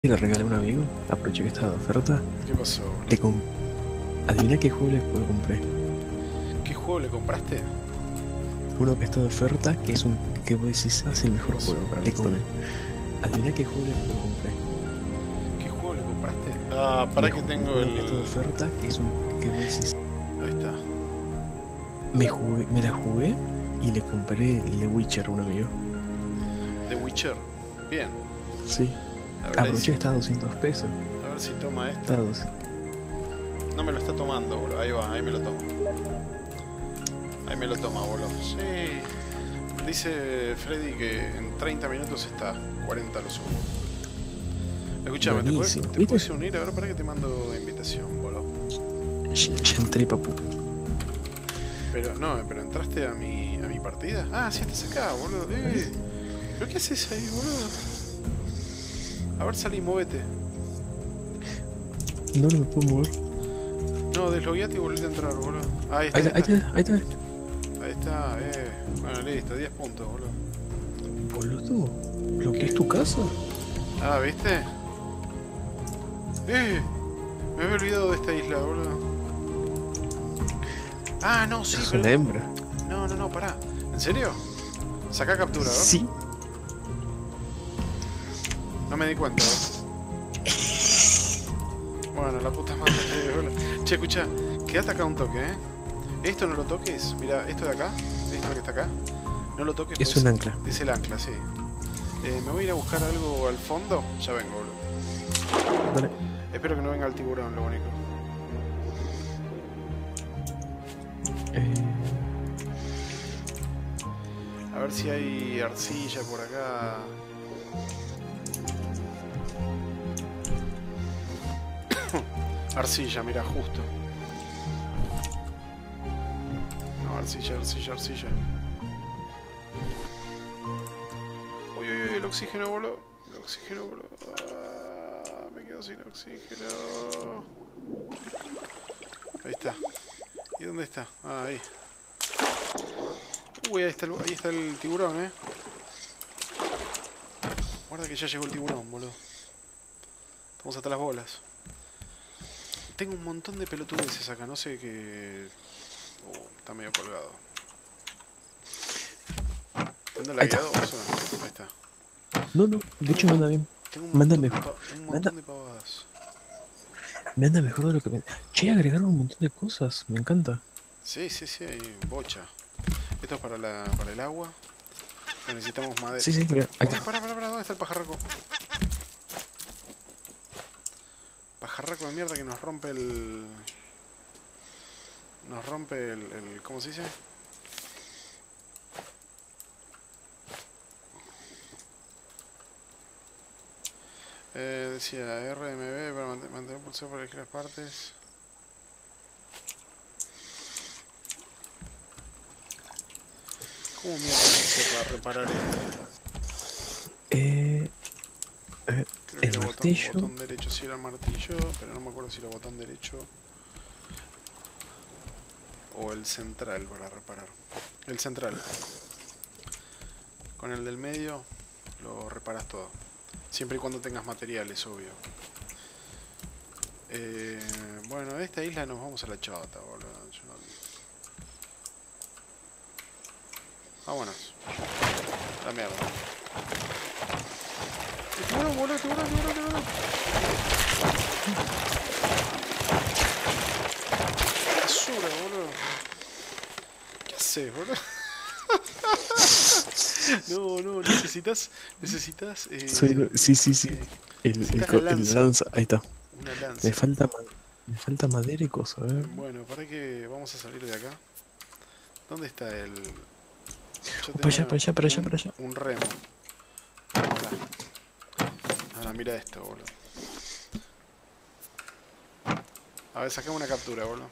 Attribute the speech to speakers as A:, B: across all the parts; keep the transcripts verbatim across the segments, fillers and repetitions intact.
A: Le regalé a un amigo, aproveché que estaba de oferta.
B: ¿Qué pasó?
A: Le com Adivina qué juego le le compré.
B: ¿Qué juego le compraste?
A: Uno que está de oferta, que es un. Que vos decís, ah, es el mejor
B: pasó?
A: juego para mí. Con... Adivina qué juego le le compré.
B: ¿Qué juego le compraste? Ah, para
A: Me
B: que
A: ju-
B: tengo
A: Uno
B: el...
A: que está de oferta, que es un. Que vos decís.
B: Ahí está.
A: Me jugué, me la jugué y le compré el The Witcher a un amigo.
B: The Witcher. Bien.
A: Sí.
B: A ver, ahí
A: Aproveché
B: sí-
A: que está a doscientos pesos.
B: a ver si toma esto.
A: Está a dos.
B: No me lo está tomando, boludo. Ahí va, ahí me lo toma. Ahí me lo toma, boludo. Sí. Dice Freddy que en treinta minutos está. cuarenta lo subo. Escuchame, ¿te puedes,
A: Buenísimo,
B: te
A: ¿viste?
B: puedes unir? A ver, para que te mando invitación, boludo.
A: Ya, ya entré, papu.
B: Pero, no, pero entraste a mi, a mi partida. Ah, sí, estás acá, boludo. Eh, ¿Pero qué haces ahí, boludo? A ver, salí, móvete.
A: No, no me puedo mover.
B: No, deslogueate y volvete a entrar, boludo. Ahí está,
A: Ahí
B: ahí
A: está, ahí
B: está.
A: está, ahí está.
B: Ahí está, eh. Bueno, listo, diez puntos, boludo.
A: Boludo, ¿lo que es tu casa?
B: Ah, ¿viste? Eh, me había olvidado de esta isla, boludo. Ah, no, sí,
A: Es
B: pero...
A: una hembra.
B: No, no, no, pará. ¿En serio? Sacá captura, ¿no?
A: Sí.
B: No me di cuenta, ¿eh? Bueno, la puta madre, boludo. Che, escucha, quédate acá un toque, ¿eh? Esto no lo toques, mira, esto de acá, esto que está acá, no lo toques.
A: Es
B: pues,
A: un ancla.
B: es el ancla, sí. Eh, me voy a ir a buscar algo al fondo, ya vengo, boludo.
A: Dale.
B: Espero que no venga el tiburón, lo único.
A: Eh,
B: A ver si hay arcilla por acá. Arcilla, mira, justo. No, arcilla, arcilla, arcilla. Uy, uy, uy, el oxígeno, boludo. El oxígeno, boludo. Ah, me quedo sin oxígeno. Ahí está. ¿Y dónde está? Ah, ahí. Uy, ahí está el, ahí está el tiburón, eh. Guarda que ya llegó el tiburón, boludo. Estamos hasta las bolas. Tengo un montón de pelotudeces acá, no sé qué... Uh, está medio colgado. ¿Tendrá
A: Ahí está.
B: lagueado? Ahí está.
A: no, no, de hecho me anda bien.
B: Tengo un
A: Me anda
B: montón, de,
A: mejor.
B: pa- un
A: Me
B: montón
A: anda,
B: de pavadas.
A: me anda mejor de lo que me. Che, agregaron un montón de cosas. Me encanta.
B: Sí, sí, sí, hay bocha. Esto es para, la, para el agua. Necesitamos madera.
A: Sí, sí, mira. Ahí
B: Uy,
A: está.
B: pará, pará, pará, ¿dónde está el pajarraco? Pajarraco de mierda que nos rompe el... Nos rompe el... el ¿cómo se dice? Eh, decía R M B para mant- mantener un pulsado para elegir las partes. ¿Cómo mierda se hace para reparar esto?
A: Eh. eh,
B: Creo que
A: el
B: era botón,
A: martillo.
B: botón derecho, si era el martillo, pero no me acuerdo si era botón derecho o el central para reparar. El central. Con el del medio lo reparas todo. Siempre y cuando tengas materiales, obvio. Eh, bueno, de esta isla nos vamos a la chota, boludo. Yo no... Vámonos. La mierda. El tiburón, boludo, tiburón, tiburón, tiburón. Basura, boludo. ¿Qué haces, boludo? No, no, necesitas, necesitas, eh,
A: Soy- sí, sí, sí.
B: eh,
A: El, el,
B: necesitas
A: co-
B: la
A: el
B: lanza,
A: lanza. Ahí está.
B: una lanza.
A: Me falta, ma- me falta madera y cosas. A ver.
B: Bueno, para que vamos a salir de acá. ¿Dónde está el...? Yo
A: Para allá,
B: tenía
A: para allá, para allá,
B: un,
A: para allá.
B: un remo. Ahora. Ahora, mira esto, boludo. A ver, sacame una captura, boludo.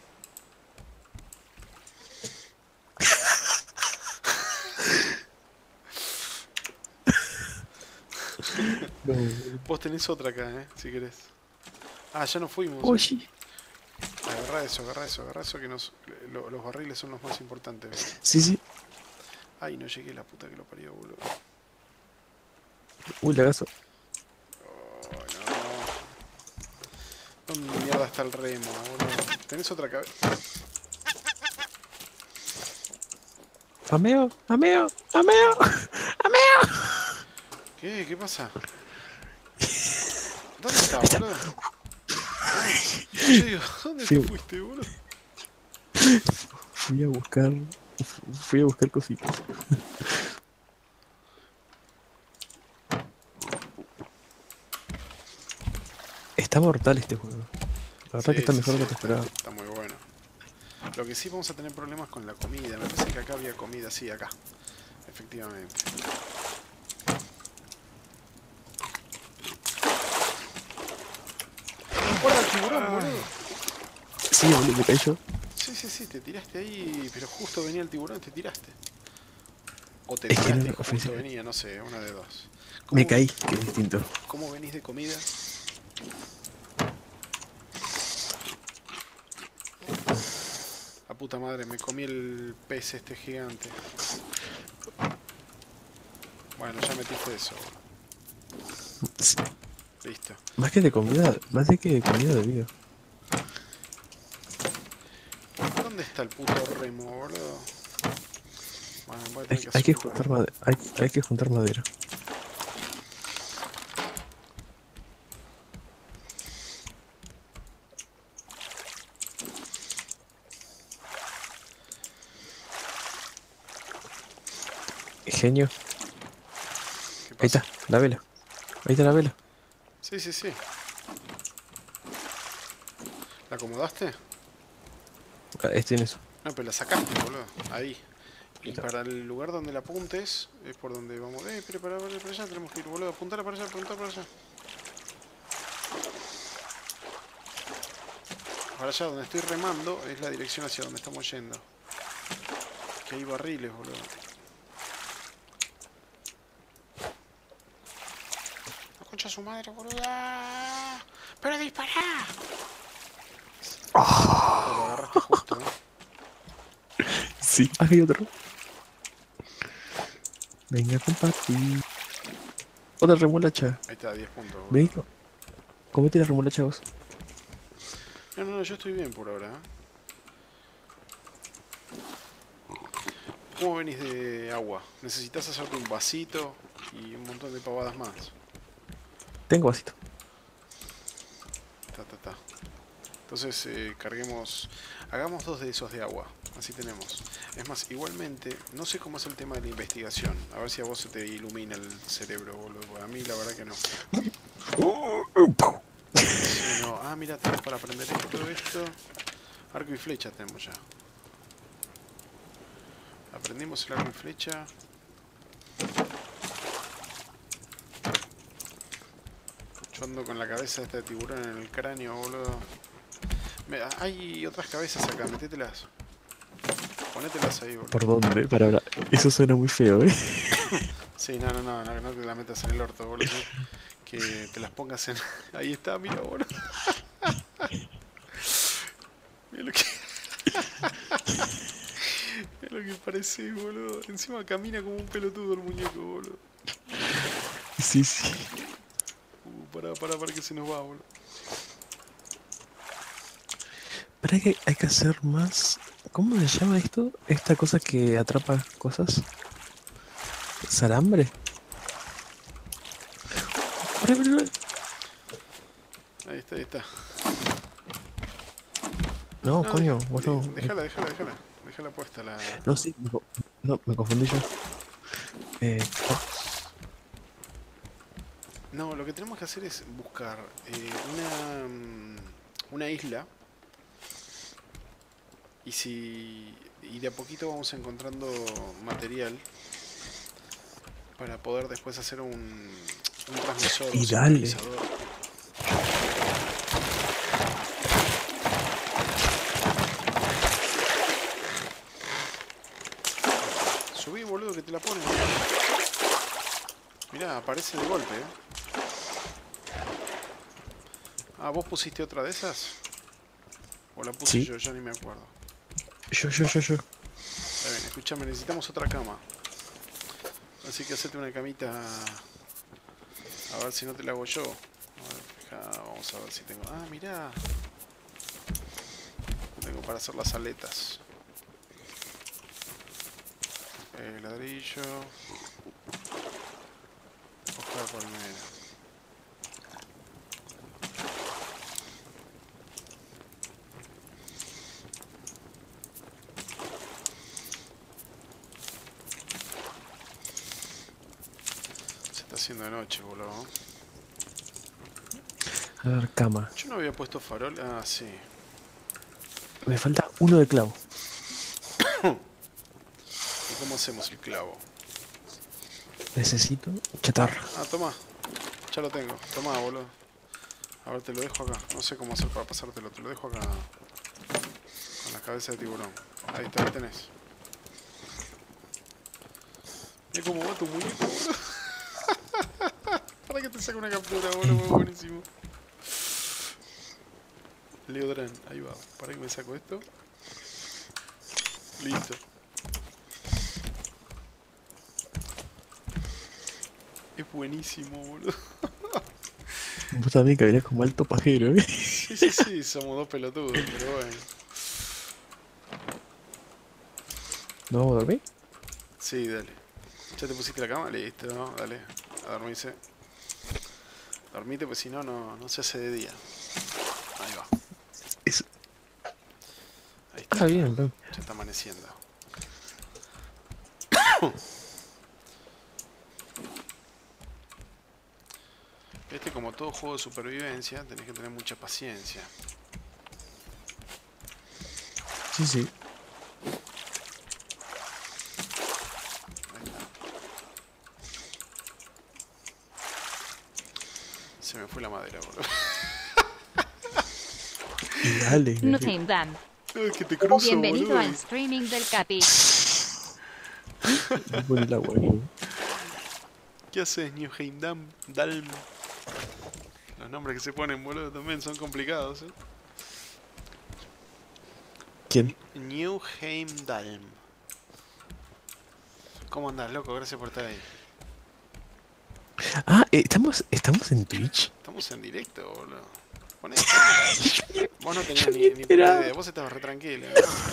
A: No.
B: Vos tenés otra acá, eh, si querés. Ah, ya nos fuimos. eh.
A: Oye.
B: Agarrá eso, agarrá eso, agarrá eso que nos, lo- los barriles son los más importantes.
A: Sí, sí.
B: Ay, no llegué, la puta que lo parió, boludo.
A: Uy, la gaso.
B: Oh, no. ¿Dónde mierda está el remo, boludo? ¿Tenés otra cabeza?
A: ¡Ameo! ¡Ameo! ¡Ameo! ¡Ameo!
B: ¿Qué? ¿Qué pasa? ¿Dónde está, boludo? Yo digo, ¿dónde
A: Sí.
B: te fuiste, boludo?
A: Fui a buscar... Fui a buscar cositas. Está mortal este juego. La verdad
B: Sí,
A: que está
B: sí,
A: mejor
B: sí,
A: de lo que
B: está,
A: esperaba.
B: está muy bueno. Lo que sí vamos a tener problemas con la comida. Me parece que acá había comida, sí, acá. Efectivamente. ¡Hola, el tiburón, boludo!
A: Sí, boludo, me cayó.
B: Sí, sí, sí, te tiraste ahí, pero justo venía el tiburón y te tiraste. O te
A: Es que
B: tiraste
A: no,
B: y justo
A: ofrece-
B: venía, no sé, una de dos.
A: Me
B: ¿Cómo,
A: caí, que es distinto.
B: ¿Cómo venís de comida? A puta madre, me comí el pez este gigante. Bueno, ya metiste eso.
A: Sí,
B: Listo.
A: más que de comida, más de que de comida de vida.
B: ¿Dónde está el puto remo, boludo? Bueno, voy a
A: Hay,
B: tener que
A: hay que
B: subir.
A: juntar madera. Hay, hay que juntar madera. Genio.
B: ¿Qué
A: Ahí
B: pasa?
A: está, la vela. Ahí está la vela.
B: Sí, sí, sí. ¿La acomodaste?
A: Ah, estoy en eso.
B: No, pero la sacaste, boludo. Ahí. Y para el lugar donde la apuntes, es por donde vamos. Eh, pero para, para, para allá tenemos que ir, boludo. Apuntala para allá, apuntala para allá. Para allá, donde estoy remando, es la dirección hacia donde estamos yendo. Que hay barriles, boludo. La concha de su madre, boludo. ¡Pero dispará! Oh, lo agarraste justo, eh.
A: Sí. Ah, hay otro. Venga, compartir. Otra remolacha.
B: Ahí está, diez puntos, boludo.
A: Ven, comete la remolacha vos.
B: No, no, no, yo estoy bien por ahora, ¿eh? ¿Cómo venís de agua? ¿Necesitas hacerte un vasito y un montón de pavadas más?
A: Tengo vasito.
B: Ta, ta, ta. Entonces, eh, carguemos... Hagamos dos de esos de agua. Así tenemos. Es más, igualmente, no sé cómo es el tema de la investigación. A ver si a vos se te ilumina el cerebro, boludo. A mí la verdad que no. Sí, no. Ah, mira, tenemos para aprender esto, esto. Arco y flecha tenemos ya. Aprendimos el arco y flecha. Yo ando con la cabeza de este tiburón en el cráneo, boludo. Me, hay otras cabezas acá, metételas. Ponételas ahí, boludo.
A: ¿Por dónde? Para ahora. Eso suena muy feo, ¿eh?
B: Sí, no, no, no, no, no te la metas en el orto, boludo. Que te las pongas en... Ahí está, mira, boludo. Mira lo que... Mira lo que parece, boludo. Encima camina como un pelotudo el muñeco, boludo.
A: Sí, sí.
B: Uh, pará, pará, pará que se nos va, boludo.
A: Para que hay que hacer más. ¿Cómo se llama esto? Esta cosa que atrapa cosas. ¿Salambre?
B: Ahí está, ahí está.
A: No,
B: No,
A: coño,
B: de-
A: vos
B: de-
A: no.
B: Déjala, déjala, déjala. Déjala puesta la...
A: No, sí, me co- no, me confundí yo. Eh,
B: No, lo que tenemos que hacer es buscar eh, una, mm, una isla. Y si... Y de a poquito vamos encontrando material para poder después hacer un, un transmisor,
A: Y
B: un
A: dale.
B: sincronizador. Subí, boludo, que te la ponen. Mirá, aparece de golpe, eh. Ah, ¿vos pusiste otra de esas? ¿O la puse
A: Sí.
B: yo? Ya ni me acuerdo.
A: Yo, yo, yo, yo.
B: Está bien, escúchame, necesitamos otra cama. Así que hacete una camita. A ver si no te la hago yo. A ver, fija, vamos Vamos a ver si tengo... Ah, mirá. Tengo para hacer las aletas. El ladrillo. Hoja de palmera. Se está haciendo de noche, boludo.
A: A ver, cama.
B: Yo no había puesto farol. Ah, sí.
A: Me falta uno de clavo.
B: ¿Y cómo hacemos el clavo?
A: Necesito chatarra.
B: Ah, toma. Ya lo tengo. Toma, boludo. A ver, te lo dejo acá. No sé cómo hacer para pasártelo. Te lo dejo acá. Con la cabeza de tiburón. Ahí está, ahí tenés. Mira cómo va tu muñeco, boludo. Para que te saque una captura, boludo. Buenísimo. Leodran, ahí va. Para que me saco esto. Listo. Es buenísimo, boludo.
A: Vos también caerías como alto pajero, ¿eh?
B: Sí, sí, sí, somos dos pelotudos, pero bueno.
A: ¿No vamos a dormir?
B: Sí, dale. ¿Ya te pusiste la cama? Listo, ¿no? Dale, a dormirse. Dormite, pues si no, no, no se hace de día. Ahí va.
A: Es...
B: Ahí está.
A: Está bien, ¿no?
B: Ya está amaneciendo. Este, como todo juego de supervivencia, tenés que tener mucha paciencia.
A: Sí, sí.
B: Ahí está. Se me fue la madera, boludo.
A: Y dale.
C: No te dan.
B: Ay, que te cruzo,
C: Bienvenido
B: boludo.
C: al streaming del Capi.
A: Por el agua, ¿no?
B: ¿Qué haces, New Heimdam? Dalm. Los nombres que se ponen, boludo, también son complicados, ¿eh?
A: ¿Quién?
B: New Heimdalm. ¿Cómo andás, loco? Gracias por estar ahí.
A: Ah, eh, ¿estamos, ¿estamos en Twitch?
B: Estamos en directo, boludo. Poné. Vos no tenías ni, ni puta idea, vos estabas re tranquilo.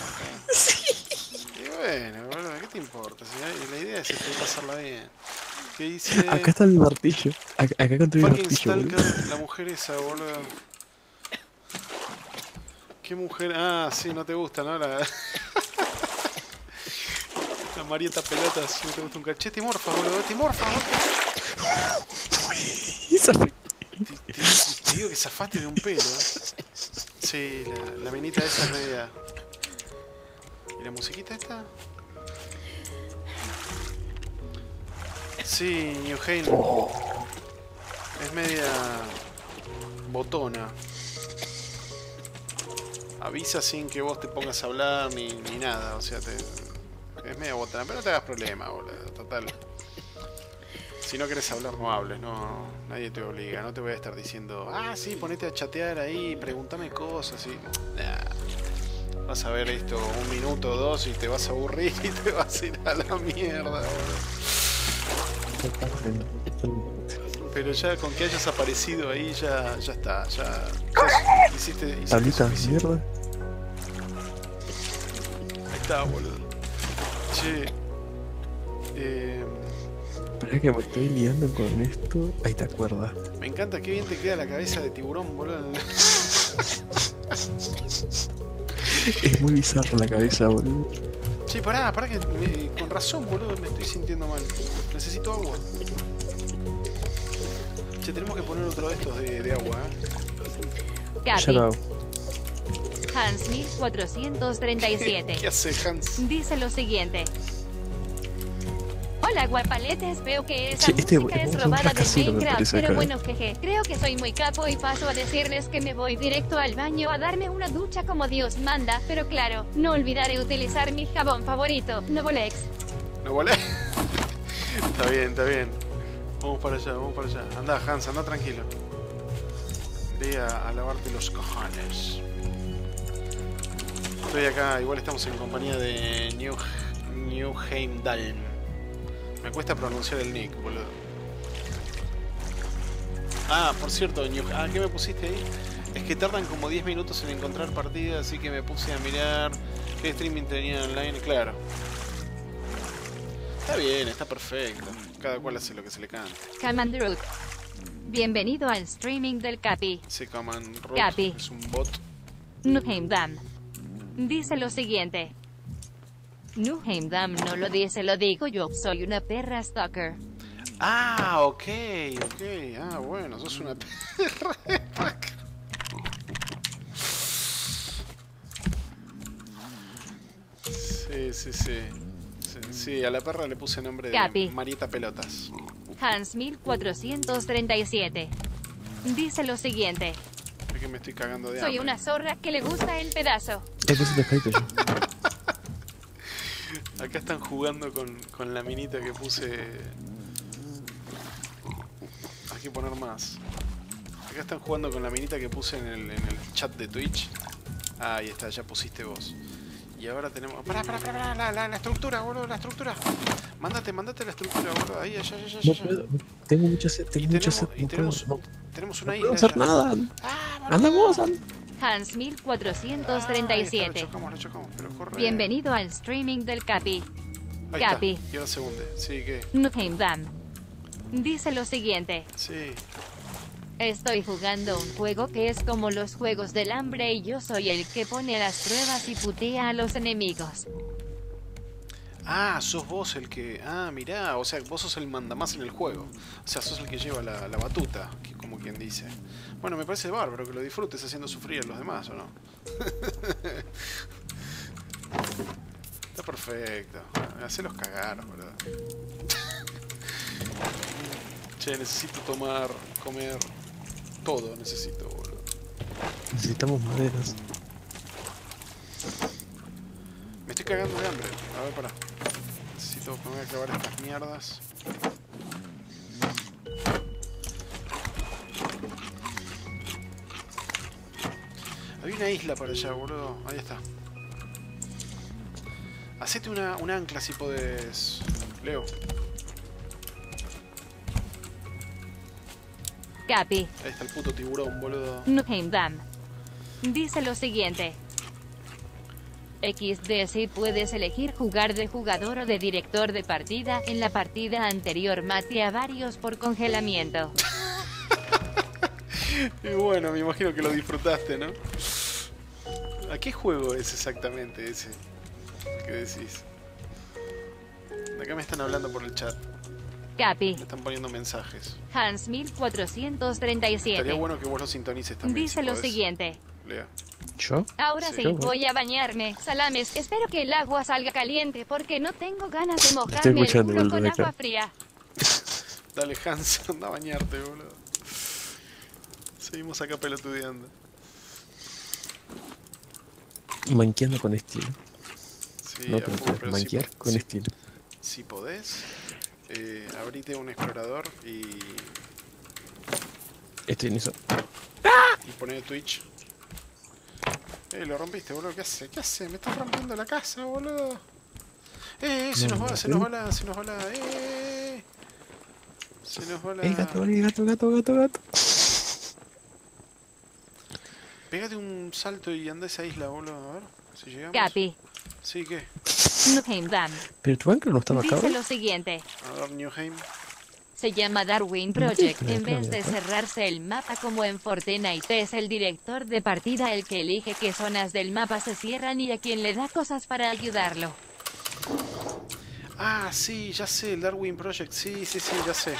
B: Y bueno, boludo, ¿qué te importa? Si hay- la idea es este, pasarla bien. ¿Qué dice?
A: Acá está el martillo. Acá, acá construí el
B: Fucking
A: martillo, boludo.
B: Stalker, la mujer esa, boludo. ¿Qué mujer? Ah, sí, no te gusta, ¿no? La, la Marieta Pelotas, no te gusta un cachete morfa, boludo. Timorfa, boludo.
A: Esa fue-
B: Te, te- te digo que zafaste de un pelo, ¿eh? Sí, la, la minita esa es media. ¿Y la musiquita esta? Sí, New Hain. Es media. Botona. Avisa sin que vos te pongas a hablar ni, ni nada, o sea, te, es media botana, pero no te hagas problema, boludo, total. Si no querés hablar, no hables, no, nadie te obliga, no te voy a estar diciendo, ah, sí, ponete a chatear ahí, pregúntame cosas, y... Nah. Vas a ver esto un minuto o dos y te vas a aburrir y te vas a ir a la mierda, boludo. Pero ya con que hayas aparecido ahí, ya, ya está, ya, ya hiciste, hiciste
A: Tablita,
B: suficiente.
A: mierda.
B: Ahí está, boludo. Che. Eh,
A: Espera que me estoy liando con esto. Ahí te acuerdas.
B: me encanta que bien te queda la cabeza de tiburón, boludo.
A: Es muy bizarra la cabeza, boludo.
B: Che, pará, pará que me- con razón, boludo, me estoy sintiendo mal. Necesito agua. Che, tenemos que poner otro de estos de, de agua, ¿eh?
A: Ya
C: Capi.
A: lo hago.
C: Hans mil cuatrocientos treinta y siete.
B: ¿Qué hace Hans?
C: Dice lo siguiente. Hola guapaletes, veo que esa
A: Sí, este-
C: música
A: este
C: es
A: es un
C: robada de
A: fracasero, me
C: Minecraft,
A: parece
C: pero
A: acá,
C: bueno, jeje. Creo que soy muy capo y paso a decirles que me voy directo al baño a darme una ducha como Dios manda, pero claro, no olvidaré utilizar mi jabón favorito, Novolex.
B: ¿No vale? Está bien, está bien. Vamos para allá, vamos para allá. Anda, Hans, anda tranquilo. Ve a, a lavarte los cojones. Estoy acá, igual estamos en compañía de New, New Heimdalm. Me cuesta pronunciar el nick, boludo. Ah, por cierto, New... ah, ¿qué me pusiste ahí? Es que tardan como diez minutos en encontrar partida, así que me puse a mirar qué streaming tenía online. Claro. Está bien, está perfecto. Cada cual hace lo que se le canta.
C: Command Root. Bienvenido al streaming del Capi.
B: Ese Command Root
C: Capi.
B: es un bot.
C: Nuheimdam. Dice lo siguiente. Nuheimdam no lo dice, lo digo yo. Soy una perra stalker.
B: Ah, ok, ok. Ah, bueno, sos una perra. Sí, sí, sí. Sí, sí, a la perra le puse nombre de
C: Capi.
B: Marieta Pelotas.
C: Hans mil cuatrocientos treinta y siete. Dice lo siguiente.
B: Es que me estoy cagando de
C: Soy
B: hambre.
C: una zorra que le gusta el pedazo.
A: ¿Qué cosa te escrito yo?
B: Acá están jugando con, con la minita que puse. Hay que poner más. Acá están jugando con la minita que puse en el, en el chat de Twitch. Ah, ahí está, ya pusiste vos. Y ahora tenemos... Pará, pará, pará, pará, la, la, la estructura, boludo, la estructura. Mándate, mándate la estructura, boludo. Ahí, allá, allá,
A: No
B: allá.
A: puedo, tengo mucha sed,
B: Y
A: tengo mucha
B: tenemos,
A: sed.
B: y
A: No
B: tenemos,
A: puedo, no,
B: tenemos
A: no
B: una
A: puedo
B: isla.
A: hacer
B: allá.
A: nada.
B: Ah, boludo.
A: Anda vos, anda.
C: Hans mil cuatrocientos treinta y
B: Ah, ahí está,
C: siete.
B: lo chocamos, lo chocamos, pero corre.
C: Bienvenido al streaming del Capi.
B: Ahí
C: Capi.
B: está. Y ahora se hunde. Sí, ¿qué?
C: Nuheimdam. Dice lo siguiente.
B: Sí.
C: Estoy jugando un juego que es como los juegos del hambre y yo soy el que pone las pruebas y putea a los enemigos.
B: Ah, sos vos el que... Ah, mirá, o sea, vos sos el mandamás en el juego. O sea, sos el que lleva la, la batuta, que como quien dice. Bueno, me parece bárbaro que lo disfrutes haciendo sufrir a los demás, ¿o no? Está perfecto. Hacelos cagar, boludo. Che, necesito tomar, comer... Todo necesito, boludo.
A: Necesitamos maderas.
B: Me estoy cagando de hambre. A ver, pará. Necesito que me voy a acabar estas mierdas. Había una isla para allá, boludo. Ahí está. Hacete una, un ancla si podés, Leo.
C: Capi.
B: Ahí está el puto tiburón, boludo.
C: Nuheimdam. Dice lo siguiente. equis de si puedes elegir jugar de jugador o de director de partida. En la partida anterior maté a varios por congelamiento.
B: Y bueno, me imagino que lo disfrutaste, ¿no? ¿A qué juego es exactamente ese? El que decís. Acá me están hablando por el chat.
C: Capi.
B: Me están poniendo mensajes.
C: Hans mil cuatrocientos treinta y
B: Estaría
C: siete.
B: bueno que vos lo sintonices también.
C: Dice
B: si
C: lo
B: podés.
C: siguiente.
B: Lea.
A: ¿Yo?
C: Ahora
B: Sí.
C: sí,
A: Yo voy.
C: voy a bañarme. Salames, espero que el agua salga caliente porque no tengo ganas de
A: Estoy
C: mojarme el
A: escuchando,
C: culo
A: boludo,
C: con
A: acá.
C: agua fría.
B: Dale, Hans, anda a bañarte, boludo. Seguimos acá pelotudeando.
A: Manqueando con estilo.
B: Sí,
A: No,
B: a
A: pero,
B: full, pero si,
A: manquear con
B: si-
A: estilo.
B: si podés, eh, abrite un explorador y,
A: Estoy en eso.
B: y poné Twitch. Eh, lo rompiste, boludo. ¿Qué hace? ¿Qué hace? Me estás rompiendo la casa, boludo. Eh, eh, se
A: No,
B: nos va,
A: no,
B: se
A: ¿eh?
B: nos va la, se nos va la, eh. Se nos va la...
A: ¡Eh, gato, eh, gato, gato, gato, gato!
B: Pégate un salto y anda a esa isla, boludo. A ver, si llegamos.
C: Capi.
B: Sí, ¿qué?
C: Nuheimdam.
A: Pero tu ancla no estaba acá.
C: Dice
A: ¿eh?
C: lo siguiente.
B: A ver, Newheim.
C: Se llama Darwin Project.
A: Sí,
C: En
A: claro,
C: vez de
A: claro.
C: cerrarse el mapa como en Fortnite, es el director de partida el que elige qué zonas del mapa se cierran y a quien le da cosas para ayudarlo.
B: Ah, sí, ya sé, el Darwin Project. Sí, sí, sí, ya sé.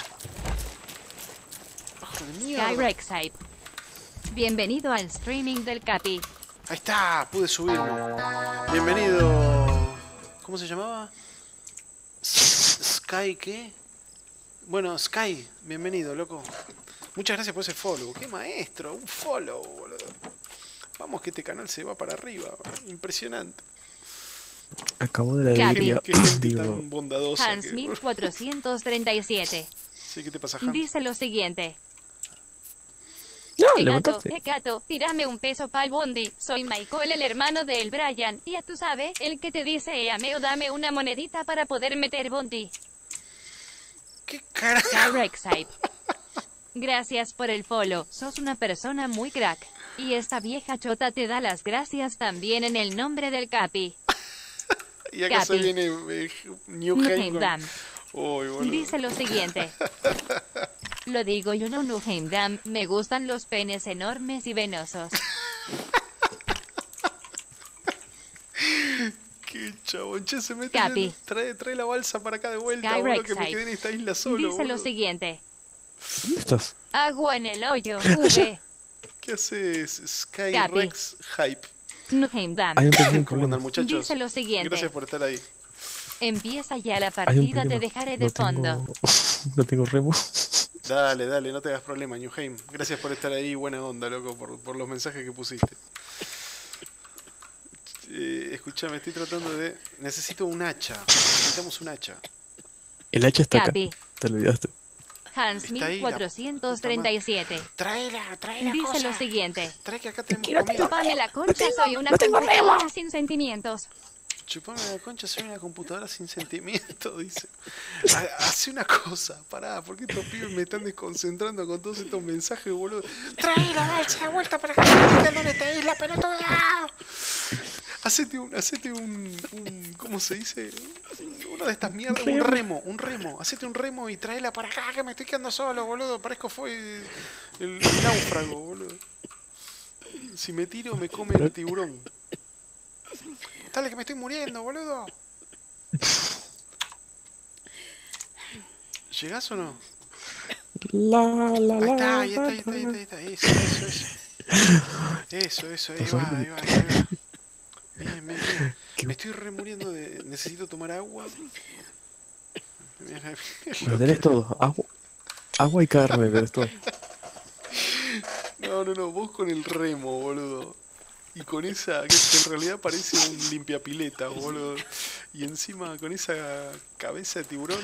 B: ¡Ojo de mierda!
C: Skyrexhype. Bienvenido al streaming del Capi.
B: Ahí está, pude subirme. Bienvenido. ¿Cómo se llamaba? S- Sky, ¿qué? Bueno, Sky, bienvenido, loco. Muchas gracias por ese follow. ¡Qué maestro! Un follow, boludo. Vamos que este canal se va para arriba. Impresionante.
A: Acabo de la
C: Capi.
A: alegría.
B: Qué gente
A: Digo,
B: tan bondadosa.
C: Hans
B: que-
C: mil cuatrocientos treinta y siete.
B: Sí, ¿qué te pasa, Hans?
C: Dice lo siguiente.
A: no,
C: Gato,
A: levantaste.
C: gato, tírame un peso pa'l bondi. Soy Michael, el hermano del Brian. Ya tú sabes, el que te dice, ame o dame una monedita para poder meter bondi.
B: ¿Qué carajo?
C: Skyrexhype. Gracias por el follow, sos una persona muy crack. Y esta vieja chota te da las gracias también en el nombre del Capi.
B: Y acá se
C: Capi.
B: viene eh, New Haven.
C: Dam.
B: Uy, boludo.
C: Dice lo siguiente. Lo digo yo, no Nuheim Dam, me gustan los penes enormes y venosos.
B: Qué chabón, che, se mete.
C: Capi.
B: en- Trae, trae la balsa para acá de vuelta,
C: Sky
B: boludo, que me
C: Rexide.
B: quedé en esta isla solo.
C: Dice lo
B: boludo.
C: siguiente.
A: ¿Dónde estás?
C: Agua en el hoyo, V.
B: ¿Qué haces, Sky
C: Capi.
B: Rex Hype?
C: Nuheim Dam.
A: Hay un pequeño
B: ¿Cómo
A: problema.
B: andan, muchachos?
C: Dice lo siguiente.
B: Gracias por estar ahí.
C: Empieza ya la
A: Hay un
C: partida,
A: problema.
C: te dejaré de
A: no
C: fondo.
A: tengo... no tengo remo.
B: Dale, dale, no te hagas problema, New Haven. Gracias por estar ahí, buena onda, loco, por, por los mensajes que pusiste. Eh, escuchame, estoy tratando de... Necesito un hacha. Necesitamos un hacha.
A: El hacha está
C: Capi.
A: acá. Te olvidaste.
C: Hans
B: Está ahí
C: mil
B: la
C: cuatrocientos treinta y siete.
B: Tráela, tráela,
C: Dice
B: cosa.
C: lo siguiente.
B: Trae que acá tenemos
A: quiero,
B: comida.
C: Chupame la concha, soy una
A: no tengo
C: computadora sin sentimientos.
B: Chupame la concha, soy una computadora sin sentimiento, dice. Ha- Hace una cosa, pará, ¿por qué estos pibes me están desconcentrando con todos estos mensajes, boludo? Trae la balsa de vuelta para acá, ¿dónde te isla, pelotuda? Hacete un, hacete un, un, ¿cómo se dice? Una de estas mierdas, un remo, un remo. Hacete un remo y tráela para acá, que me estoy quedando solo, boludo. Parezco fue el, el náufrago, boludo. Si me tiro, me come el tiburón. Dale, que me estoy muriendo, boludo. ¿Llegás o no?
A: La, la,
B: Ahí
A: la,
B: está, ahí está,
A: la,
B: ahí está, ahí
A: la.
B: está, ahí está. Eso, eso, eso. Eso, eso, ahí va, ahí va, ahí va. Bien, bien, bien. Me estoy remuriendo de... Necesito tomar agua. Mira,
A: Lo tenés todo. Agua, agua y carne, tenés todo.
B: no, no, no, vos con el remo, boludo. Y con esa, que en realidad parece un limpiapileta, boludo. Y encima con esa cabeza de tiburón.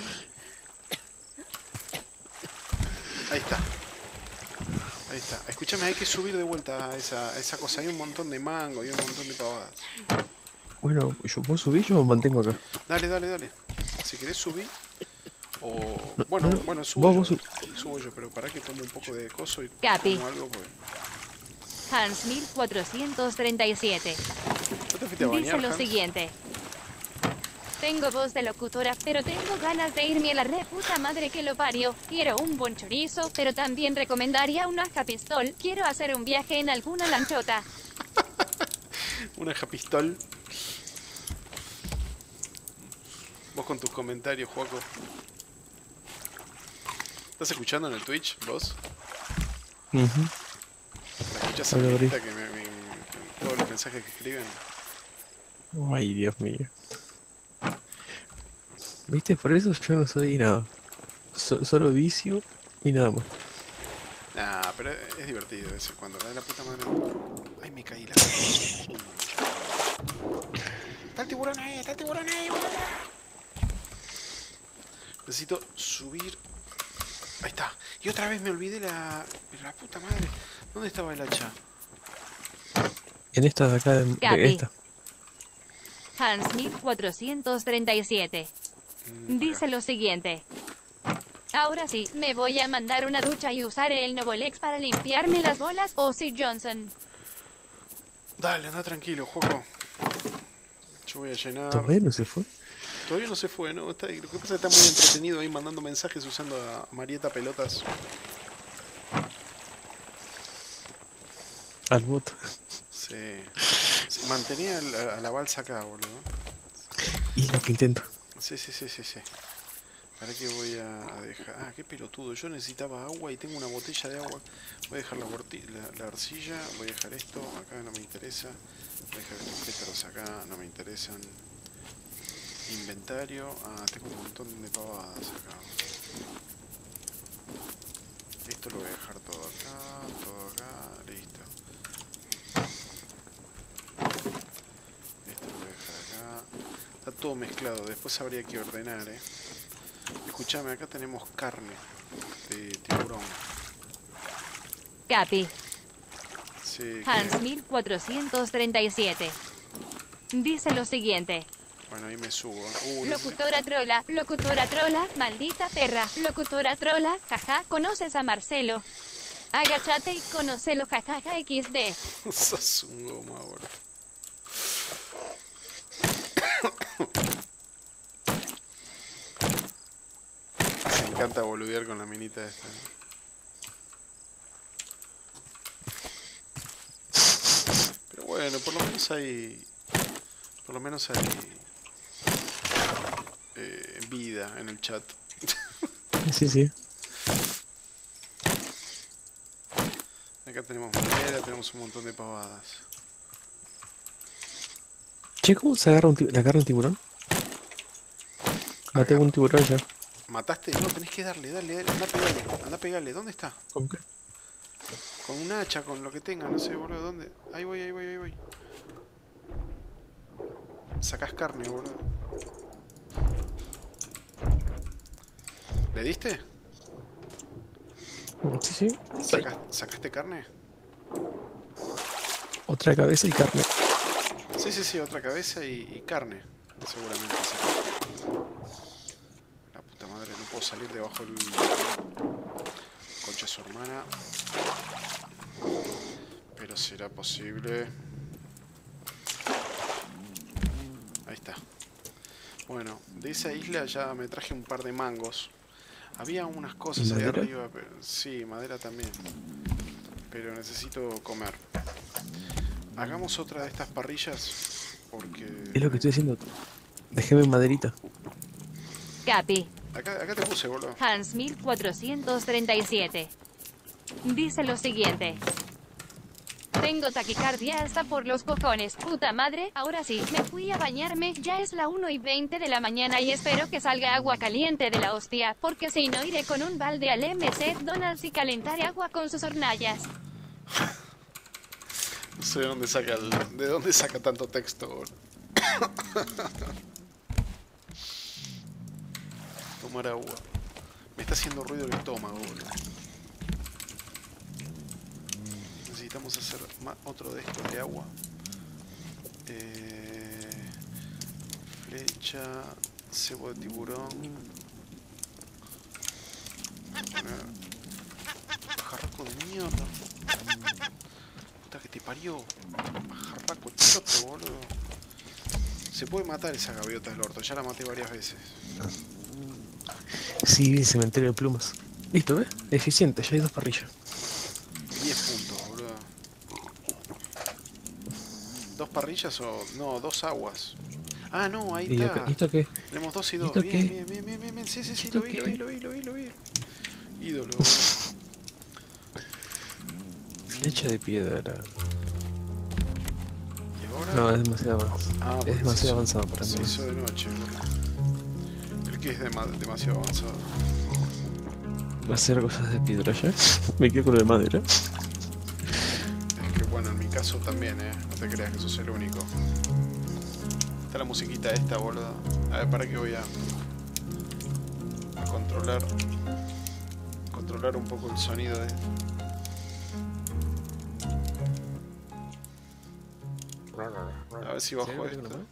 B: Ahí está. Ahí está. Escúchame, hay que subir de vuelta a esa, a esa cosa. Hay un montón de mango y un montón de pavadas.
A: Bueno, yo puedo subir, yo me mantengo acá.
B: Dale, dale, dale. Si querés subir. O.
A: No,
B: Bueno,
A: no,
B: bueno, subo
A: vos,
B: yo.
A: vos
B: Subo yo, pero pará que tomo un poco de coso y
C: Capi.
B: tomo algo porque.
C: Hans mil cuatrocientos treinta y siete.
B: ¿No te fuiste a bañar,
C: Dice lo
B: Hans?
C: siguiente. Tengo voz de locutora, pero tengo ganas de irme a la re puta madre que lo parió. Quiero un buen chorizo, pero también recomendaría una japistol. Quiero hacer un viaje en alguna lanchota.
B: Una japistol. Vos con tus comentarios, Juaco. ¿Estás escuchando en el Twitch, vos?
A: Ujú.
B: ¿La escuchas
A: Hola,
B: en
A: Ori.
B: que me, me- todos los mensajes que escriben?
A: Ay, Dios mío. ¿Viste? Por eso yo no soy nada. So- solo vicio y nada más.
B: Nah, pero es divertido de vez en cuando. La puta madre. Ay, me caí la. Está el tiburón ahí, está el tiburón ahí, boludo. Necesito subir. Ahí está. Y otra vez me olvidé la. La puta madre. ¿Dónde estaba el hacha?
A: En esta de acá, de,
C: Capi.
A: de esta.
C: Hans mil cuatrocientos treinta y siete.
B: Mm,
C: Dice lo siguiente. Ahora sí, me voy a mandar una ducha y usar el Novolex para limpiarme las bolas. O si Johnson.
B: Dale, anda tranquilo, Juego. Yo voy a llenar.
A: ¿Todavía no se fue?
B: Todavía no se fue, ¿no? Está, lo que pasa es que está muy entretenido ahí mandando mensajes usando a Marieta Pelotas.
A: Al bot.
B: Sí. Sí, mantenía la- a la balsa acá, boludo.
A: Y lo que intento.
B: Sí, sí, sí, sí, sí. ¿Para qué voy a a dejar? Ah, qué pelotudo. Yo necesitaba agua y tengo una botella de agua. Voy a dejar la, borti- la, la arcilla. Voy a dejar esto. Acá no me interesa. Voy a dejar estos pétalos acá. No me interesan. Inventario. Ah, tengo un montón de pavadas acá. Esto lo voy a dejar todo acá. Todo acá. Listo. Esto lo voy a dejar acá. Está todo mezclado. Después habría que ordenar, eh. Escuchame, acá tenemos carne de tiburón.
C: Capi.
B: Sí,
C: Hans
B: que-
C: mil cuatrocientos treinta y siete. Dice lo siguiente.
B: Bueno, ahí me subo. Uh,
C: Locutora trola, locutora trola, maldita perra. Locutora trola, jaja, ¿conoces a Marcelo? Agachate y conocelo, jajaja, equis de.
B: sos un goma, boludo. Me encanta boludear con la minita esta. Pero bueno, por lo menos hay... Por lo menos hay... Eh, vida en el chat.
A: Sí, sí.
B: Acá tenemos madera, tenemos un montón de pavadas.
A: Che, ¿cómo se agarra un tiburón? ¿Le agarra un tiburón? Maté
B: Agarra.
A: un tiburón ya.
B: ¿Mataste? No, tenés que darle, dale, dale, anda a pegarle, anda a pegarle. ¿Dónde está?
A: ¿Con qué?
B: Con un hacha, con lo que tenga, no sé, boludo, ¿dónde? Ahí voy, ahí voy, ahí voy. Sacás carne, boludo. ¿Le diste?
A: Sí, sí.
B: ¿Sacas- ¿Sacaste carne?
A: Otra cabeza y carne.
B: Sí, sí, sí, otra cabeza y, y carne. Seguramente sacaste. La puta madre, no puedo salir debajo del... Concha de su hermana. Pero será posible. Ahí está. Bueno, de esa isla ya me traje un par de mangos. Había unas cosas
A: ¿Y
B: ahí
A: madera?
B: arriba, pero... Sí, madera también. Pero necesito comer. Hagamos otra de estas parrillas. Porque...
A: Es lo que estoy diciendo. Déjeme maderita.
C: Capi,
B: Acá, acá te puse, boludo.
C: Hans mil cuatrocientos treinta y siete. Dice lo siguiente. Tengo taquicardia hasta por los cojones, puta madre. Ahora sí, me fui a bañarme, ya es la una y veinte de la mañana y espero que salga agua caliente de la hostia, porque si no iré con un balde al M C Donald's y calentaré agua con sus hornallas.
B: No sé de dónde saca el... de dónde saca tanto texto, boludo. Tomar agua. Me está haciendo ruido el estómago, boludo. Necesitamos hacer ma- otro de estos de agua. Eh, flecha, cebo de tiburón. Eh, Pajarraco de mierda. Puta que te parió. Pajarraco choto, boludo. Se puede matar esa gaviota del orto, ya la maté varias veces.
A: Sí, cementerio de plumas. Listo, ¿ves? Eficiente, ya hay dos parrillas.
B: diez puntos, boludo. ¿Dos parrillas o...? No, dos aguas. Ah, no, ahí
A: ¿Y
B: está.
A: acá- esto qué?
B: Tenemos dos y dos.
A: ¿Esto
B: Bien,
A: qué?
B: bien, bien, bien, bien, bien. Sí, sí, sí,
A: ¿Esto
B: lo vi, lo
A: qué?
B: vi, lo vi, lo vi, lo vi. Ídolo, boludo.
A: Flecha de piedra.
B: ¿Y ahora?
A: No, es demasiado avanzado.
B: Ah, porque
A: Es
B: se
A: demasiado
B: hizo-
A: avanzado para
B: Se
A: mí.
B: hizo de noche, boludo. El que es dema- demasiado avanzado.
A: Va a hacer cosas de piedra ya. Me quedo con lo de madera.
B: Es que bueno, en mi caso también, eh. No te creas que sos el único. Está la musiquita esta, boludo. A ver, para que voy a... a controlar... Controlar un poco el sonido de... A ver si bajo esto.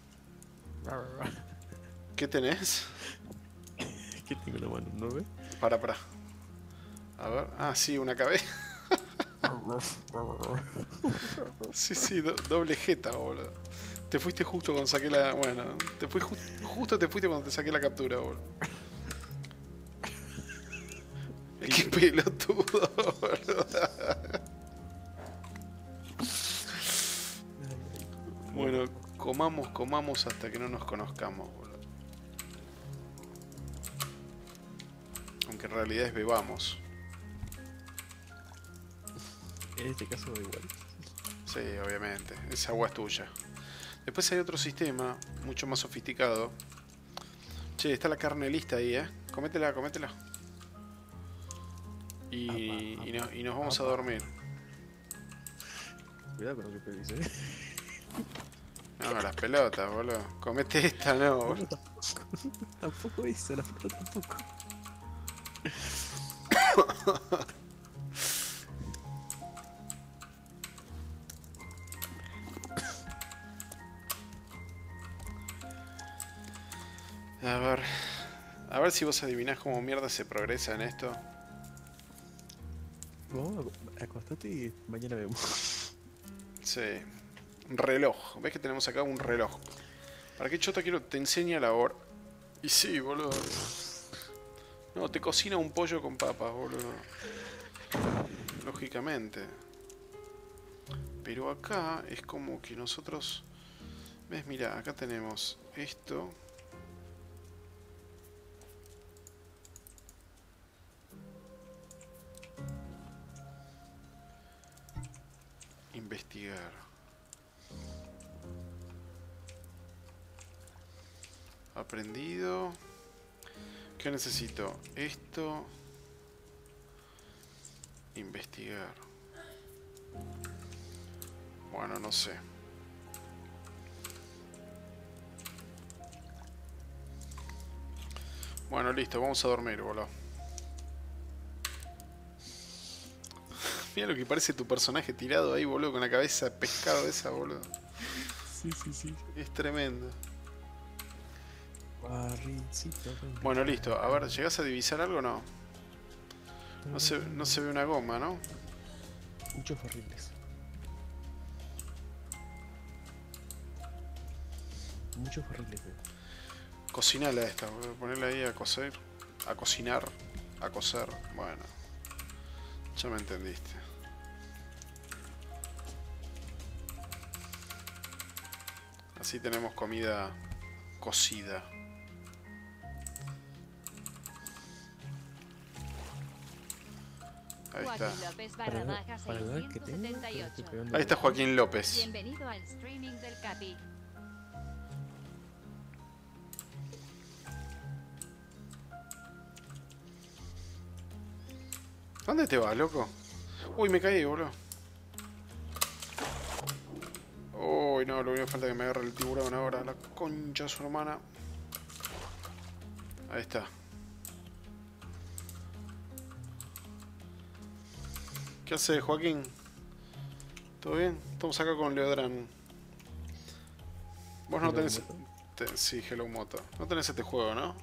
B: ¿Qué tenés?
A: ¿Qué tengo en la mano? ¿No ves?
B: Para, para. A ver. Ah, sí, una cabeza. Sí, sí, do- doble jeta, boludo. Te fuiste justo cuando saqué la... Bueno, te fui ju- justo te fuiste cuando te saqué la captura, boludo. Qué pelotudo, boludo. Bueno, comamos, comamos hasta que no nos conozcamos, boludo. Aunque en realidad es bebamos.
A: En este caso da igual.
B: Sí, obviamente. Esa agua es tuya. Después hay otro sistema, mucho más sofisticado. Che, está la carne lista ahí, ¿eh? Cométela, cométela. Y,
A: Apa,
B: y, no- y nos vamos a
A: apa.
B: dormir.
A: Cuidado con lo que pedís, eh.
B: No, las pelotas, boludo. Comete esta, no,
A: No,
B: boludo.
A: tampoco, tampoco eso, la fruta tampoco.
B: A ver. A ver si vos adivinás cómo mierda se progresa en esto.
A: Vos acostate y mañana vemos.
B: Sí. Un reloj. ¿Ves que tenemos acá un reloj? ¿Para qué chota quiero? Te enseña la hora. Y sí, boludo. No, te cocina un pollo con papas, boludo. Lógicamente. Pero acá es como que nosotros... ¿Ves? Mira, acá tenemos esto. Investigar. Aprendido. ¿Qué necesito? Esto. Investigar. Bueno, no sé. Bueno, listo, vamos a dormir, boludo. Mira lo que parece tu personaje tirado ahí, boludo, con la cabeza de pescado esa, boludo.
A: Sí, sí, sí.
B: Es tremendo.
A: Barrincito.
B: Bueno, listo. A ver, ¿llegás a divisar algo o no? No se, no se ve una goma, ¿no?
A: Muchos horribles. Muchos horribles, veo.
B: Cocinala esta, boludo. Ponerla ahí a cocer. A cocinar. A cocer. Bueno. Ya me entendiste. Así tenemos comida cocida. Ahí está.
C: Joaquín López
A: Para
C: barra
A: la,
C: baja
A: para la edad que tengo,
C: seiscientos setenta y
A: pero estoy
C: ocho.
A: pegando
B: Ahí está Joaquín López.
C: Bienvenido al streaming del Capi.
B: ¿Dónde te vas, loco? Uy, me caí, boludo. Uy, no, lo único que falta es que me agarre el tiburón ahora. La concha de su hermana. Ahí está. ¿Qué haces, Joaquín? ¿Todo bien? Estamos acá con Leodran. Vos no
A: Hello
B: tenés...
A: Moto.
B: te- sí, Hello Moto. No tenés este juego, ¿no?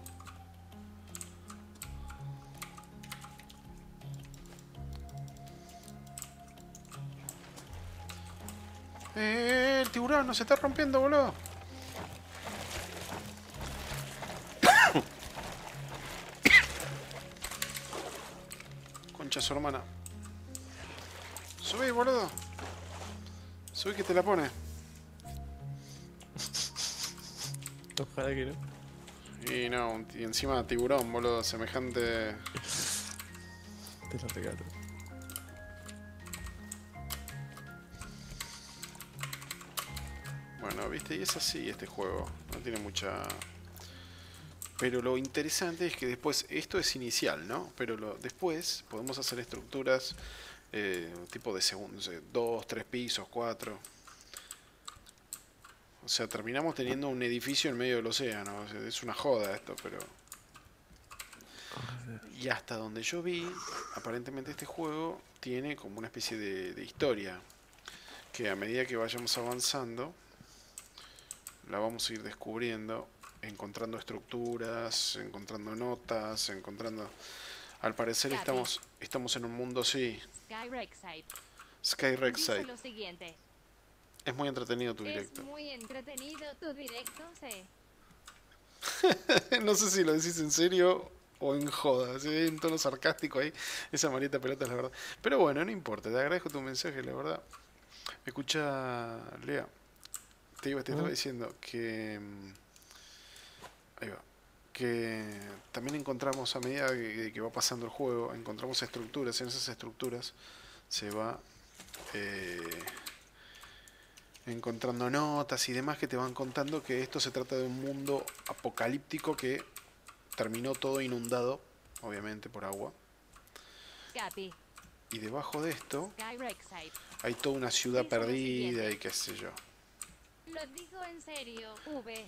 B: ¡Eh! El tiburón no se está rompiendo, boludo. Concha de su hermana. Subí, boludo. Subí que te la pone.
A: Ojalá que no.
B: Y no, un- y encima tiburón, boludo, semejante.
A: Te lo regalo.
B: Bueno, viste, y es así este juego. No tiene mucha. Pero lo interesante es que después, esto es inicial, ¿no? Pero lo, después podemos hacer estructuras eh, tipo de segundos, dos, tres pisos, cuatro. O sea, terminamos teniendo un edificio en medio del océano. O sea, es una joda esto, pero...
A: A ver.
B: Y hasta donde yo vi, aparentemente este juego tiene como una especie de, de historia. Que a medida que vayamos avanzando, la vamos a ir descubriendo, encontrando estructuras, encontrando notas, encontrando... Al parecer
C: Capi.
B: estamos, estamos en un mundo, sí,
C: Skyrexide.
B: Skyrexide.
C: Dice lo siguiente.
B: Es muy entretenido tu
C: Es
B: directo.
C: muy entretenido tu directo, sí.
B: No sé si lo decís en serio o en joda. ¿Sí? Hay un tono sarcástico ahí. Esa marieta pelota es la verdad. Pero bueno, no importa. Te agradezco tu mensaje, la verdad. Escucha, Lea. Te, iba, te estaba
A: ¿Mm?
B: diciendo que... mm, Ahí va. Que también encontramos, a medida que, que va pasando el juego, encontramos estructuras. En esas estructuras se va... Eh, encontrando notas y demás que te van contando que esto se trata de un mundo apocalíptico que terminó todo inundado, obviamente por agua,
C: Capi.
B: y debajo de esto
C: Skyrexide.
B: hay toda una ciudad
C: Dice lo
B: perdida
C: siguiente.
B: y qué sé yo.
C: Lo digo en serio, V.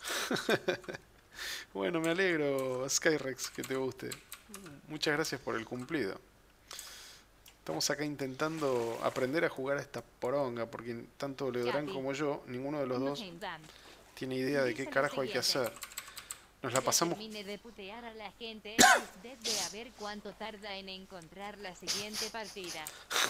B: Bueno, me alegro, Skyrex, que te guste. Muchas gracias por el cumplido. Estamos acá intentando aprender a jugar a esta poronga, porque tanto Leodran
C: Capi.
B: como yo, ninguno de los dos
C: Nottingham.
B: tiene idea de
C: Dice
B: qué
C: lo
B: carajo hay que
C: siguiente.
B: hacer. Nos la
C: Ya
B: pasamos...
C: termine de putear a la gente, usted de a ver cuánto tarda en encontrar la siguiente partida.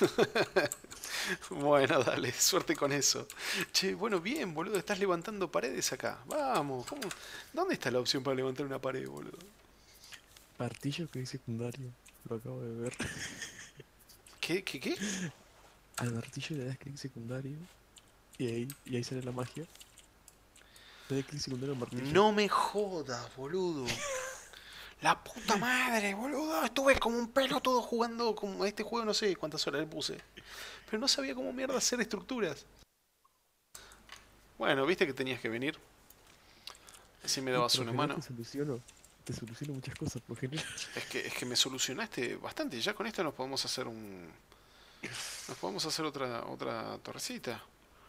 B: Bueno, dale, suerte con eso. Che, bueno, bien, boludo, estás levantando paredes acá. Vamos, ¿cómo? ¿Dónde está la opción para levantar una pared, boludo?
A: Martillo que es secundario. Lo acabo de ver.
B: ¿Qué, qué, qué?
A: Al martillo le das clic secundario. Y ahí, y ahí sale la magia. Le das clic secundario al martillo.
B: No me jodas, boludo. La puta madre, boludo. Estuve como un pelotudo jugando como a este juego, no sé cuántas horas le puse. Pero no sabía cómo mierda hacer estructuras. Bueno, viste que tenías que venir. Así me
A: Y
B: dabas
A: por lo
B: una
A: general
B: mano.
A: te soluciono. Te soluciono muchas cosas, por lo general.
B: Es que, es que me solucionaste bastante. Ya con esto nos podemos hacer un... Nos podemos hacer otra, otra torrecita.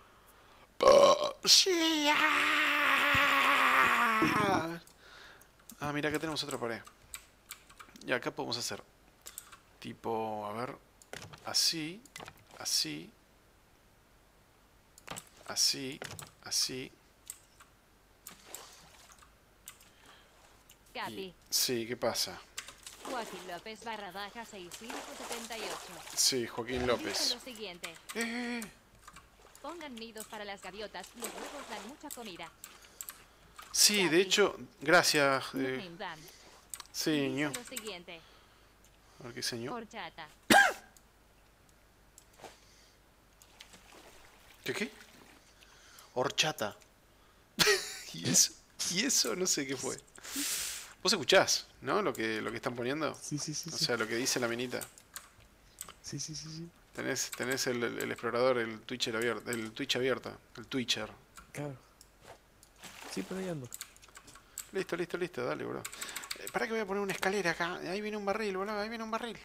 B: ¡Sí! ¡Ah! Ah, mira, acá tenemos otra pared. Y acá podemos hacer tipo, a ver, así, así, así, así.
C: Capi,
B: Y, sí, ¿qué pasa?
C: Joaquín López barra baja seiscientos setenta y ocho.
B: Sí, Joaquín
C: Dice
B: López.
C: lo siguiente.
B: Eh,
C: Pongan nidos para las gaviotas, los huevos dan mucha comida.
B: sí, de hecho, gracias. Eh,
C: Nuheim Dan.
B: sí,
C: Dice
B: ño.
C: lo siguiente.
B: A ver qué señor.
C: Horchata.
B: ¿Qué qué? Horchata. ¿Y eso? ¿Y eso? No sé qué fue. Vos escuchás, ¿no? Lo que, lo que están poniendo.
A: Sí, sí, sí,
B: O
A: sí.
B: sea, lo que dice la minita.
A: Sí, sí, sí, sí.
B: Tenés, tenés el, el- el explorador, el Twitcher abierto, el Twitch abierto, el Twitcher.
A: Claro. Sí, por ahí ando.
B: Listo, listo, listo, dale, bro. Eh, pará que voy a poner una escalera acá. Ahí viene un barril, boludo, ahí viene un barril.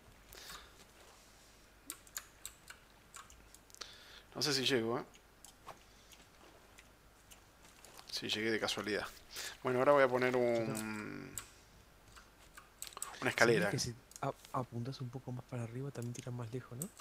B: No sé si llego, ¿eh? Sí, llegué de casualidad. Bueno, ahora voy a poner un... Una escalera.
A: ¿Sabías que si a- apuntas un poco más para arriba también tiras más lejos, ¿no?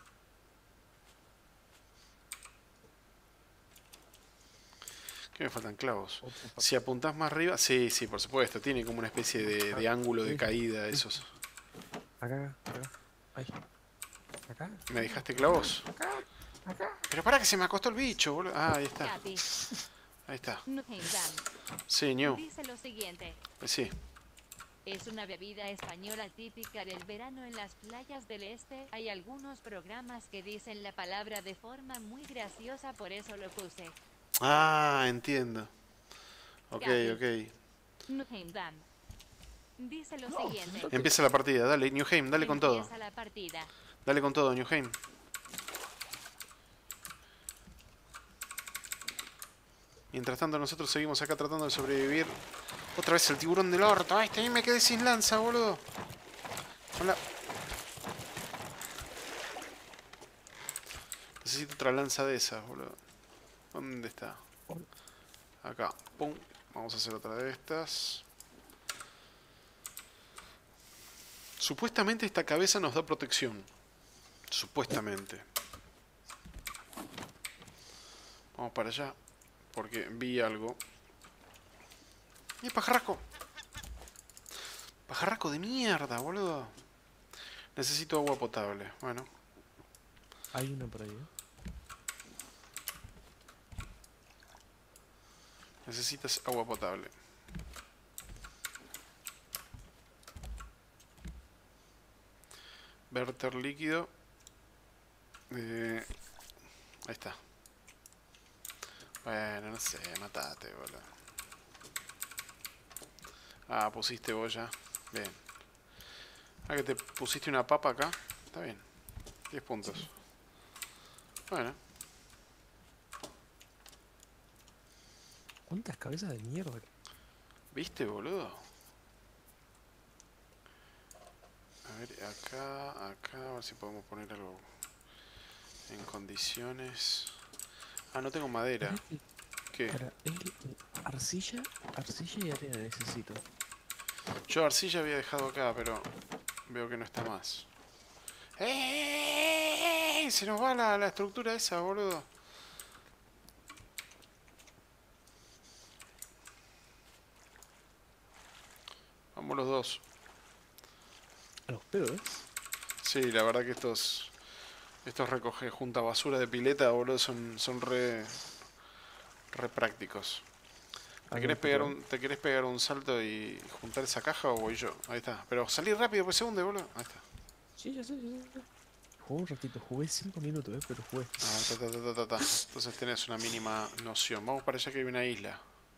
B: ¿Qué me faltan clavos?
A: O- o pa-
B: Si apuntás más arriba... Sí, sí, por supuesto. Tiene como una especie de, de ángulo de
A: Uy,
B: caída,
A: uy.
B: esos.
A: Acá, acá. Ahí. Acá.
B: ¿Me dejaste clavos?
A: Acá. Acá.
B: Pero para que se me acostó el bicho, boludo. Ah, ahí está.
C: Capi.
B: Ahí está.
C: Nuheim Dan.
B: Sí, ñu.
C: Dice lo siguiente.
B: Eh, Sí.
C: Es una bebida española típica del verano en las playas del este. Hay algunos programas que dicen la palabra de forma muy graciosa, por eso lo puse.
B: Ah, entiendo. Ok,
C: Gaby.
B: ok.
C: Nuheim Dan. Dice lo siguiente.
B: Empieza la partida, dale, Newheim, dale con todo.
C: Empieza la partida.
B: Dale con todo, Newheim. Mientras tanto nosotros seguimos acá tratando de sobrevivir. Otra vez el tiburón del orto. Ay, este ahí me quedé sin lanza, boludo. Hola. Necesito otra lanza de esas, boludo. ¿Dónde está?
A: Hola.
B: Acá. Pum. Vamos a hacer otra de estas. Supuestamente esta cabeza nos da protección. Supuestamente. Vamos para allá. Porque vi algo. ¡Y pajarraco! Pajarraco de mierda, boludo. Necesito agua potable. Bueno.
A: Hay una por ahí, ¿eh?
B: Necesitas agua potable. Verter líquido. Eh, ahí está. Bueno, no sé, matate, boludo. Ah, pusiste vos ya. Bien. Ah, que te pusiste una papa acá. Está bien. diez puntos. Bueno.
A: ¿Cuántas cabezas de mierda?
B: ¿Viste, boludo? A ver, acá, acá, a ver si podemos poner algo en condiciones. Ah, no tengo madera. ¿Qué?
A: Para, es arcilla, arcilla y arena necesito.
B: Yo arcilla había dejado acá, pero veo que no está más. ¡Eh! Se nos va la, la estructura esa, boludo. Vamos los dos.
A: A los pedos, ¿eh?
B: Sí, la verdad que estos... Estos recoge junta basura de pileta, boludo, son, son re... Re prácticos. ¿Te querés, pegar un, ¿Te querés pegar un salto y juntar esa caja o voy yo? Ahí está. Pero salí rápido, pues se hunde, boludo. Ahí está.
A: Sí, ya sé, ya sé. Jugué un ratito, jugué cinco minutos, eh, pero jugué.
B: Ah, ta, ta, ta, ta, ta, ta. Entonces tenés una mínima noción. Vamos para allá que hay una isla.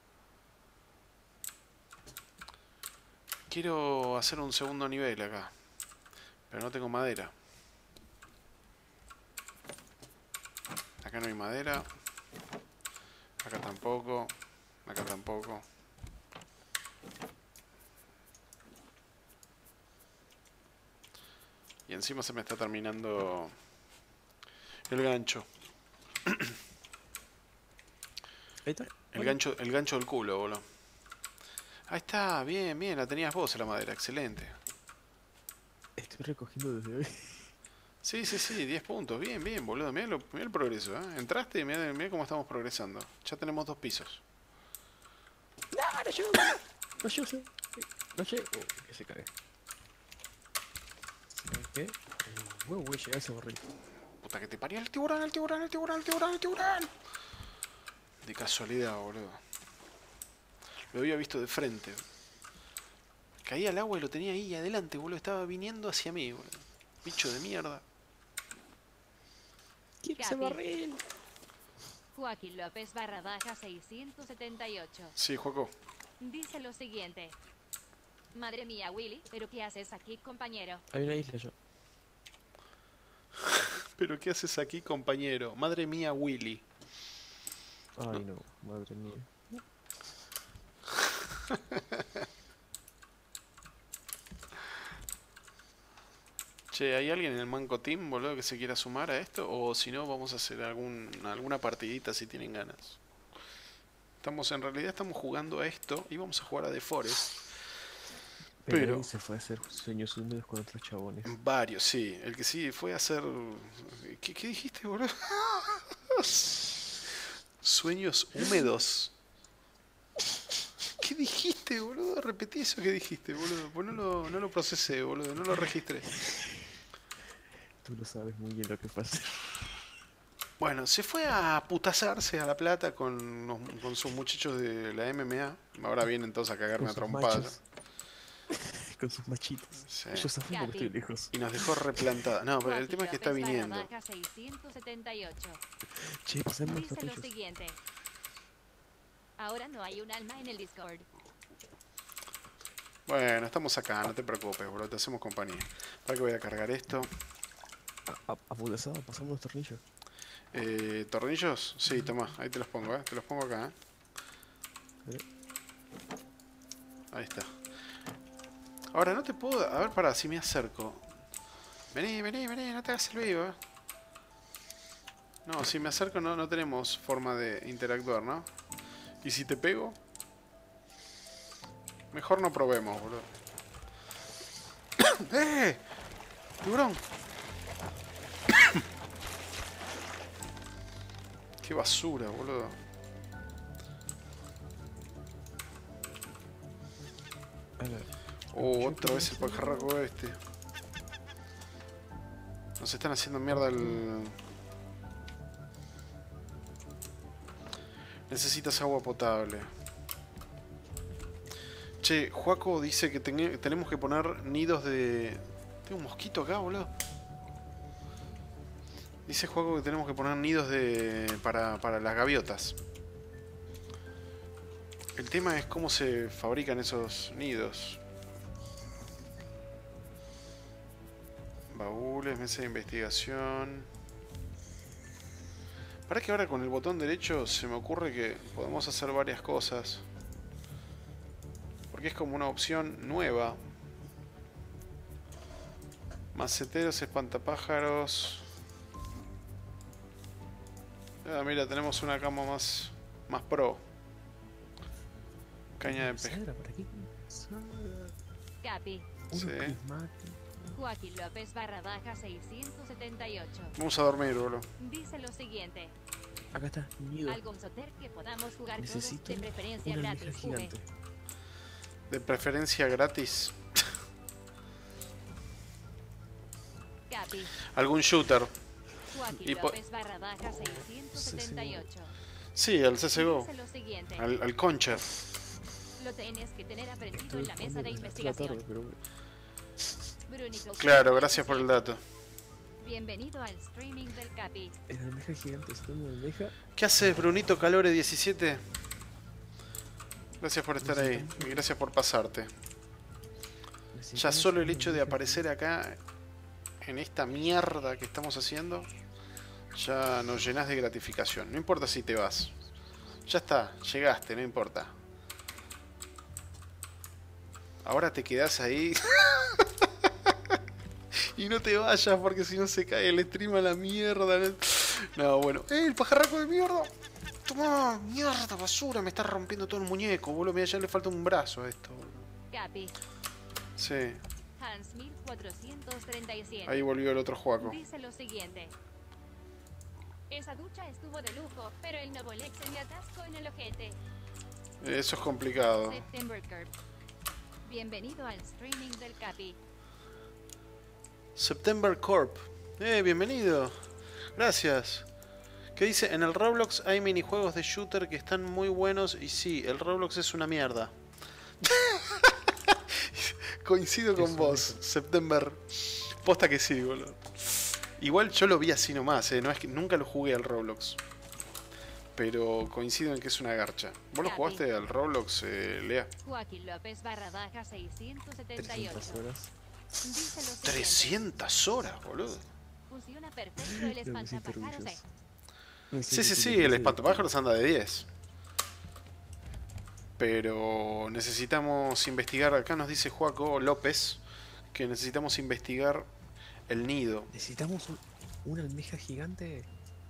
B: Quiero hacer un segundo nivel acá. Pero no tengo madera. Acá no hay madera. Acá tampoco. Acá tampoco. Y encima se me está terminando el gancho.
A: Ahí está.
B: El gancho, el gancho del culo, boludo. Ahí está, bien, bien, la tenías vos en la madera, excelente.
A: Estoy recogiendo desde hoy.
B: Sí, sí, sí, diez puntos, bien, bien, boludo, mirá, lo, mirá el progreso, ¿eh? Entraste y mirá, mirá cómo estamos progresando. Ya tenemos dos pisos.
A: No, no llego. No llego, sí. No llego. Oh, que se cae. ¿Sabes qué? Huevo, voy a llegar a ese barril.
B: Puta que te parió el tiburón, el tiburón, el tiburón, el tiburón, el tiburón. De casualidad, boludo. Lo había visto de frente. Caía al agua y lo tenía ahí adelante, boludo. Estaba viniendo hacia mí, boludo. Bicho de mierda.
A: ¿Quién es ese barril?
C: Joaquín López barra baja seiscientos setenta y ocho.
B: Sí, Joaco.
C: Dice lo siguiente. Madre mía, Willy, ¿pero qué haces aquí, compañero?
A: Hay una isla yo.
B: ¿Pero qué haces aquí, compañero? Madre mía, Willy.
A: Ay, no, madre mía.
B: Che, ¿hay alguien en el Manco Team, boludo, que se quiera sumar a esto? O si no, vamos a hacer algún, alguna partidita si tienen ganas. Estamos, en realidad estamos jugando a esto y vamos a jugar a The Forest.
A: Pero,
B: Pero-
A: él se fue a hacer sueños húmedos con otros chabones.
B: Varios, sí. El que sí fue a hacer... ¿Qué, qué dijiste, boludo? Sueños húmedos. ¿Qué dijiste, boludo? Repetí eso que dijiste, boludo. Pues no lo, no lo procesé, boludo. No lo registré.
A: Tú lo sabes muy bien lo que pasa.
B: Bueno, se fue a putazarse a La Plata con, unos- con sus muchachos de la M M A. Ahora vienen todos a cagarme
A: Con
B: a
A: sus
B: trompadas.
A: machos. Con sus machitos.
B: Sí.
A: Yo zafé porque estoy lejos.
B: Y nos dejó replantada. No, pero el tema es que está
C: Joaquín López
B: viniendo.
C: barra baja seiscientos setenta y ocho.
A: Che, pasemos los
C: Dice lo
A: platillos.
C: siguiente. Ahora no hay un alma en el Discord.
B: Bueno, estamos acá, no te preocupes, boludo. Te hacemos compañía. ¿Para qué voy a cargar esto?
A: A- a- Aputazado, pasamos los tornillos.
B: Eh, ¿Tornillos? Sí, toma, ahí te los pongo, ¿eh? Te los pongo acá, ¿eh?
A: ¿Eh?
B: Ahí está. Ahora, no te puedo... A ver, pará, si me acerco. Vení, vení, vení, no te hagas el vivo, ¿eh? No, si me acerco no, no tenemos forma de interactuar, ¿no? ¿Y si te pego? Mejor no probemos, boludo. ¡Eh! ¡Tiburón! ¡Qué basura, boludo!
A: A ver.
B: Oh,
A: Yo
B: otra
A: creo
B: vez
A: que
B: el
A: sí.
B: pajarraco este. Nos están haciendo mierda el... Necesitas agua potable. Che, Joaco dice que tenge- tenemos que poner nidos de... Tengo un mosquito acá, boludo. Dice Joaco que tenemos que poner nidos de... Para, para las gaviotas. El tema es cómo se fabrican esos nidos. Baúles, mesa de investigación. Para que ahora con el botón derecho se me ocurre que podemos hacer varias cosas. Porque es como una opción nueva. Maceteros, espantapájaros. Ah, mira, tenemos una cama más, más pro. Caña de pesca.
A: Sara, ¿para qué? Sara.
C: Capi.
A: Uno
B: Sí.
A: prismático.
C: Joaquín López barra baja seiscientos setenta y ocho.
B: Vamos a dormir, boludo.
C: Dice lo siguiente.
A: Acá está, nido.
C: Algún soter que podamos jugar
A: Necesito
C: todos, de preferencia
A: una almeja
C: gratis. V.
A: gigante.
B: De preferencia gratis.
C: Capi.
B: Algún shooter.
C: Joaquín
B: Y po-
C: López barra baja seiscientos setenta y ocho.
B: Sí, al C S G O.
C: Dice lo siguiente.
B: Al, al concha.
C: Lo tienes que tener aprendido
A: Estoy
C: en la mesa de
A: jugando desde las tres de la
C: investigación.
A: tarde, pero bueno.
C: Brunico.
B: Claro, gracias por el dato.
C: Bienvenido al streaming del Capi.
A: El almeja gigante, si tengo una almeja,
B: ¿Qué haces, Brunito Calore diecisiete? Gracias por estar ahí. Y gracias por pasarte. Ya
A: necesitamos
B: solo el
A: una
B: hecho de
A: almeja
B: aparecer acá en esta mierda que estamos haciendo, ya nos llenas de gratificación. No importa si te vas. Ya está, llegaste, no importa. Ahora te quedás ahí. Y no te vayas porque si no se cae el stream a la mierda. No, bueno. ¡Eh, el pajarraco de mierda! Toma, mierda, basura, me está rompiendo todo el muñeco, boludo. Mira, ya le falta un brazo a esto, boludo.
C: Capi.
B: Sí,
C: Hans mil cuatrocientos treinta y siete.
B: ahí volvió el otro juaco.
C: Dice lo siguiente. Esa ducha estuvo de lujo, pero el Novolex se me atascó en el ojete.
B: Eso es complicado.
C: September Curb. Bienvenido al streaming del Capi.
B: September Corp. Eh, bienvenido. Gracias. ¿Qué dice? En el Roblox hay minijuegos de shooter que están muy buenos y sí, el Roblox es una mierda. Coincido con
A: Eso
B: vos,
A: dijo.
B: September. Posta que sí, boludo. Igual yo lo vi así nomás, eh. No es que nunca lo jugué al Roblox. Pero coincido en que es una garcha. ¿Vos lo
C: Capi.
B: jugaste al Roblox, eh, Lea?
C: Joaquín López barra baja seiscientos setenta y
A: trescientas
C: ocho.
A: horas.
C: Dice lo siguiente.
B: trescientas horas, boludo.
C: Funciona perfecto el
A: Yo me siento
C: espantapájaros.
A: orgulloso.
C: eh.
A: Me
B: Sí, sí,
A: siento
B: sí,
A: orgulloso
B: el
A: de-
B: espantapájaros anda de diez. Pero necesitamos investigar, acá nos dice Joaco López, que necesitamos investigar el nido.
A: Necesitamos un- una almeja gigante.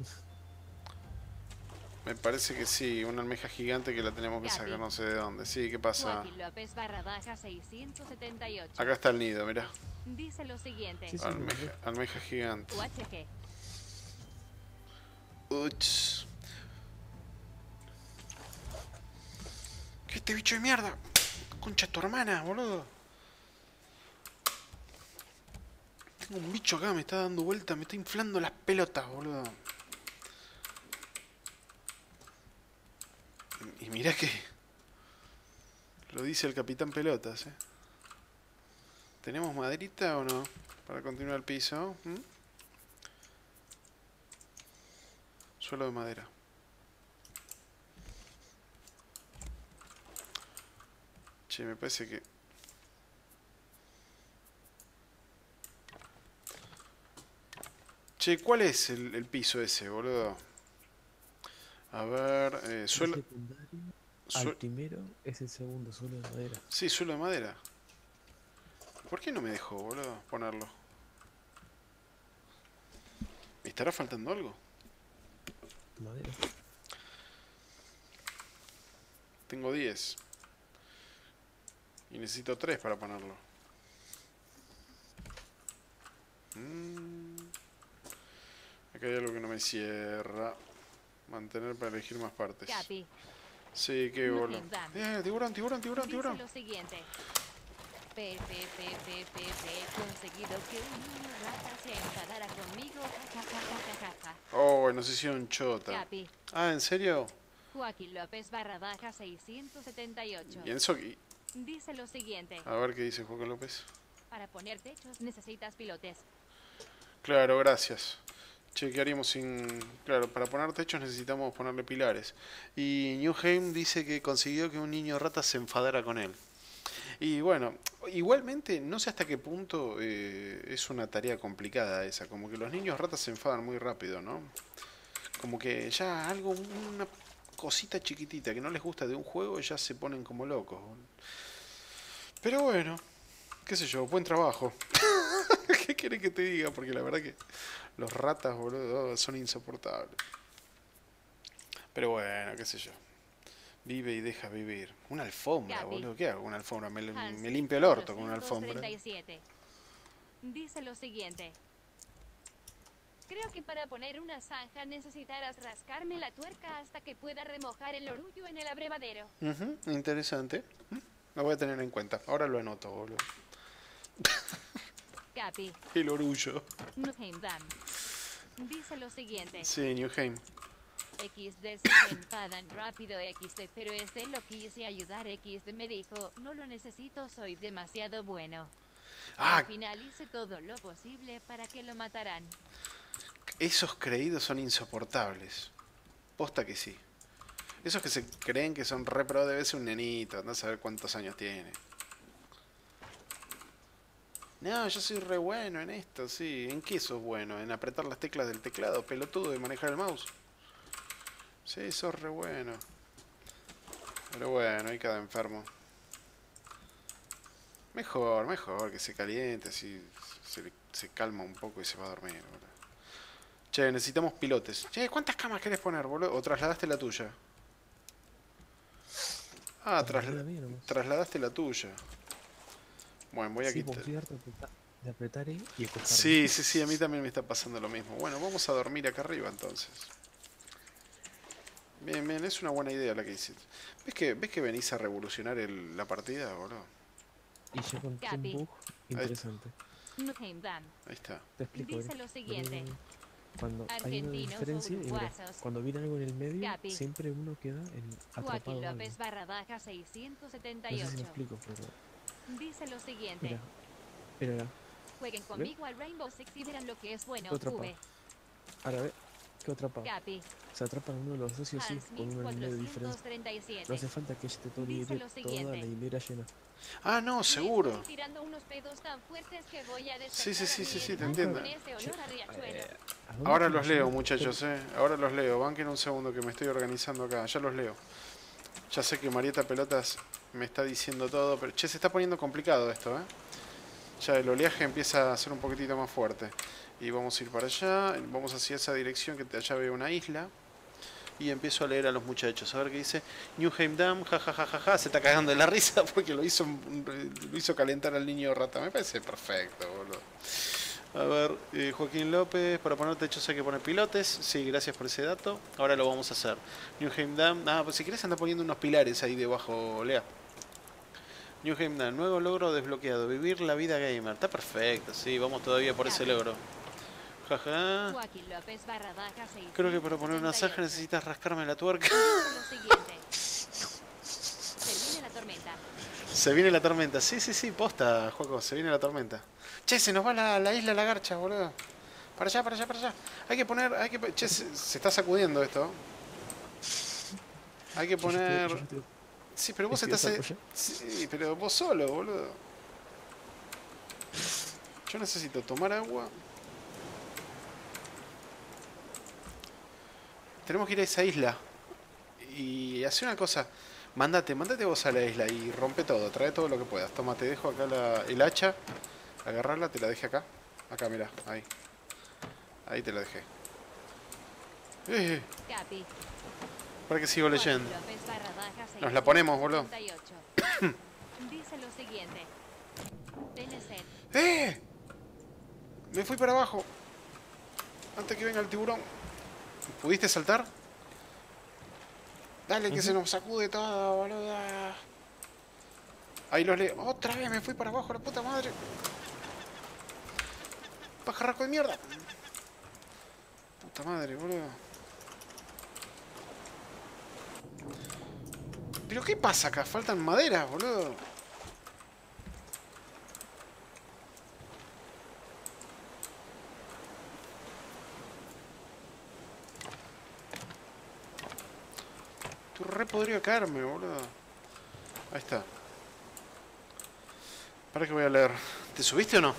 B: Me parece que sí, una almeja gigante que la tenemos que
C: Gaby.
B: sacar no sé de dónde. Sí, ¿qué pasa?
C: Joaquín López barra baja seiscientos setenta y ocho.
B: Acá está el nido, mirá.
C: Dice lo siguiente.
A: Sí, sí.
B: Almeja, almeja gigante.
C: U H G.
B: Uch. ¿Qué este bicho de mierda? Concha tu hermana, boludo. Tengo un bicho acá, me está dando vuelta, me está inflando las pelotas, boludo. Y mirá que... Lo dice el Capitán Pelotas, eh. ¿Tenemos maderita o no? Para continuar el piso. ¿Mm? Suelo de madera. Che, me parece que... Che, ¿cuál es el, el piso ese, boludo? A ver, eh,
A: El
B: suelo...
A: secundario.
B: sue-
A: Al primero es el segundo, suelo de madera.
B: Sí, suelo de madera. ¿Por qué no me dejó, boludo, ponerlo? ¿Me estará faltando algo?
A: Madera.
B: Tengo diez. Y necesito tres para ponerlo. Mm. Acá hay algo que no me cierra. Mantener para elegir más partes.
C: Capi.
B: Sí, qué
C: No
B: boludo.
C: me da.
B: Eh, tiburón, tiburón, tiburón,
C: Dice
B: tiburón.
C: lo siguiente. P, P, P, P, P, P, he conseguido que un niño rata se enfadara conmigo. Ja, ja, ja, ja, ja, ja.
B: Oh, nos hicieron chota.
C: Capi.
B: Ah, ¿en serio?
C: Joaquín López barra baja seiscientos setenta y ocho.
B: Y en eso... y-
C: Dice lo siguiente.
B: A ver qué dice Joaquín López.
C: Para poner techos necesitas pilotes.
B: Claro, gracias. Che, ¿qué haríamos sin...? Claro, para poner techos necesitamos ponerle pilares. Y Newheim dice que consiguió que un niño rata se enfadara con él. Y bueno, igualmente, no sé hasta qué punto eh, es una tarea complicada esa. Como que los niños ratas se enfadan muy rápido, ¿no? Como que ya algo, una cosita chiquitita que no les gusta de un juego, ya se ponen como locos. Pero bueno, qué sé yo, buen trabajo. ¿Qué querés que te diga? Porque la verdad que los ratas, boludo, son insoportables. Pero bueno, qué sé yo. Vive y deja vivir. Una alfombra,
C: Gaby.
B: boludo. ¿Qué hago con una alfombra? Me,
C: Hans
B: me limpio el orto con una alfombra.
C: cuatrocientos treinta y siete. Dice lo siguiente. Creo que para poner una zanja necesitarás rascarme la tuerca hasta que pueda remojar el orullo en el abrevadero.
B: Ujú, interesante. ¿Mm? Lo voy a tener en cuenta. Ahora lo anoto, boludo.
C: Capi.
B: El orgullo.
C: Newheim Dam. Dice lo siguiente.
B: Sí, Newheim.
C: equis de se enfadan rápido equis de, pero este lo quise ayudar. equis de me dijo, no lo necesito, soy demasiado bueno.
B: Ah,
C: Al final hice todo lo posible para que lo mataran.
B: esos creídos son insoportables. Posta que sí. Esos que se creen que son re pro debe ser un nenito, no saber cuántos años tiene. No, yo soy re bueno en esto, sí. ¿En qué sos bueno? ¿En apretar las teclas del teclado, pelotudo, y manejar el mouse? Sí, sos re bueno. Pero bueno, ahí cada enfermo. Mejor, mejor, que se caliente, así se, se calma un poco y se va a dormir, boludo. Che, necesitamos pilotes. Che, ¿cuántas camas querés poner, boludo? ¿O trasladaste la tuya? Ah, trasla trasladaste la tuya. Bueno, voy a
A: sí,
B: quitar.
A: estoy harto de apretar E y acostarme.
B: Sí, sí, sí, a mí también me está pasando lo mismo. Bueno, vamos a dormir acá arriba entonces. Bien, bien, es una buena idea la que hiciste. ¿Ves que, ves que venís a revolucionar el, la partida, boludo?
A: Y yo encontré un bug interesante.
C: Newheim Dam.
B: Ahí está.
A: Te explico.
C: Dice lo siguiente.
A: Cuando hay una diferencia, y mira, cuando viene algo en el medio,
C: Capi.
A: siempre uno queda en atrapado.
C: Joaquín López barra baja seiscientos setenta y
A: No sé si me
C: ocho.
A: explico, pero...
C: Dice lo siguiente.
A: Mira, mira,
C: Jueguen conmigo al Rainbow Six y verán lo que es bueno.
A: ¿qué atrapa?
C: V.
A: Ahora ve, ¿qué atrapa?
C: Capi.
A: Se atrapan uno de los dos y así, con uno en el medio de diferencia.
C: cuatrocientos treinta y siete.
A: No hace falta que esté todo
C: Dice
A: hile-
C: lo
A: toda
C: siguiente.
A: la hilera llena.
B: Ah, no,
C: Me
B: seguro.
C: estoy tirando unos pedos tan fuertes que voy a
B: Sí, sí, sí,
C: despertar a
B: sí,
C: mi
B: sí, te
C: hermano
B: entiendo.
C: con ese olor a riachuelo.
A: ¿A dónde
B: Ahora
A: te
B: los
A: llevas?
B: leo, muchachos, eh. Ahora los leo. Banquen un segundo que me estoy organizando acá. Ya los leo. Ya sé que Marieta Pelotas me está diciendo todo, pero che, se está poniendo complicado esto, eh. Ya el oleaje empieza a ser un poquitito más fuerte. Y vamos a ir para allá. Vamos hacia esa dirección que allá veo una isla. Y empiezo a leer a los muchachos. A ver qué dice. Newheim Dam, jajajaja. Ja, ja, ja. Se está cagando de la risa porque lo hizo, lo hizo calentar al niño rata. Me parece perfecto, boludo. A ver, eh, Joaquín López, para poner techos hay que poner pilotes. Sí, gracias por ese dato. Ahora lo vamos a hacer. Newheim Dam. Ah, pues si querés anda poniendo unos pilares ahí debajo, Lea. Newheim Dam, nuevo logro desbloqueado. Vivir la vida gamer. Está perfecto, sí, vamos todavía por ese logro. Jaja.
C: Joaquín López barra baja seiscientos
B: Creo que para poner una
C: setenta y
B: saja
C: ocho.
B: necesitas rascarme la tuerca.
C: Dice lo siguiente. Se viene la tormenta.
B: Se viene la tormenta. Sí, sí, sí, posta, Joaco, se viene la tormenta. Che, se nos va la, la isla La Garcha, boludo. Para allá, para allá, para allá. Hay que poner, hay que... Che, se, se está sacudiendo esto. Hay que
A: Yo- yo estoy-
B: poner...
A: yo estoy-
B: Sí, pero vos
A: estoy a
B: estás...
A: salvo ya.
B: Sí, pero vos solo, boludo. Yo necesito tomar agua. Tenemos que ir a esa isla. Y hacer una cosa. Mándate, mándate vos a la isla y rompe todo. Trae todo lo que puedas. Toma, te dejo acá la, el hacha. Agarrarla, te la dejé acá. Acá, mira, ahí. Ahí te la dejé. Eh,
C: Capi.
B: para que sigo leyendo.
C: Joaquín López barra baja
B: Nos la ponemos, boludo.
C: seiscientos setenta y ocho. Dice lo siguiente. N C.
B: ¡Eh! Me fui para abajo. Antes que venga el tiburón. ¿Pudiste saltar? Dale, que
A: Ujú.
B: se nos sacude todo, boluda. Ahí los leo. Otra vez me fui para abajo, la puta madre. Pajarraco de mierda. Puta madre, boludo. ¿Pero qué pasa acá? Faltan maderas, boludo. Tú re podría caerme, boludo. Ahí está. Para que voy a leer. ¿Te subiste o no?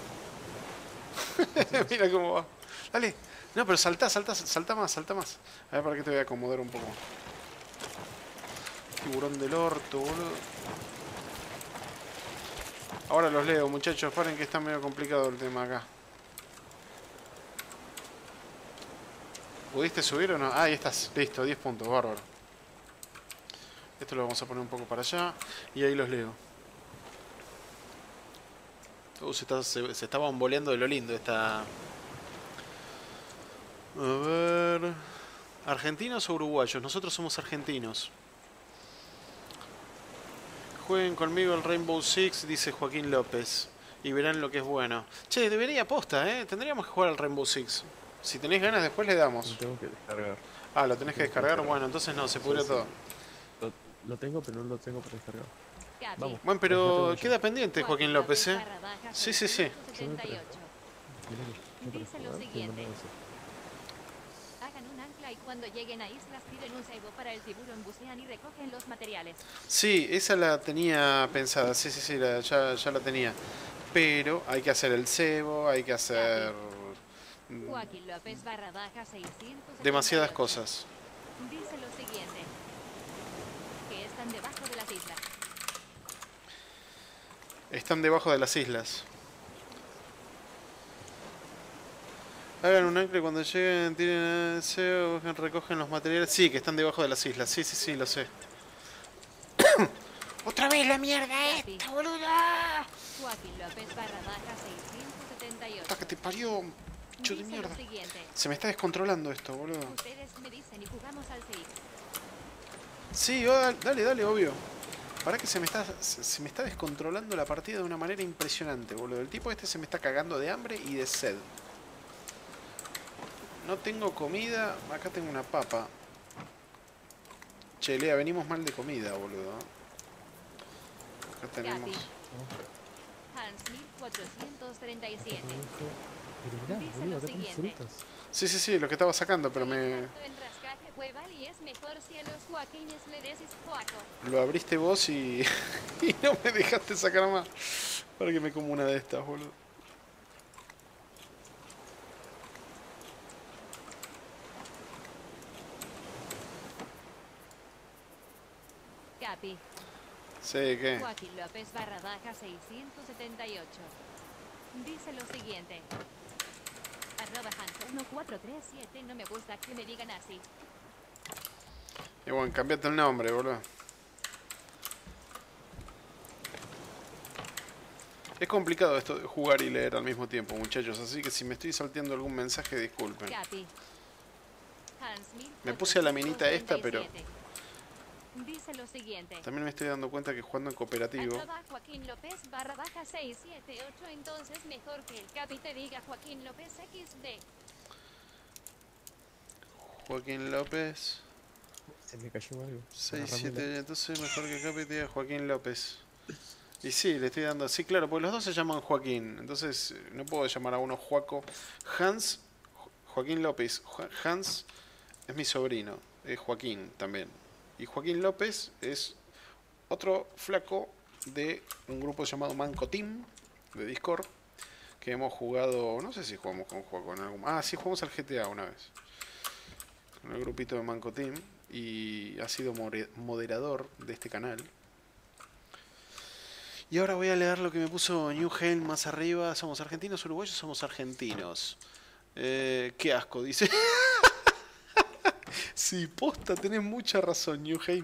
B: Mira cómo va. Dale. No, pero saltá, saltá, saltá más, saltá más. A ver, para que te voy a acomodar un poco. Tiburón del orto, boludo. Ahora los leo, muchachos. Paren que está medio complicado el tema acá. ¿Pudiste subir o no? Ah, ahí estás. Listo, diez puntos, bárbaro. Esto lo vamos a poner un poco para allá. Y ahí los leo. Uh, se, está, se, se está bamboleando de lo lindo esta... A ver... ¿Argentinos o uruguayos? Nosotros somos argentinos. Jueguen conmigo el Rainbow Six, dice Joaquín López. Y verán lo que es bueno. Che, debería posta, ¿eh? Tendríamos que jugar al Rainbow Six. Si tenéis ganas, después le damos.
A: Lo tengo que descargar.
B: Ah, ¿lo tenés que
A: Tengo que
B: descargar?
A: descargar.
B: Bueno, entonces no, se
A: Sí,
B: pudrió
A: sí.
B: todo.
A: Lo, lo tengo, pero no lo tengo para descargar.
C: Capi.
A: Vamos.
B: Bueno,
A: Ya
B: pero
A: tengo
B: queda pendiente Joaquín López, ¿eh?
C: barra baja
B: Sí, sí, sí.
C: seiscientos setenta y ocho.
A: Mira que- no,
C: Dice
A: para
C: lo
A: jugar, te
C: siguiente.
A: mandaba eso.
C: Hagan un ancla y cuando lleguen a islas piden un cebo para el tiburón, bucean y recogen los materiales.
B: Sí, esa la tenía pensada. Sí, sí, sí, la- ya, ya la tenía. Pero hay que hacer el cebo, hay que hacer... mm,
C: Joaquín López barra baja seiscientos setenta y ocho.
B: demasiadas cosas.
C: Dice lo siguiente. Que están debajo de las islas.
B: Están debajo de las islas. Hagan un ancla y cuando lleguen, tiren el cebo, recogen los materiales. Sí, que están debajo de las islas. Sí, sí, sí, lo sé. ¡Otra vez la mierda esta, boluda!
C: Joaquín López barra baja seiscientos setenta y ocho.
B: ¡Hasta que te parió, bicho de
C: Dice
B: mierda!
C: lo siguiente.
B: Se me está descontrolando esto, boludo.
C: Ustedes me dicen y jugamos al seis.
B: Sí, oh, dale, dale, obvio. Para que se me está se, se me está descontrolando la partida de una manera impresionante, boludo. El tipo este se me está cagando de hambre y de sed. No tengo comida. Acá tengo una papa. Che, Lea, venimos mal de comida, boludo. Acá tenemos...
C: Capi. Hans mil cuatrocientos treinta y siete.
A: Pero mirá,
C: Dice
A: boludo,
C: lo
A: acá tenés
C: siguiente.
A: frutas.
B: Sí, sí, sí, lo que estaba sacando, pero me...
C: En rascaje hueval y es mejor si a los Joaquines le decís Joaco.
B: Lo abriste vos y... y no me dejaste sacar más. Para que me como una de estas, boludo.
C: Capi.
B: Sí, ¿qué?
C: Joaquín López barra baja seiscientos setenta y ocho. Dice lo siguiente. Arroba Hans uno cuatro tres siete. No me gusta que me digan así.
B: Y bueno, cambiate el nombre, boludo. Es complicado esto de jugar y leer al mismo tiempo, muchachos, así que si me estoy salteando algún mensaje, disculpen.
C: Capi. Hans mil
B: Me puse a la minita esta, pero
C: cuatrocientos treinta y siete. Dice lo siguiente.
B: también me estoy dando cuenta que jugando en cooperativo...
C: Arroba Joaquín López barra baja seis siete ocho. Entonces mejor que el Capi te diga Joaquín López equis de.
B: Joaquín López...
A: Se me cayó algo.
B: seis
A: Agarrámela.
B: siete, entonces mejor que Capi te diga Joaquín López. Y sí, le estoy dando... Sí, claro, porque los dos se llaman Joaquín, entonces eh, no puedo llamar a uno Joaco. Hans, Jo- Joaquín López. Jo- Hans es mi sobrino, es Joaquín también. Y Joaquín López es otro flaco de un grupo llamado Manco Team de Discord, que hemos jugado, no sé si jugamos con Joaco en algún... Ah, sí, jugamos al G T A una vez. Con el grupito de Manco Team. Y ha sido more- moderador de este canal. Y ahora voy a leer lo que me puso New Hale más arriba. ¿Somos argentinos, uruguayos? Somos argentinos. Eh, qué asco, dice. Sí, posta, tenés mucha razón, New Hale.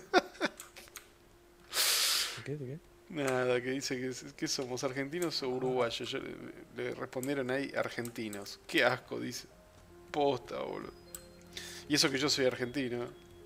A: ¿De qué? ¿De qué?
B: Nada, que dice que, que somos argentinos o uruguayos. Yo, le, le respondieron ahí argentinos. Qué asco, dice. Posta, boludo. Y eso que yo soy argentino.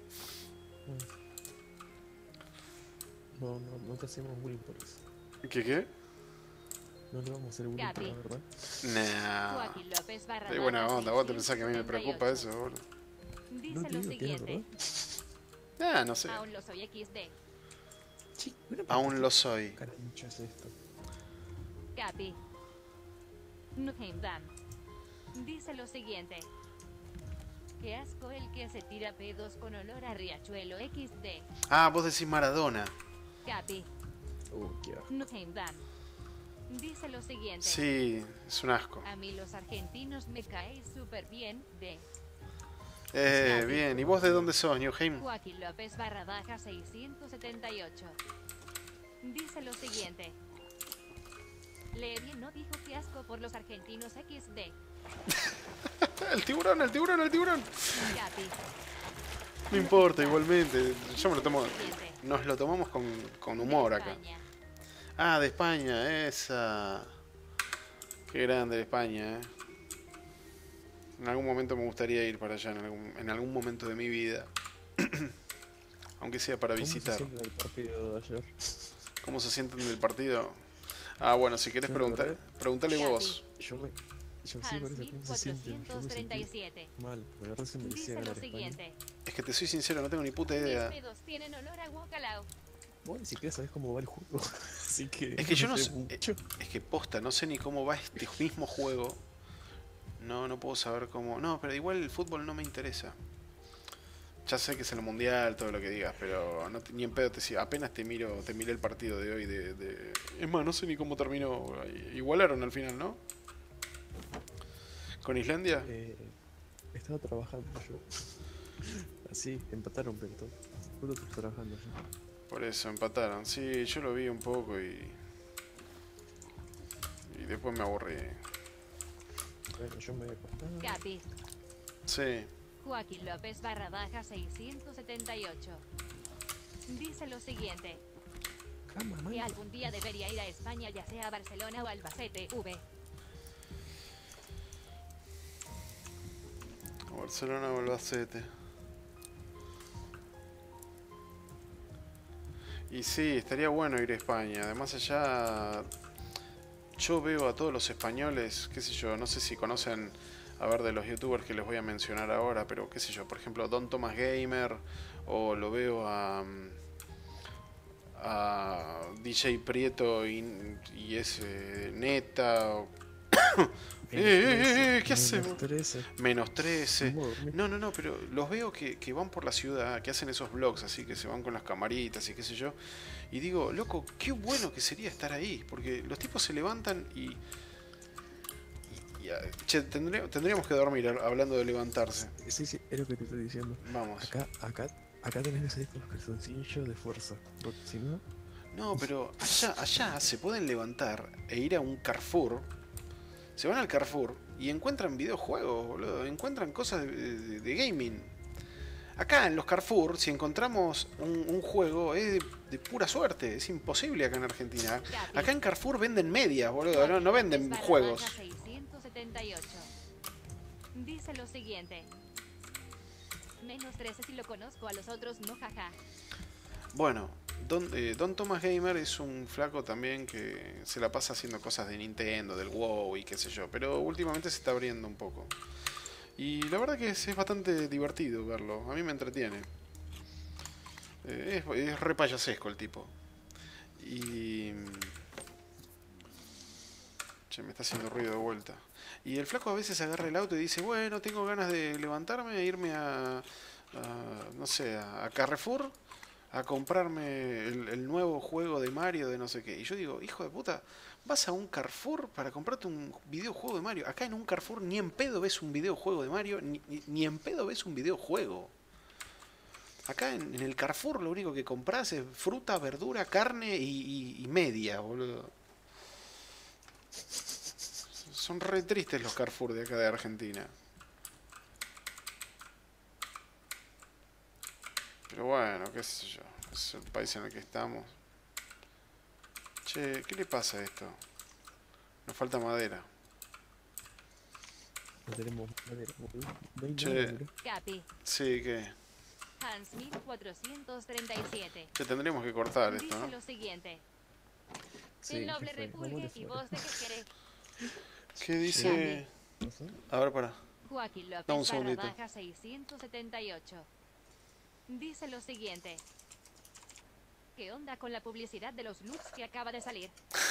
A: No, no, no te hacemos bullying por eso.
B: ¿Qué qué?
A: No le vamos a hacer bullying por
C: Capi.
A: la verdad.
B: Nah.
C: Joaquín López barra
B: Qué buena
C: baja
B: onda, vos te pensás que a mí me preocupa
C: seiscientos
B: eso, boludo.
C: setenta y ocho. Dice
A: No te
C: lo
A: digo que es
C: siguiente.
A: verdad.
B: Ah, no sé.
C: Aún lo soy equis de.
A: Sí, mira,
B: Aún
A: ¿qué
B: lo soy.
A: caramucho es esto?
C: Capi. Nuheim Dam. Dice lo siguiente. Qué asco el que se tira pedos con olor a riachuelo equis de.
B: Ah, vos decís Maradona.
C: Capi.
A: Uh, qué asco.
C: Nuheim Dam. Dice lo siguiente.
B: Sí, es un asco.
C: A mí los argentinos me caen súper bien de.
B: Eh, bien. ¿Y vos de dónde sos, Newheim?
C: Joaquín López barra baja seiscientos setenta y ocho. Dice lo siguiente. Lee bien, no dijo que asco por los argentinos equis de.
B: El tiburón, el tiburón, el tiburón.
C: Capi.
B: No importa, igualmente. Yo me lo tomo.
C: Siguiente.
B: Nos lo tomamos con, con humor
C: De
B: acá.
C: España.
B: Ah, de España, esa. Qué grande de España, eh. En algún momento me gustaría ir para allá, en algún, en algún momento de mi vida. Aunque sea para
A: ¿Cómo se
B: visitar.
A: siente el partido de ayer?
B: ¿Cómo se sienten del partido? Ah, bueno, si querés
A: Yo, la
B: preguntar,
A: verdad,
B: preguntale vos.
A: Yo me... Yo sí,
C: Hans
A: por eso,
C: Smith
A: ¿cómo se siente? Yo me
C: cuatrocientos treinta y
A: sentí
C: siete.
A: mal, la verdad se merecía
C: Dice
A: ganar
C: lo
A: España.
C: siguiente.
B: Es que te soy sincero, no tengo ni puta
C: Mis
B: idea.
C: pedos tienen olor a guacalao.
A: Vos ni siquiera sabés cómo va el juego, así que...
B: Es que yo no
A: sé
B: sé,
A: mucho.
B: es que posta, no sé ni cómo va este mismo juego. No, no puedo saber cómo... No, pero igual el fútbol no me interesa. Ya sé que es el mundial, todo lo que digas, pero no te- ni en pedo te sigo. Apenas te miro, te miré el partido de hoy de, de... Es más, no sé ni cómo terminó. Igualaron al final, ¿no? ¿Con Islandia?
A: Eh, estaba trabajando yo. Así, empataron, pero todo. Puro estoy trabajando yo.
B: Por eso, empataron. Sí, yo lo vi un poco y... Y después me aburrí.
A: Bueno, yo me voy a acostar.
C: Capi.
B: Sí.
C: Joaquín López barra baja seiscientos setenta y ocho. Dice lo siguiente.
A: Cama, man.
C: Que algún día debería ir a España, ya sea a Barcelona o Albacete. V.
B: Barcelona o Albacete. Y sí, estaría bueno ir a España. Además allá yo veo a todos los españoles, qué sé yo, no sé si conocen, a ver, de los youtubers que les voy a mencionar ahora, pero qué sé yo, por ejemplo, Don Thomas Gamer, o lo veo a, a D J Prieto y, y ese Neta. O... ¡Eh, eh, eh! ¿Qué hace?
A: Menos trece.
B: Menos trece.
A: No puedo dormir.
B: No, no, no, pero los veo que, que van por la ciudad, que hacen esos vlogs así, que se van con las camaritas y qué sé yo. Y digo, loco, qué bueno que sería estar ahí, porque los tipos se levantan y... y- y, ah, che, tendría- tendríamos que dormir hab- hablando de levantarse.
A: Sí, sí, es lo que te estoy diciendo.
B: Vamos.
A: Acá, acá, acá tenés que salir con los calzoncillos de fuerza. Porque si no,
B: No, pero allá, allá se pueden levantar e ir a un Carrefour. Se van al Carrefour y encuentran videojuegos, boludo. Encuentran cosas de, de- de gaming. Acá en los Carrefour, si encontramos un, un juego, es de, de pura suerte. Es imposible acá en Argentina.
C: Capi.
B: Acá en Carrefour venden medias, boludo. No, no venden
C: Barra
B: juegos.
C: baja seiscientos setenta y ocho. Dice lo siguiente. Menos trece si lo conozco, a los otros no, jaja.
B: Bueno, Don, eh, Don Thomas Gamer es un flaco también que se la pasa haciendo cosas de Nintendo, del WoW y qué sé yo. Pero últimamente se está abriendo un poco. Y la verdad que es, es bastante divertido verlo. A mí me entretiene. Eh, es, es re payasesco el tipo. Y... Che, me está haciendo ruido de vuelta. Y el flaco a veces agarra el auto y dice, bueno, tengo ganas de levantarme e irme a... a, no sé, a, a Carrefour a comprarme el, el nuevo juego de Mario de no sé qué. Y yo digo, hijo de puta, vas a un Carrefour para comprarte un videojuego de Mario. Acá en un Carrefour ni en pedo ves un videojuego de Mario, ni, ni, ni en pedo ves un videojuego. Acá en, en el Carrefour lo único que compras es fruta, verdura, carne y, y, y media, boludo. Son re tristes los Carrefour de acá de Argentina. Pero bueno, qué sé yo. Es el país en el que estamos. Che, ¿qué le pasa a esto? Nos falta madera.
A: no tenemos madera, boludo. No hay
B: Che.
A: nada, boludo.
C: Capi.
B: Sí, que...
C: Hans Smith cuatrocientos treinta y siete.
B: Che, tendríamos que cortar esto,
C: Dice
B: ¿no?
C: lo siguiente.
A: Sí,
C: El noble
A: ya fue.
C: repulgue
A: Vámonos
C: y
A: fuera.
C: vos de qué querés.
B: ¿Qué dice?
A: No sé.
B: A ver, para.
C: Joaquín López
B: Da un
C: barra
B: segundito.
C: baja seiscientos setenta y ocho. Dice lo siguiente. ¿Qué onda con la publicidad de los looks que acaba de salir?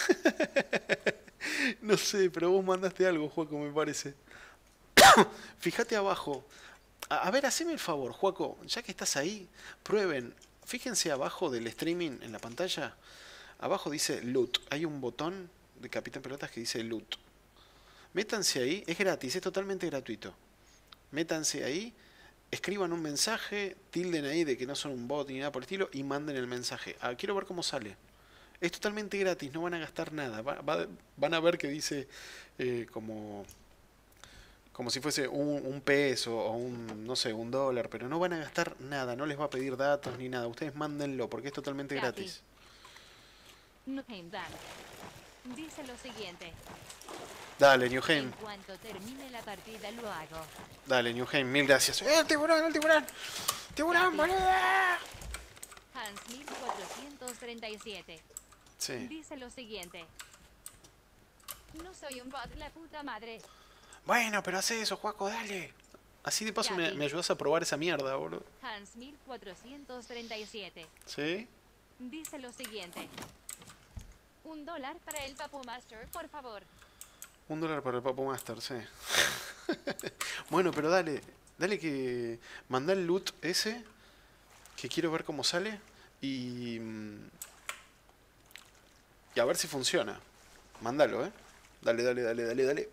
B: No sé, pero vos mandaste algo, Juaco, me parece. Fíjate abajo. A, a ver, haceme el favor, Juaco, ya que estás ahí, prueben. Fíjense abajo del streaming en la pantalla. Abajo dice loot. Hay un botón de Capitán Pelotas que dice loot. Métanse ahí, es gratis, es totalmente gratuito. Métanse ahí, escriban un mensaje, tilden ahí de que no son un bot ni nada por el estilo y manden el mensaje. Ah, quiero ver cómo sale. Es totalmente gratis, no van a gastar nada. Va- va- van a ver que dice eh, como, como si fuese un, un peso o un, no sé, un dólar, pero no van a gastar nada, no les va a pedir datos ni nada. Ustedes mándenlo porque es totalmente
C: Capi.
B: gratis.
C: Nuheim Dan. Dice lo siguiente.
B: Dale,
C: En
B: Newheim.
C: cuanto termine la partida lo hago.
B: Dale, Newheim, mil gracias. ¡Eh, el tiburón, el tiburón! ¡Tiburón,
C: Capi.
B: boludo!
C: Hans mil cuatrocientos treinta y siete.
B: Sí.
C: Dice lo siguiente. No soy un bot, la puta madre.
B: Bueno, pero hace eso, Juaco, dale. Así de paso me,
C: Capi.
B: me ayudas a probar esa mierda, boludo.
C: Hans mil cuatrocientos treinta y siete.
B: ¿Sí?
C: Dice lo siguiente. Un dólar para el Papu Master, por favor.
B: Un dólar para el Papo Master, sí. Bueno, pero dale. Dale que... Mandá el loot ese. Que quiero ver cómo sale. Y... mm, Y a ver si funciona. Mándalo, eh. Dale, dale, dale, dale, dale.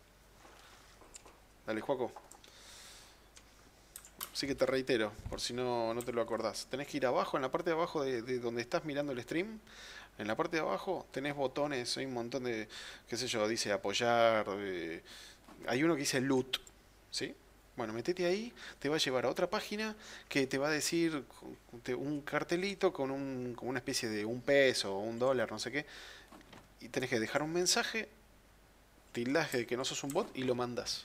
B: Dale, Juaco. Así que te reitero, por si no, no te lo acordás. Tenés que ir abajo, en la parte de abajo de, de donde estás mirando el stream. En la parte de abajo tenés botones, hay un montón de, qué sé yo, dice apoyar. eh, hay uno que dice loot, ¿sí? Bueno, metete ahí, te va a llevar a otra página que te va a decir te- un cartelito con, un, con una especie de un peso o un dólar, no sé qué. Y tenés que dejar un mensaje, tildás de que no sos un bot y lo mandás.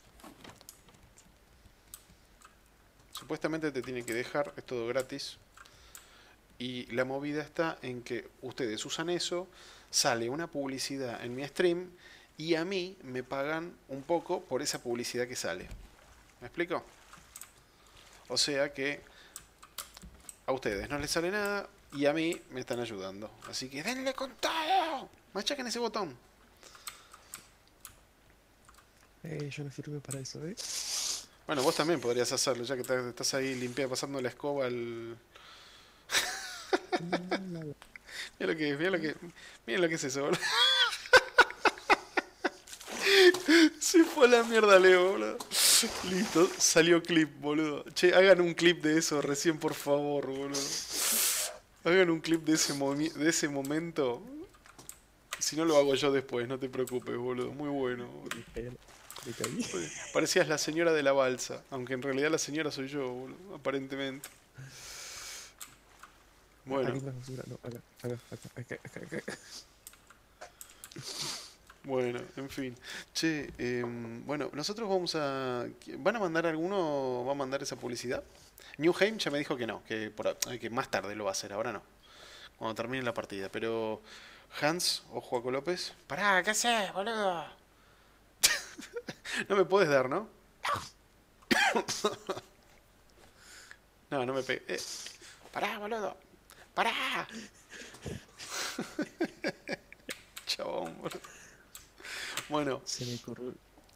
B: Supuestamente te tiene que dejar, es todo gratis. Y la movida está en que ustedes usan eso, sale una publicidad en mi stream y a mí me pagan un poco por esa publicidad que sale. ¿Me explico? O sea que a ustedes no les sale nada y a mí me están ayudando. Así que denle con todo. Machaquen ese botón.
A: Eh, yo no sirve para eso, ¿eh?
B: Bueno, vos también podrías hacerlo, ya que te- estás ahí limpiando, pasando la escoba al... Mira lo que es, mira lo que, mira lo que es eso, boludo. Se fue a la mierda, Leo, boludo. Listo, salió clip, boludo. Che, hagan un clip de eso recién, por favor, boludo. Hagan un clip de ese, momi- de ese momento. Si no, lo hago yo después, no te preocupes, boludo. Muy bueno, boludo.
A: Me caí. Me caí.
B: Parecías la señora de la balsa, aunque en realidad la señora soy yo, boludo, aparentemente. Bueno.
A: Aquí no censura, no, acá, acá, acá, acá, acá, acá.
B: Bueno, en fin. Che, eh, bueno, nosotros vamos a... ¿Van a mandar alguno? ¿Va a mandar esa publicidad? Newheim ya me dijo que no, que, por, a- que más tarde lo va a hacer, ahora no. Cuando termine la partida. Pero Hans o Joaco López... Pará, ¿qué haces, boludo? No me puedes dar, ¿no? No, no me pegues. Eh, pará, boludo. Pará. Chabón, boludo. Bueno,
A: Se me corrió.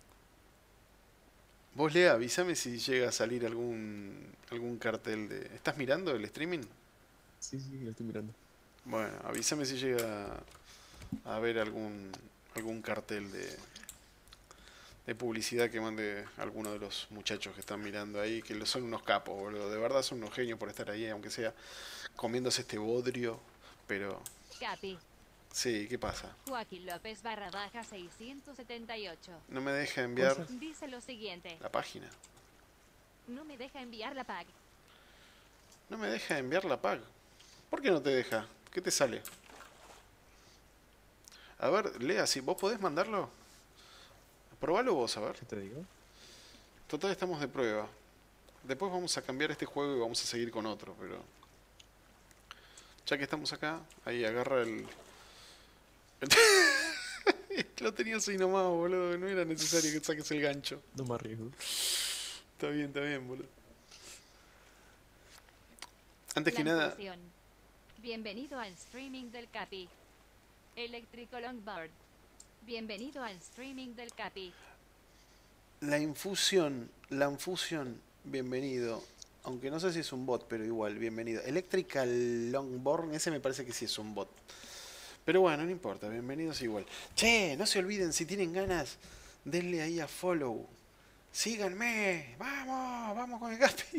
B: vos Lea, avísame si llega a salir algún algún cartel de... ¿Estás mirando el streaming?
A: Sí, sí, lo estoy mirando.
B: Bueno, avísame si llega a ver algún algún cartel de de publicidad que mande alguno de los muchachos que están mirando ahí, que lo- son unos capos, boludo. De verdad son unos genios por estar ahí, aunque sea comiéndose este bodrio, pero
C: Capi.
B: sí, ¿qué pasa?
C: Joaquín López barra baja seiscientos setenta y ocho.
B: No me deja enviar
A: Cosas.
C: Dice lo siguiente.
B: la página.
C: No me deja enviar la pack.
B: No me deja enviar la pack. ¿Por qué no te deja? ¿Qué te sale? A ver, Lea, si vos podés mandarlo. Probalo vos, a ver.
A: ¿Qué te digo?
B: Total, estamos de prueba. Después vamos a cambiar este juego y vamos a seguir con otro, pero... Ya que estamos acá, ahí agarra el... Lo tenía así nomás, boludo. No era necesario que saques el gancho.
A: No me arriesgo.
B: Está bien, está bien, boludo. Antes
C: La
B: que nada...
C: infusión. Bienvenido al streaming del Capi. Eléctrico Longboard. Bienvenido al streaming del Capi.
B: La infusión, la infusión, bienvenido. Aunque no sé si es un bot, pero igual, bienvenido. Electrical Longborn, ese me parece que sí es un bot. Pero bueno, no importa, bienvenidos igual. Che, no se olviden, si tienen ganas, denle ahí a follow. Síganme, vamos, vamos con el Capi.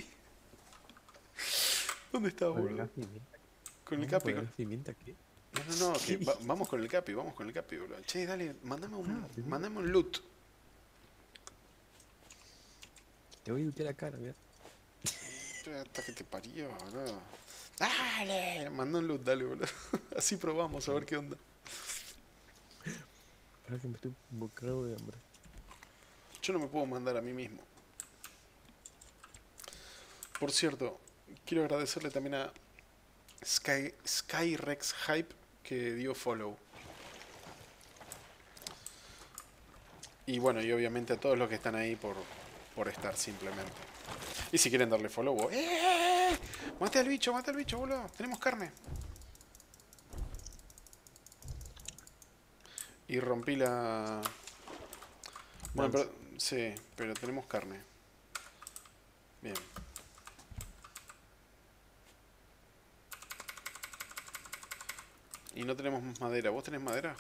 B: ¿Dónde está,
A: Con el
B: boludo?
A: Capi, mienta.
B: Con el
A: ¿Cómo?
B: Capi.
A: ¿Con el
B: con-
A: Capi, mienta qué?
B: No, no, no, que va- vamos con el Capi, vamos con el Capi, boludo. Che, dale, mandame un,
A: Ah, bien.
B: mandame un loot.
A: Te voy a limpiar la cara, mira.
B: Hasta que te parió, boludo. Dale, mandá un loot, dale, boludo. Así probamos, a ver qué onda.
A: Ahora que me estoy bocado de hambre.
B: Yo no me puedo mandar a mí mismo. Por cierto, quiero agradecerle también a Sky, Skyrex Hype que dio follow. Y bueno, y obviamente a todos los que están ahí por, por estar simplemente. Y si quieren darle follow, ¡eh! ¡Mate al bicho, mate al bicho, boludo! Tenemos carne. Y rompí la... Bueno, pero... Sí, pero tenemos carne. Bien. Y no tenemos más madera. ¿Vos tenés madera?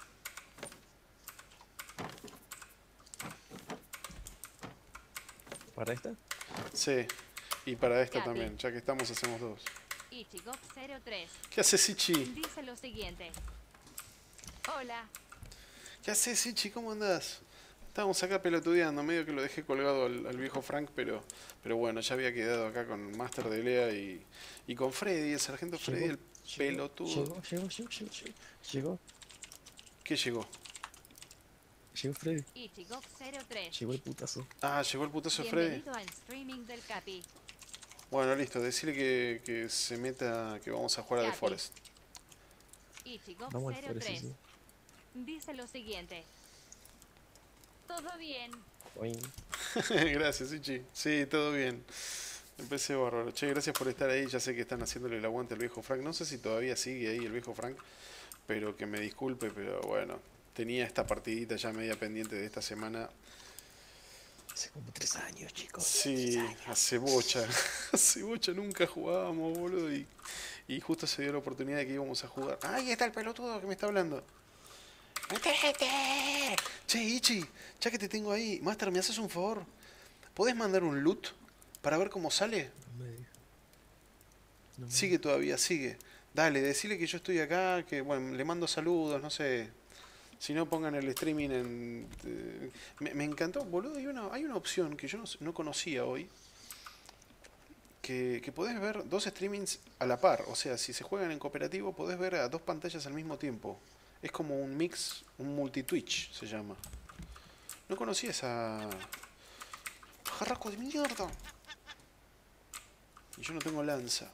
A: ¿Para esta?
B: Sí. Y para esta
C: Capi.
B: también. Ya que estamos, hacemos dos.
C: Ichigo cero tres
B: ¿Qué haces, Ichi?
C: dice lo siguiente. Hola.
B: ¿Qué haces, Ichi? ¿Cómo andás? Estábamos acá pelotudeando. Medio que lo dejé colgado al, al viejo Frank, pero pero bueno, ya había quedado acá con Master de Lea y, y con Freddy, el sargento Freddy,
A: Llegó,
B: el
A: llegó,
B: pelotudo.
A: Llegó, llegó, llegó, llegó, llegó. Llegó,
B: ¿Qué llegó?
A: llegó Freddy.
C: Ichigo cero tres.
A: Llegó el putazo.
B: Ah, llegó el putazo de Freddy.
C: Bienvenido al streaming del Capi.
B: Bueno, listo. Decirle que, que se meta, que vamos a jugar a The
C: Capi.
B: Forest.
C: Ichigo
A: Vamos al
C: cero
A: Forest,
C: tres
A: sí.
C: dice lo siguiente. Todo bien.
A: Oin.
B: Gracias, Ichi. Sí, todo bien. Empecé bárbaro. Che, gracias por estar ahí. Ya sé que están haciéndole el aguante al viejo Frank. No sé si todavía sigue ahí el viejo Frank, pero que me disculpe, pero bueno. Tenía esta partidita ya media pendiente de esta semana.
A: Hace como tres años, chicos.
B: Sí, hace bocha. Hace bocha nunca jugábamos, boludo. Y, y justo se dio la oportunidad de que íbamos a jugar. ¡Ahí está el pelotudo que me está hablando! ¡Métete! Che, Ichi, ya que te tengo ahí, Master, ¿me haces un favor? ¿Podés mandar un loot para ver cómo sale?
A: No me digas. No me
B: Sigue todavía, sigue. Dale, decile que yo estoy acá, que bueno, le mando saludos, no sé. Si no, pongan el streaming en... eh, me, me encantó, boludo, hay una, hay una opción que yo no, no conocía hoy. Que, que podés ver dos streamings a la par. O sea, si se juegan en cooperativo, podés ver a dos pantallas al mismo tiempo. Es como un mix, un multi-twitch se llama. No conocía esa... ¡Jarraco de mierda! Y yo no tengo lanza.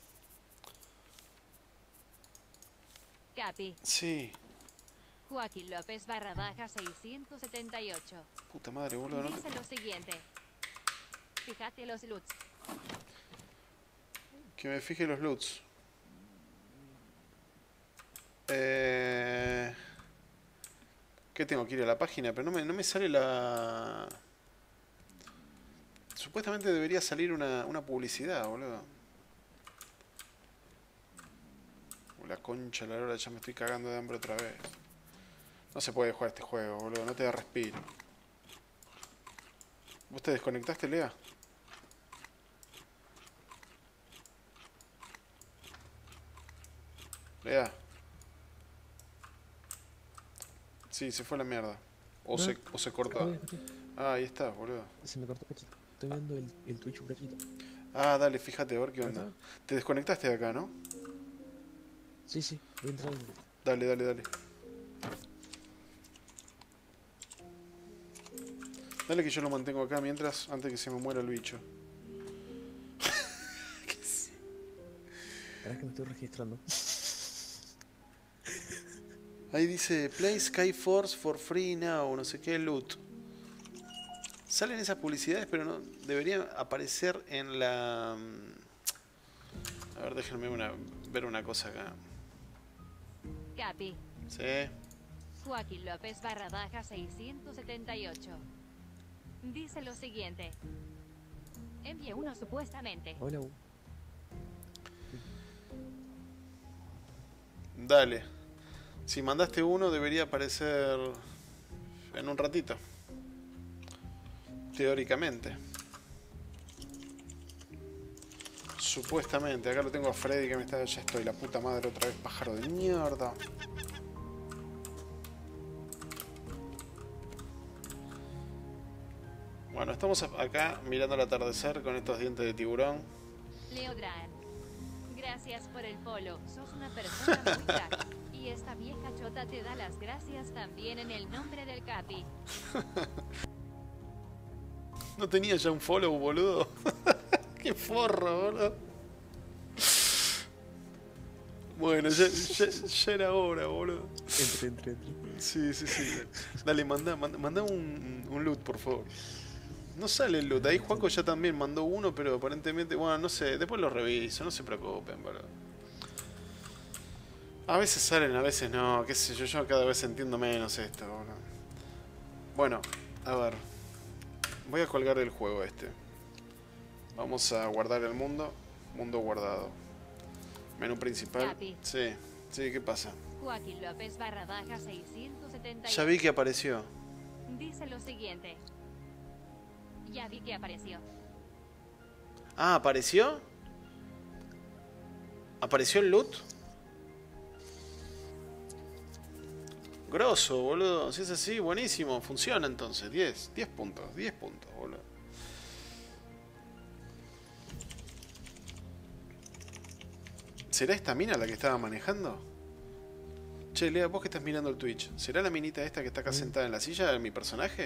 C: Capi.
B: Sí.
C: Joaquín López barra baja seiscientos setenta y ocho.
B: Puta madre, boludo. No
C: Dice
B: te-
C: lo siguiente. Fíjate los loots.
B: Que me fije los loots. Eh... ¿Qué tengo que ir a la página? Pero no me, no me sale la... Supuestamente debería salir una, una publicidad, boludo. Uh, La concha, la hora, ya me estoy cagando de hambre otra vez. No se puede jugar este juego, boludo. No te da respiro. ¿Vos te desconectaste, Lea? Lea. Sí, se fue a la mierda. O,
A: No.
B: se, o se cortó.
A: Joder, joder.
B: Ah, ahí está, boludo.
A: Se me cortó cachito. Estoy viendo el, el Twitch un cachito.
B: Ah, dale, fíjate, a ver qué
A: ¿Ya
B: onda.
A: está?
B: Te desconectaste de acá, ¿no?
A: Sí, sí, voy a entrar.
B: Dale, dale, dale. Dale que yo lo mantengo acá mientras, antes que se me muera el bicho.
A: Ahora que me estoy registrando.
B: Ahí dice Play Skyforce for free now, no sé qué, loot. Salen esas publicidades, pero no deberían aparecer en la... A ver, déjenme una, ver una cosa acá.
C: Capi.
B: Sí.
C: Joaquín López barra baja seiscientos setenta y ocho. Dice lo siguiente. Envié uno supuestamente.
A: Hola. U.
B: Dale. Si mandaste uno, debería aparecer en un ratito. Teóricamente. Supuestamente. Acá lo tengo a Freddy que me está... Ya estoy, la puta madre, otra vez, pájaro de mierda. Bueno, estamos acá mirando el atardecer con estos dientes de tiburón.
C: Leodran. Gracias por el polo. Sos una persona muy crack. Y esta vieja chota te da las gracias también en el nombre del Capi.
B: No tenía ya un follow, boludo. Qué forro, boludo. Bueno, ya, ya, ya era hora, boludo.
A: Entre, entre, entre.
B: Sí, sí, sí. Dale, manda, manda, manda un, un loot, por favor. No sale el loot. Ahí Juaco ya también mandó uno, pero aparentemente... Bueno, no sé. Después lo reviso. No se preocupen, boludo. A veces salen, a veces no. Qué sé yo. Yo cada vez entiendo menos esto, boludo. Bueno, a ver. Voy a colgar el juego este. Vamos a guardar el mundo. Mundo guardado. Menú principal.
C: Capi.
B: Sí, sí, ¿qué pasa?
C: Joaquín López barra baja seiscientos setenta y ocho.
B: Ya vi que apareció.
C: Dice lo siguiente. Ya vi que apareció.
B: Ah, ¿apareció? ¿Apareció el loot? Grosso, boludo. Si es así, buenísimo. Funciona entonces. diez. diez puntos. diez puntos, boludo. ¿Será esta mina la que estaba manejando? Che, Lea, vos que estás mirando el Twitch. ¿Será la minita esta que está acá
A: Mm.
B: sentada en la silla de mi personaje?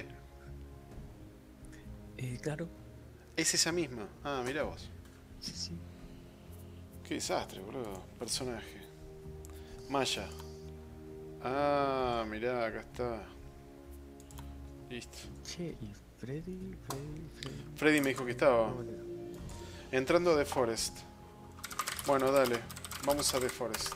A: Eh, claro.
B: Es esa misma. Ah, mirá vos.
A: Sí, sí.
B: Qué desastre, boludo. Personaje. Maya. Ah, mirá, acá está. Listo.
A: Che, y Freddy, Freddy, Freddy.
B: Freddy me dijo que estaba.
A: No, no.
B: Entrando a The Forest. Bueno, dale. Vamos a The Forest.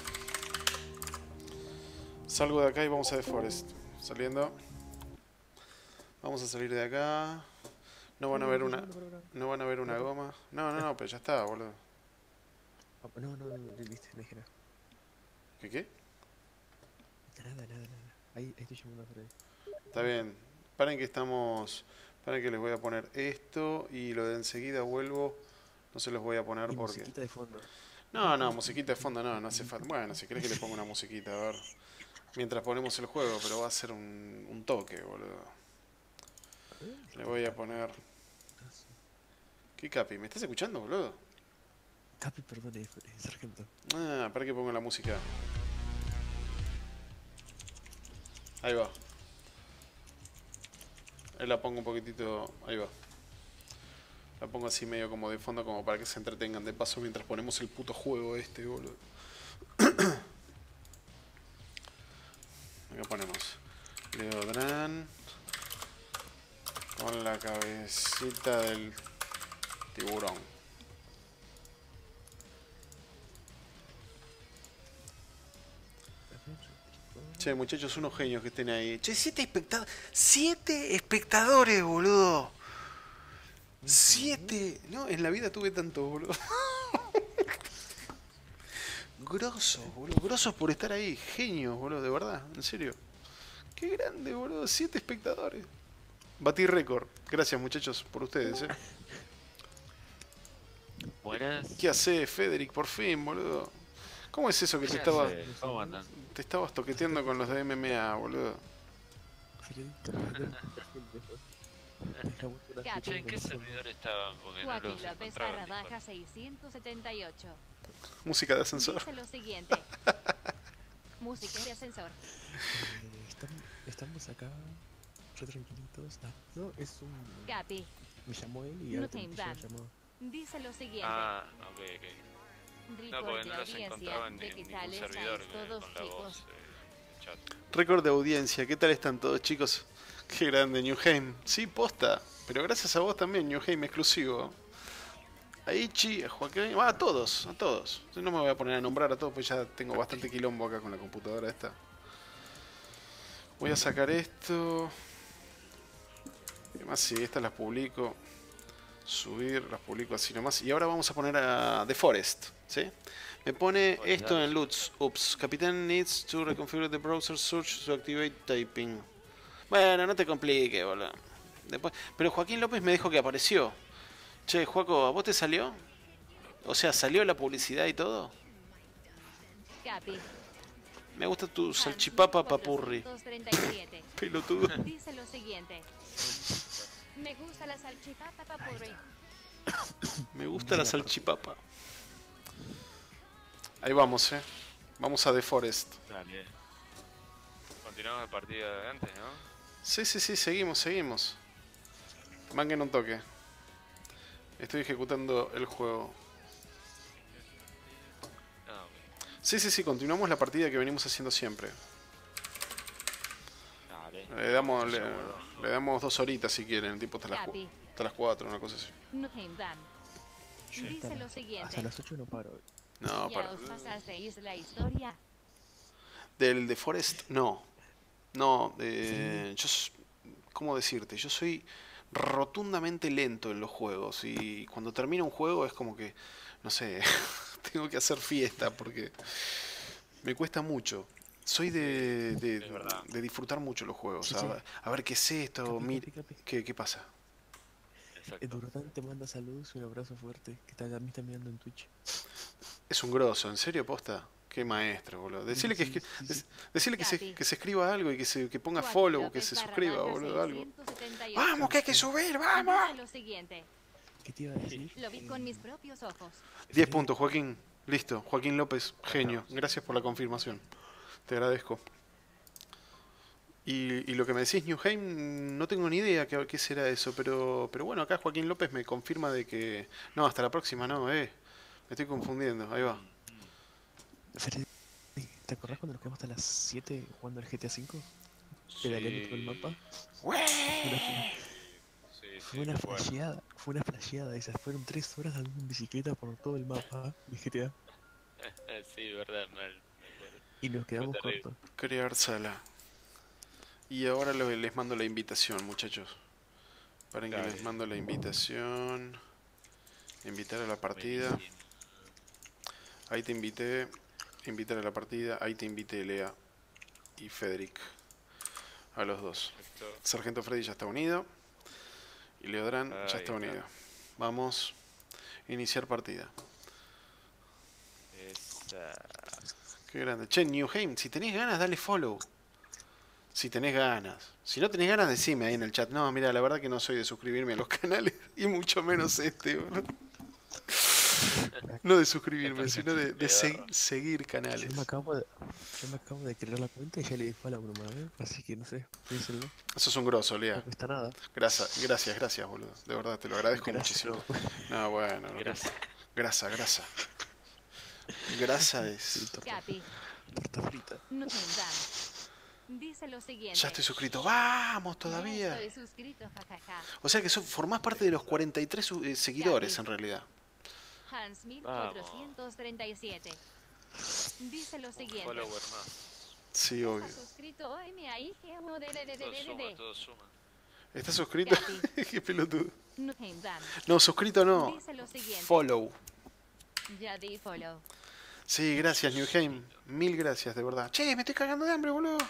B: Salgo de acá y vamos a The Forest. Saliendo. Vamos a salir de acá. No van a ver una... No van a ver una goma. No, no, no, pero ya está, boludo.
A: Ah, no, no, no, no, viste, no dije nada.
B: ¿Qué qué?
A: Nada, nada, nada. Ahí, ahí estoy llamando a Freddy.
B: Está bien. Paren que estamos... Paren que les voy a poner esto y lo de enseguida vuelvo. No se los voy a poner
A: Y
B: porque...
A: musiquita de fondo.
B: No, no, musiquita de fondo no, no hace falta. Bueno, si querés que le ponga una musiquita, a ver. Mientras ponemos el juego, pero va a ser un, un toque, boludo. Le voy a poner... ¿Qué capi? ¿Me estás escuchando, boludo?
A: Capi, perdón, eh, eh, sargento.
B: Ah, para que pongo la música. Ahí va. Ahí la pongo un poquitito... Ahí va. La pongo así medio como de fondo, como para que se entretengan de paso mientras ponemos el puto juego este, boludo. Acá ponemos Leodran con la cabecita del tiburón. Che, muchachos, unos genios que estén ahí. Che, siete espectadores. Siete espectadores, boludo. Siete. No, en la vida tuve tanto, boludo. Grosos, boludo. Grosos por estar ahí. Genios, boludo, de verdad. En serio. Qué grande, boludo. Siete espectadores. Batí récord. Gracias, muchachos, por ustedes, eh.
D: Buenas.
B: ¿Qué haces, Federic? Por fin, boludo. ¿Cómo es eso que te
D: ¿Qué
B: estaba...
D: haces? ¿Cómo andan?
B: Te estabas toqueteando con los de M M A, boludo?
A: Freddy, perdón, dejamos una
C: Capi.
A: fecha
D: Che, ¿en qué
A: de fondo.
D: servidor estaban? Porque no
C: Joaquín
D: los
C: López
D: encontraba.
C: barra
D: en
C: baja
D: Discord.
C: seiscientos setenta y ocho.
B: Música de ascensor.
C: Dice lo siguiente. Música de ascensor.
A: Eh, estamos, estamos acá, re tranquilitos. Ah, no, es un...
C: Capi.
A: Me llamó él y
C: No
A: ahora
C: te
A: te
C: invan.
A: llamó.
C: Dice lo siguiente.
D: Ah, ok, ok. No, porque no los
C: Record de
D: encontraba
C: audiencia
D: en,
C: de
D: en
C: que
D: ningún
C: tales
D: servidor
C: estáis
D: que-
C: todos
D: con la
C: chicos.
D: voz eh, chat.
B: Récord de audiencia. ¿Qué tal están todos, chicos? Qué grande, Newheim. Sí, posta. Pero gracias a vos también, Newheim exclusivo. A Ichi, a Joaquín... Ah, a todos, a todos. Yo no me voy a poner a nombrar a todos, pues ya tengo bastante quilombo acá con la computadora esta. Voy a sacar esto. Además, si estas las publico. Subir, las publico así nomás. Y ahora vamos a poner a The Forest, ¿sí? Me pone
D: Olvidate.
B: esto en Loots. Ups, Capitán needs to reconfigure the browser search to activate typing. Bueno, no te compliques, boludo. Después... Pero Joaquín López me dijo que apareció. Che, Joaco, ¿a vos te salió? O sea, ¿salió la publicidad y todo?
C: Capi.
B: Me gusta tu salchipapa papurri.
C: cuatrocientos treinta y siete.
B: Pelotudo.
C: Dice lo siguiente. Me gusta la salchipapa papurri.
B: Me gusta la salchipapa. Ahí vamos, eh. Vamos a The Forest.
D: Dale. Continuamos el partido de antes, ¿no?
B: Sí, sí, sí, seguimos, seguimos. Manguen un toque. Estoy ejecutando el juego.
D: Ah, ok.
B: Sí, sí, sí, continuamos la partida que venimos haciendo siempre.
D: Dale.
B: Le damos, le,
D: Ya, boludo.
B: le damos dos horitas si quieren, el tipo hasta las, cu-
C: Capi.
B: hasta las cuatro, una cosa así.
C: Nutheimdan. Dice
A: Hasta
C: lo
A: las-
C: siguiente.
A: Hasta las ocho no paro.
B: No,
C: ¿Ya
B: para.
C: os pasasteis la historia?
B: Del de Forest, no. No, eh, yo. s- ¿Cómo decirte? Yo soy rotundamente lento en los juegos. Y cuando termino un juego es como que. No sé. Tengo que hacer fiesta porque. Me cuesta mucho. Soy de, de,
D: es verdad.
B: de disfrutar mucho los juegos.
A: Sí,
B: A,
A: sí.
B: ver- a ver qué es esto.
A: Capi,
B: Mire,
A: capi, capi.
B: ¿qué, qué pasa?
D: Exacto.
A: Edurdan te manda saludos y un abrazo fuerte. Que está, a mí está mirando en Twitch.
B: Es un grosso, ¿en serio, posta? Qué maestro, boludo. Decirle que,
A: Sí,
B: que-
A: sí, sí.
B: dec- decirle que, se,
C: Capi.
B: que se escriba algo y que, se, que ponga
C: Juan
B: follow,
C: López
B: que se
C: barra
B: suscriba,
C: baja
B: boludo, algo.
C: seiscientos setenta y ocho.
B: ¡Vamos, que hay que subir,
C: Dice
B: vamos!
C: lo siguiente.
A: ¿Qué te iba a decir?
C: Lo vi con mis propios ojos.
B: diez puntos, Joaquín. Listo. Joaquín López, genio. Gracias por la confirmación. Te agradezco. Y, y lo que me decís, Newheim, no tengo ni idea qué, qué será eso, pero, pero bueno, acá Joaquín López me confirma de que... No, hasta la próxima, no, eh. Me estoy confundiendo, ahí va.
A: Freddy, ¿te acordás cuando nos quedamos hasta las siete jugando al G T A cinco? Pedaleando todo el mapa.
B: ¡Ué!
D: Sí, sí,
A: Fue una
D: qué fuerte.
A: flasheada, fue una flasheada esas. Fueron tres horas andando en bicicleta por todo el mapa de G T A.
D: Sí, verdad, mal.
A: Y nos quedamos
D: terrible.
A: cortos.
B: Crear sala. Y ahora lo- les mando la invitación, muchachos. Paren que
D: Dale.
B: les mando la invitación. Invitar a la partida.
D: Buenísimo.
B: Ahí te invité. Invitar a la partida. Ahí te invité, Lea. Y Federic. A los dos.
D: Perfecto.
B: Sargento Freddy ya está unido. Y Leodran ya
D: Ahí
B: está
D: está.
B: unido. Vamos. Iniciar partida.
D: Esa.
B: Qué grande. Che, Newheim, si tenés ganas, dale follow. Si tenés ganas. Si no tenés ganas, decime ahí en el chat. No, mira, la verdad que no soy de suscribirme a los canales. Y mucho menos este, boludo. No de suscribirme, sino de, de se- seguir canales.
A: Yo me acabo de, yo me acabo de crear la cuenta y ya le di follow a Bruma, ¿eh? Así que no sé, piénsenlo.
B: Eso es un grosso,
A: No
B: Lea.
A: cuesta nada.
B: Gracias, gracias, gracias, boludo. De verdad, te lo agradezco
A: Gracias,
B: muchísimo. No, bueno. no,
D: Gracias.
B: Grasa, grasa. Grasa
A: Sí,
B: es...
A: torta,
C: Capi.
A: torta frita.
C: Nutheimdan. Dice lo siguiente.
B: Ya estoy suscrito. ¡Vamos
C: Ya
B: todavía!
C: estoy suscrito, jajaja.
B: O sea que sos- formás parte de los cuarenta y tres su- eh, seguidores en realidad.
C: Hans mil cuatrocientos treinta y siete. Dice lo siguiente.
D: Follower más.
B: Sí, obvio.
C: ¿Estás suscrito hoy? Me ahí que uno de de de
D: Todo
C: de de
D: suma,
C: de.
D: todo suma.
B: ¿Estás suscrito?
C: Capi.
B: Qué pelotudo.
C: Nutheimdan.
B: No, suscrito no.
C: Dice lo siguiente.
B: Follow.
C: Ya di follow.
B: Sí, gracias, Newheim. Mil gracias, de verdad. Che, me estoy cagando de hambre, boludo.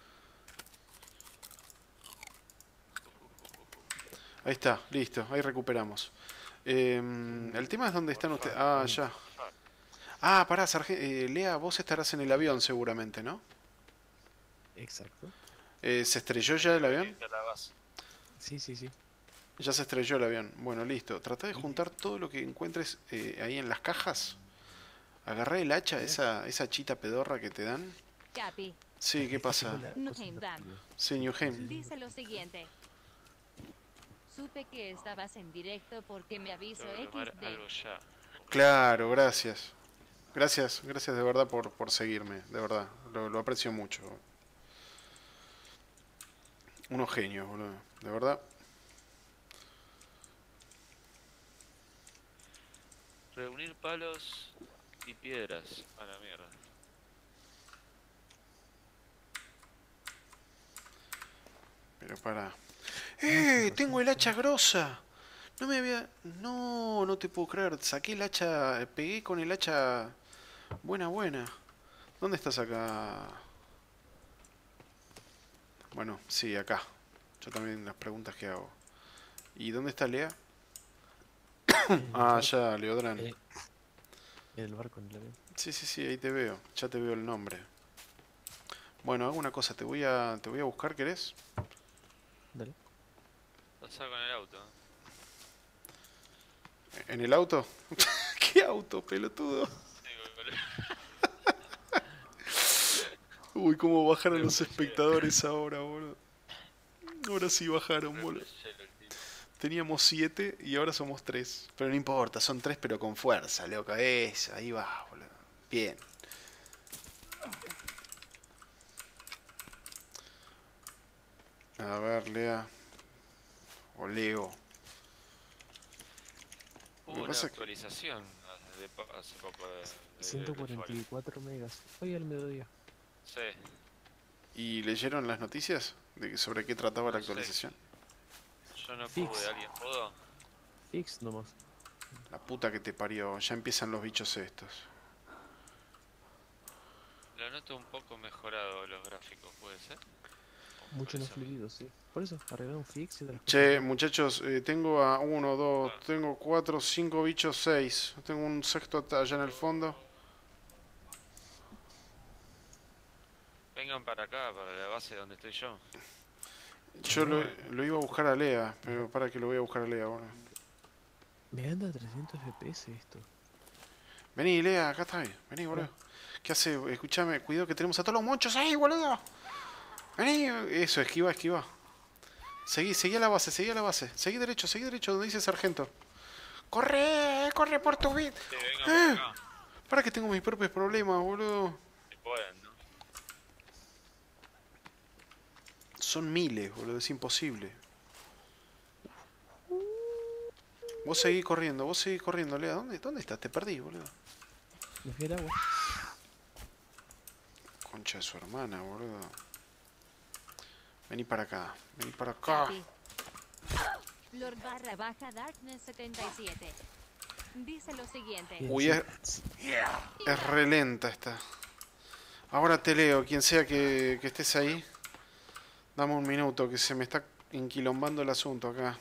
B: Ahí está, listo, ahí recuperamos. Eh, el tema es dónde están ustedes. Ah, ya. Ah, pará, sarge- eh, Lea, vos estarás en el avión seguramente, ¿no?
A: Exacto.
B: Eh, ¿Se estrelló ya el avión?
D: Te la vas.
A: Sí, sí, sí.
B: Ya se estrelló el avión. Bueno, listo. Trata de juntar todo lo que encuentres eh, ahí en las cajas. Agarré el hacha, esa, esa chita pedorra que te dan.
C: Capi.
B: Sí, ¿qué pasa?
A: Tengo la cosa
C: Nutheimdan.
A: invertida.
B: Sí, Newheim.
C: Dice lo siguiente. Supe que estabas en directo porque me avisó
D: Tengo que tomar
C: equis de.
D: algo ya.
B: Claro, gracias. Gracias, gracias de verdad por, por seguirme, de verdad. Lo, lo aprecio mucho. Unos genios, boludo. De verdad.
D: Reunir palos y piedras. A la mierda.
B: Pero para. ¡Eh! Tengo el hacha grosa. No me había... No, no te puedo creer. Saqué el hacha... Pegué con el hacha... Buena, buena. ¿Dónde estás acá? Bueno, sí, acá. Yo también las preguntas que hago. ¿Y dónde está Lea? Ah, ya, Leodran.
A: Eh, En el barco, en el avión.
B: Sí, sí, sí, ahí te veo. Ya te veo el nombre. Bueno, hago una cosa. Te voy a, te voy a buscar, ¿querés?
A: Dale.
D: Pasá con el auto. ¿eh?
B: ¿En el auto? ¿Qué auto, pelotudo?
D: Sí, boludo.
B: Uy, cómo bajaron los espectadores ahora, boludo. Ahora sí bajaron, boludo.
D: Flashero el tipo.
B: Teníamos siete y ahora somos tres. Pero no importa, son tres pero con fuerza, loco. Eso, ahí va, boludo. Bien. A ver, Lea. O Leo.
D: Hubo
B: Me
D: una
B: pasa que-
D: actualización hace, po- hace poco de, de-
A: ciento
D: del
A: cuarenta y
D: usuario.
A: cuatro megas. Hoy al mediodía.
D: Sí.
B: ¿Y leyeron las noticias de que- sobre qué trataba la
D: No sé.
B: actualización?
D: Yo no
A: Fix.
D: pude, ¿alguien pudo?
A: Fix nomás.
B: La puta que te parió, ya empiezan los bichos estos.
D: Lo noto un poco mejorado los gráficos, ¿puede ser? O
A: Mucho
D: por
A: más
D: eso-
A: fluido, sí. Por eso, arreglaron Fix y de las
B: Che,
A: cosas.
B: muchachos, eh, tengo a uno, dos, tengo cuatro, cinco bichos, seis. Tengo un sexto allá en el fondo.
D: Vengan para acá, para la base donde estoy yo.
B: Yo lo, lo iba a buscar a Lea, pero para que lo voy a buscar a Lea ahora.
A: Me anda a trescientos F P S esto.
B: Vení, Lea, acá está. Vení, boludo. ¿Qué hace? Escuchame, cuidado que tenemos a todos los monchos ahí, boludo. Vení, eso, esquiva, esquiva. Seguí, seguí a la base, seguí a la base. Seguí derecho, seguí derecho, donde dice sargento. ¡Corre! ¡Corre por tu vida!
D: Sí, vengan
B: Eh.
D: para acá.
B: Para que tengo mis propios problemas, boludo.
D: Si pueden, ¿no?
B: Son miles, boludo, es imposible. Vos seguí corriendo, vos seguí corriendo, Lea. ¿Dónde, dónde estás? Te perdí, boludo.
A: Me fui al agua.
B: Concha de su hermana, boludo. Vení para acá, vení para acá.
C: Capi. Lord barra baja Darkness setenta y siete. Dice lo siguiente.
A: Bien,
B: Uy,
A: sí.
B: es, es re lenta esta. Ahora te leo, quien sea que, que estés ahí. Dame un minuto, que se me está enquilombando el asunto acá.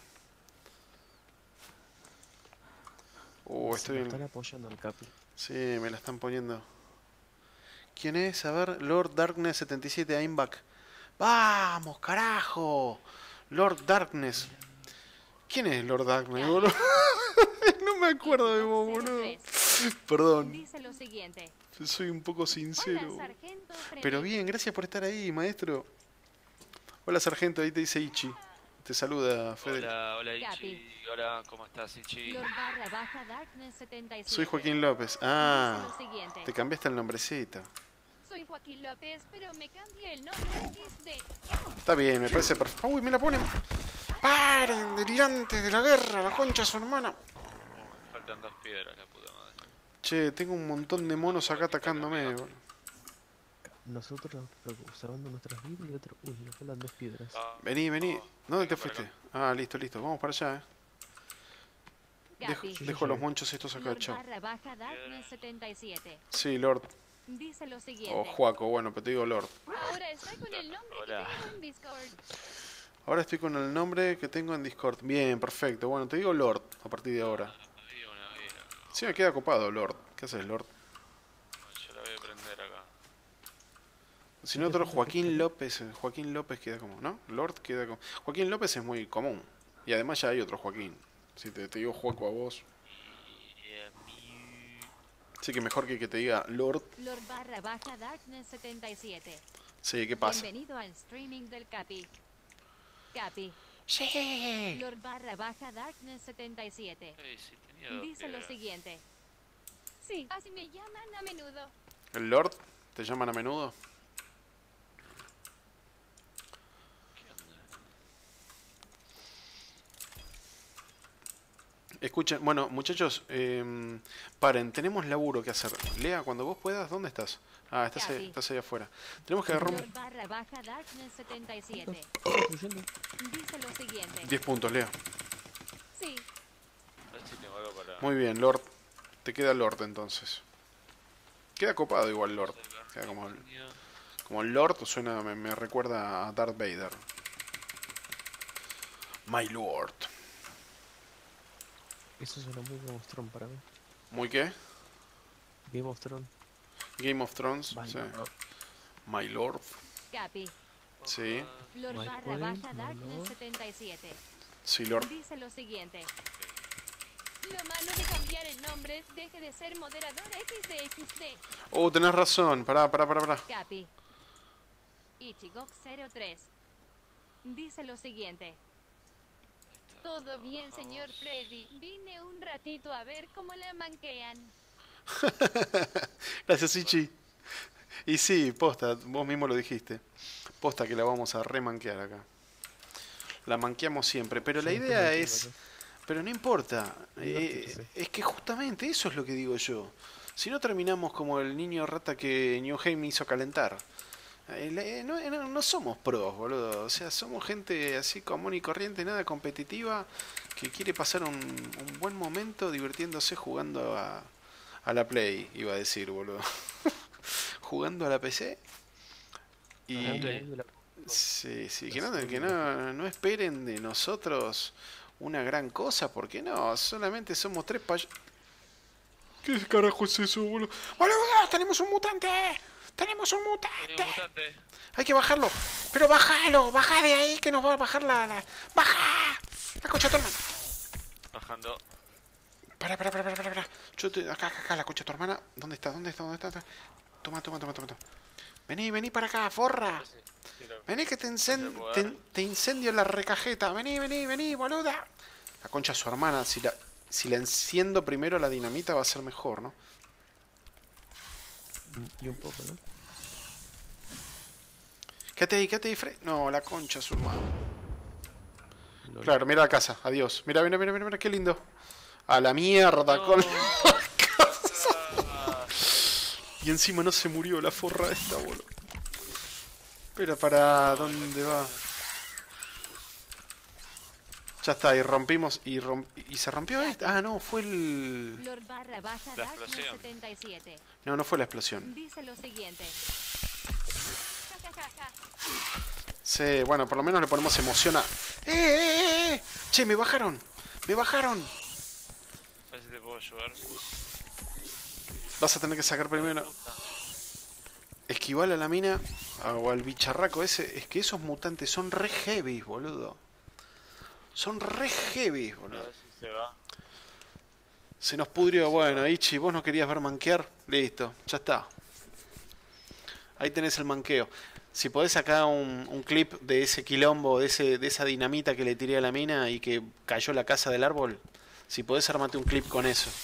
B: Uh,
A: Se
B: estoy
A: me
B: en...
A: están apoyando al Capi.
B: Sí, me la están poniendo. ¿Quién es? A ver, Lord Darkness setenta y siete, I'm back. ¡Vamos, carajo! Lord Darkness. ¿Quién es Lord Darkness, boludo? No me acuerdo de vos, boludo. Perdón,
C: Dice lo siguiente.
B: soy un poco sincero.
C: Hola, sargento Freddy.
B: Pero bien, gracias por estar ahí, maestro. Hola, sargento, ahí te dice Ichi. Te saluda, Fede.
D: Hola, hola
C: Capi.
D: Ichi. Hola, ¿cómo estás, Ichi?
C: Lord barra baja Darkness setenta y siete.
B: Soy Joaquín López.
C: Dice
B: Ah,
C: lo siguiente.
B: te cambiaste el nombrecito.
C: Soy Joaquín López, pero me cambié el nombre equis de.
B: Está bien, me parece perfecto. Uy, me la ponen. ¡Paren! Delirante de la guerra, la concha de su hermana.
D: Faltan dos piedras, la puta madre.
B: Che, tengo un montón de monos acá atacándome, boludo.
A: Nosotros observando nuestras vidas y otro. Uy, nos faltan dos piedras.
D: Ah,
B: Vení, vení. ¿Dónde te
D: Venga para
B: fuiste? Ah, listo, listo. Vamos para allá, eh. Dejo,
C: Capi.
A: Yo
B: dejo
A: ya
B: los
A: llegué.
B: monchos estos acá,
C: Lord
B: chao.
C: barra baja Darkness setenta y siete.
B: Sí, Lord.
C: Dice lo siguiente.
B: O Juaco, bueno, pero te digo Lord.
C: Ahora está con el nombre
D: Hola.
C: que tengo en Discord.
B: Ahora estoy con el nombre que tengo en Discord. Bien, perfecto. Bueno, te digo Lord a partir de ahora.
D: había una vida.
B: Sí, me queda copado, Lord. ¿Qué haces, Lord?
D: Yo la voy a prender acá.
B: Si no, otro Joaquín López. eh, Joaquín López queda como, ¿no? Lord queda como. Joaquín López es muy común. Y además ya hay otro Joaquín. Si te, te digo Juaco a vos.
D: Y a mí...
B: Así que mejor que que te diga Lord.
C: Lord barra baja Darkness setenta y siete.
B: Sí, ¿qué pasa?
C: Bienvenido al streaming del Capi. Capi.
B: Sí.
C: Lord barra baja Darkness setenta y siete.
D: Ey, sí, tenía dos
C: Dice lo
D: piedras.
C: siguiente. Sí, así me llaman a menudo.
B: ¿El Lord? ¿Te llaman a menudo?
D: ¿Qué onda?
B: Escuchen, bueno, muchachos, eh, paren, tenemos laburo que hacer. Lea, cuando vos puedas, ¿dónde estás? Ah, estás ahí,
C: Capi.
B: estás ahí afuera. Tenemos que agarrar un...
C: Lord barra baja Darkness setenta y siete.
A: Estoy construyendo.
C: Dice lo siguiente.
B: diez puntos, Lea.
C: Sí,
D: A ver si tengo algo para...
B: Muy bien, Lord. Te queda Lord entonces. Queda copado igual Lord. Queda como, como Lord, suena, me, me recuerda a Darth Vader. My Lord.
A: Eso suena muy Game of Thrones para mí.
B: ¿Muy qué?
A: Game of Thrones.
B: Game of Thrones.
A: Vale.
B: Sí. My Lord.
C: Capi.
B: Sí.
C: Lord
A: My
C: barra
A: queen,
C: baja
A: my
C: Darkness
A: lord.
C: setenta y siete.
B: Sí, Lord.
C: Dice lo siguiente. Lo malo de cambiar el nombre, deje de ser moderador equis de equis de.
B: Oh, tenés razón. Pará, pará, pará, pará.
C: Capi. Ichigok cero tres. Dice lo siguiente. Todo bien, señor Freddy. Vine un ratito a ver cómo la manquean.
B: Gracias, Ichi. Y sí, posta, vos mismo lo dijiste. Posta que la vamos a remanquear acá. La manqueamos siempre, pero
A: Yo
B: la
A: no estoy
B: idea
A: metido
B: es...
A: acá.
B: Pero no importa.
A: Divertirse.
B: Eh, es que justamente eso es lo que digo yo. Si no terminamos como el niño rata que New Game hizo calentar. Eh, le- No, no- no somos pros, boludo. O sea, somos gente así común y corriente, nada competitiva, que quiere pasar un, un buen momento divirtiéndose jugando a, a la Play, iba a decir, boludo. Jugando a la P C.
A: Ah,
B: Y...
A: me voy de la-
B: Sí, sí, que
A: la
B: no, que
A: célula.
B: no, no esperen de nosotros una gran cosa, porque no, solamente somos tres pay... ¿Qué carajo es eso, boludo? ¡Boludo! ¡Tenemos un mutante! ¡Tenemos un
D: Tiene
B: mutante!
D: un mutante.
B: Hay que bajarlo. Pero bájalo, baja de ahí que nos va a bajar la... la... ¡Baja! La concha de tu hermana.
D: Bajando.
B: Para, para, para, para, para, para. Yo te... Acá, acá, acá, la concha de tu hermana. ¿Dónde está? ¿Dónde está? ¿Dónde está? Toma, toma, toma, toma, toma. Vení, vení para acá, forra.
D: Sí, lo-
B: Vení que te,
D: No
B: incen-
D: se puede.
B: te, te incendio la recajeta. Vení, vení, vení, boluda. La concha de su hermana. Si la, si la enciendo primero la dinamita va a ser mejor, ¿no?
A: Y un poco, ¿no?
B: Quédate ahí, quédate ahí, Fre... No, la concha de su hermana.
A: Lol.
B: Claro, mira la casa. Adiós. Mira, mira, mira, mira, mira, qué lindo. A la mierda
D: No.
B: con...
D: Ah,
B: Y encima no se murió la forra esta, boludo. Pero para dónde va. Ya está, y rompimos y romp... y se rompió esta. Ah, no, fue el...
C: Lord barra baja
D: La
C: Darkness
D: explosión.
C: setenta y siete.
B: No, no fue la explosión.
C: Dice lo siguiente. Ja, ja, ja, ja.
B: Sí, bueno, por lo menos le ponemos emoción a... ¡Eh, eh, eh! eh! Che, me bajaron. Me bajaron.
D: a ver si te puedo ayudar.
B: Vas a tener que sacar primero... Esquivar a la mina o al bicharraco ese. Es que esos mutantes son re heavy, boludo. Son re heavy,
D: A
B: boludo.
D: ver si se va.
B: Se nos pudrió. Bueno, Ichi, vos no querías ver manquear. Listo, ya está. Ahí tenés el manqueo. Si podés sacar un, un clip de ese quilombo, de, ese, de esa dinamita que le tiré a la mina y que cayó la casa del árbol. Si podés armate un clip con eso.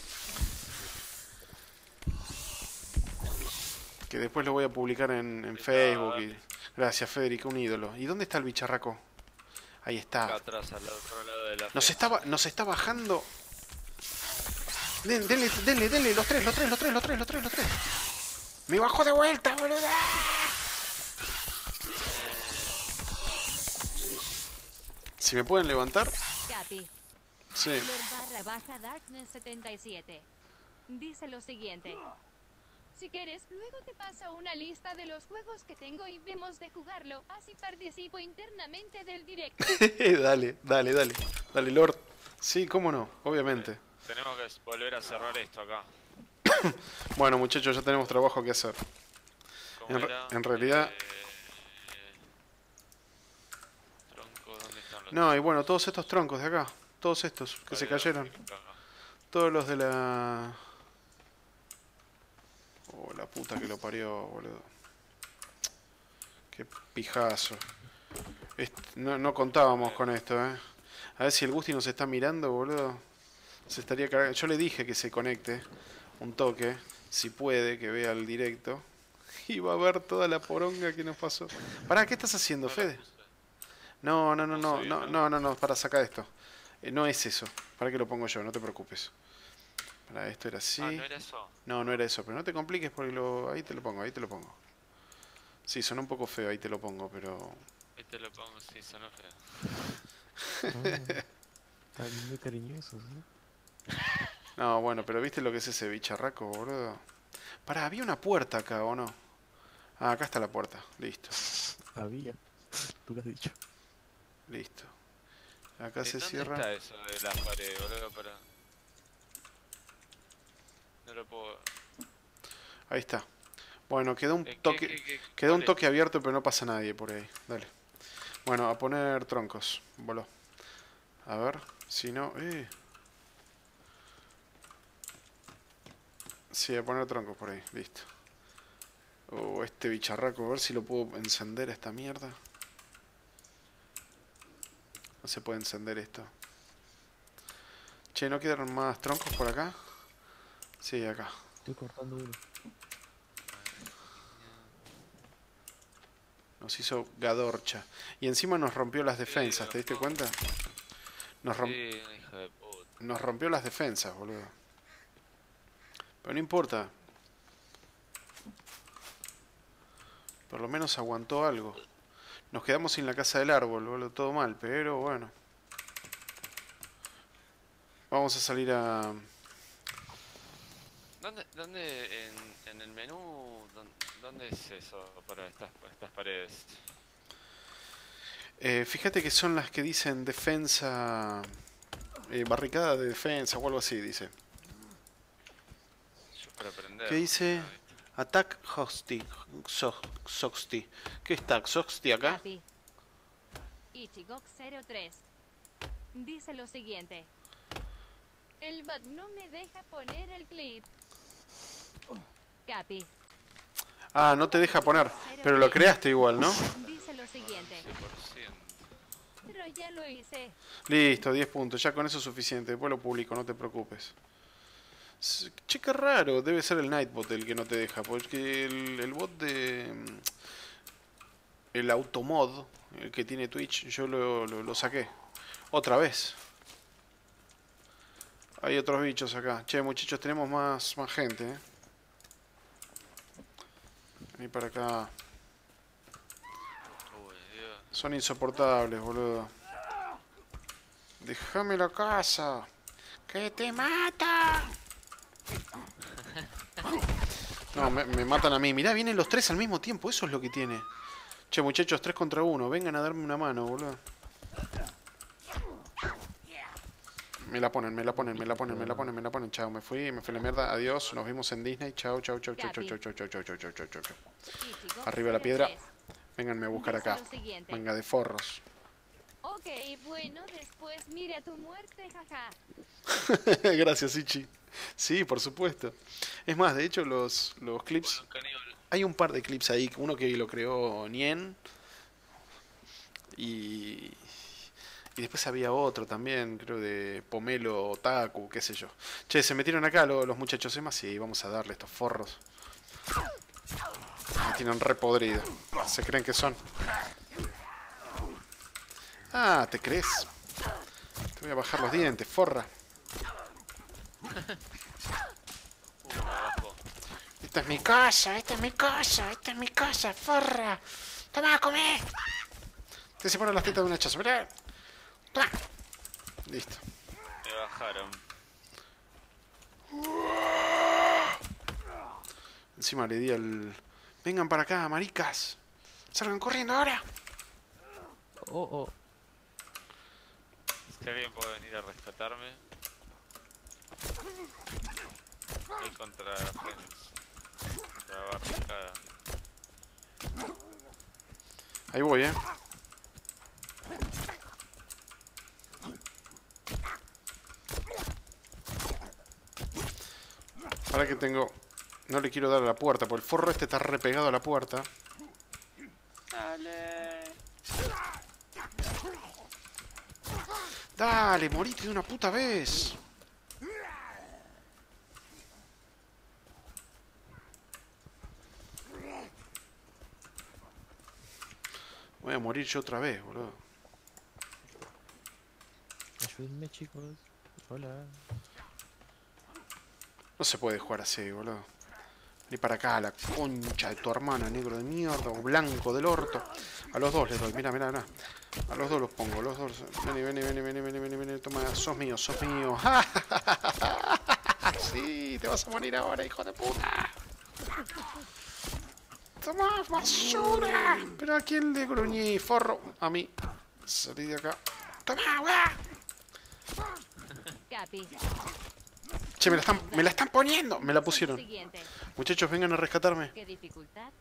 B: Que después lo voy a publicar en, en Facebook. Y... Gracias, Federico, un ídolo. ¿Y dónde está el bicharraco? Ahí
D: Acá
B: está.
D: atrás, al otro lado de la
B: Nos
D: flecha.
B: está, nos está bajando. Den- Denle, denle, denle, los tres, los tres, los tres, los tres, los tres, los tres. Me bajó de vuelta, boluda. Si me pueden levantar.
C: Capi.
B: Sí.
C: Lord barra baja Darkness setenta y siete. Dice lo siguiente. Si quieres, luego te paso una lista de los juegos que tengo y vemos de jugarlo. Así participo internamente del directo.
B: dale, dale, dale. Dale, Lord. Sí, cómo no, obviamente.
D: Tenemos que volver a cerrar esto acá.
B: Bueno, muchachos, ya tenemos trabajo que hacer.
D: ¿Cómo
B: En re-
D: era?
B: en realidad-
D: Eh, tronco, ¿dónde están los
B: No, y bueno, todos estos troncos de acá. Todos estos que se
D: troncos?
B: cayeron. Todos los de la... Oh, la puta que lo parió, boludo. Qué pijazo. Est- no, no contábamos con esto, eh. A ver si el Gusti nos está mirando, boludo. Se estaría cargando. Yo le dije que se conecte un toque, si puede, que vea el directo. Y va a ver toda la poronga que nos pasó. Pará, ¿qué estás haciendo, Fede? No, no, no, no, no, no, no, no, para sacar esto. Eh, no es eso. Para que lo pongo yo, no te preocupes. Para esto era así.
D: Ah, ¿no era eso?
B: No, no era eso, pero no te compliques porque lo... ahí te lo pongo, ahí te lo pongo. Sí, sonó un poco feo, ahí te lo pongo, pero...
D: Ahí te lo pongo, sí, sonó feo.
A: Ah, están muy cariñosos, ¿no?
B: No, bueno, pero ¿viste lo que es ese bicharraco, boludo? Pará, había una puerta acá, ¿o no? Ah, acá está la puerta, listo,
A: Había. Tú lo has dicho.
B: listo. Acá
D: ¿En
B: se
D: dónde
B: cierra...
D: está eso de las paredes, boludo? Para... No lo puedo...
B: Ahí está. Bueno, quedó un
D: ¿Qué- qué-
B: toque...
D: qué- qué-
B: Quedó un
D: cuál es?
B: toque abierto, pero no pasa nadie por ahí. Dale. Bueno, a poner troncos. Voló. A ver, si no... Eh. Sí, a poner troncos por ahí. Listo. Oh, este bicharraco. A ver si lo puedo encender a esta mierda. No se puede encender esto. Che, ¿no quedaron más troncos por acá? Sí, acá.
A: Estoy cortando uno.
B: Nos hizo Gadorcha. Y encima nos rompió las defensas, ¿te diste cuenta? Nos, romp
D: Sí, una hija de puta.
B: nos rompió las defensas, boludo. Pero no importa. Por lo menos aguantó algo. Nos quedamos sin la casa del árbol, boludo. Todo mal, pero bueno. Vamos a salir a...
D: ¿Dónde, dónde en, en el menú, dónde, dónde es eso para estas, estas paredes?
B: Eh, fíjate que son las que dicen defensa... Eh, barricada de defensa o algo así, dice.
D: Yo para aprender.
B: ¿Qué dice?
D: Ah,
B: Attack Hosti. Soxti. ¿Qué está? ¿Soxti acá?
C: Capi. Ichigok cero tres. Dice lo siguiente. El bot no me deja poner el clip. Capi.
B: Ah, no te deja poner. Pero lo creaste igual, ¿no?
C: Dice lo siguiente.
D: cien por ciento.
C: Pero ya lo hice.
B: Listo, diez puntos. Ya con eso es suficiente. Después lo publico, no te preocupes. Che, qué raro. Debe ser el Nightbot el que no te deja. Porque el, el bot de... El Automod, el que tiene Twitch, yo lo, lo, lo saqué. Otra vez. Hay otros bichos acá. Che, muchachos, tenemos más, más gente, ¿eh? Vení para acá.
D: Uy, Dios.
B: Son insoportables, boludo. Déjame la casa. ¡Que te mata! No, me, me matan a mí. Mirá, vienen los tres al mismo tiempo. Eso es lo que tiene. Che, muchachos, tres contra uno. Vengan a darme una mano, boludo. Me la ponen, me la ponen, me la ponen, me la ponen, me la ponen. Chao, me fui, me fui a la mierda. Adiós, nos vimos en Disney. Chao, chao, chao, chao, chao, chao, chao, chao, chao, chao, chao, chao, chao, chao.
C: Ichigok
B: Arriba la
C: cero
B: piedra.
C: tres.
B: Vénganme a buscar
C: Dice
B: acá.
C: lo siguiente.
B: Venga de forros.
C: Ok, bueno, después mira tu muerte, jaja.
B: Gracias, Ichi. Sí, por supuesto. Es más, de hecho, los, los clips...
D: Bueno, caníbal.
B: Hay un par de clips ahí. Uno que lo creó Nien. Y... Y después había otro también, creo de Pomelo, Otaku, qué sé yo. Che, se metieron acá los, los muchachos. Es más, sí, vamos a darle estos forros. Me tienen re podrido. Se creen que son. Ah, ¿te crees? Te voy a bajar los dientes, forra.
D: Uh, abajo.
B: Esta es mi casa, esta es mi casa, esta es mi casa, forra. Toma, come. Te separan las tetas de un hachazo, mirá. Toma. Listo.
D: Me bajaron.
B: Encima le di al... Vengan para acá, maricas. Salgan corriendo ahora.
A: Oh, oh.
D: Si alguien puede venir a rescatarme. Voy contra la fence. Contra la barricada.
B: Ahí voy, eh. Ahora que tengo... No le quiero dar a la puerta, porque el forro este está repegado a la puerta.
D: Dale.
B: Dale, morite de una puta vez. Voy a morir yo otra vez, boludo.
A: Ayúdenme, chicos. Hola.
B: No se puede jugar así, boludo. Ni para acá, la concha de tu hermana, negro de mierda, o blanco del orto. A los dos les doy, mira, mira, mira. A los dos los pongo, los dos. Vení, vení, vení, vení, vení, vení, vení. Toma, sos mío, sos mío. Sí, te vas a morir ahora, hijo de puta. Toma, basura. Pero a quién le gruñí, forro. A mí. Salí de acá. Toma, weá.
C: Capi.
B: Che, me la están, me la están poniendo. Me la pusieron.
C: Siguiente.
B: Muchachos, vengan a rescatarme.
C: ¿Qué dificultad?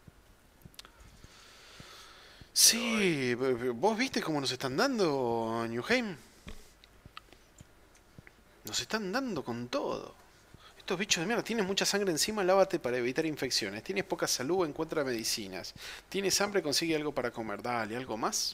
B: Sí, ¿vos viste cómo nos están dando, Newheim? Nos están dando con todo. Estos bichos de mierda. Tienes mucha sangre encima, lávate para evitar infecciones. Tienes poca salud, encuentra medicinas. Tienes hambre, consigue algo para comer. Dale, ¿algo más?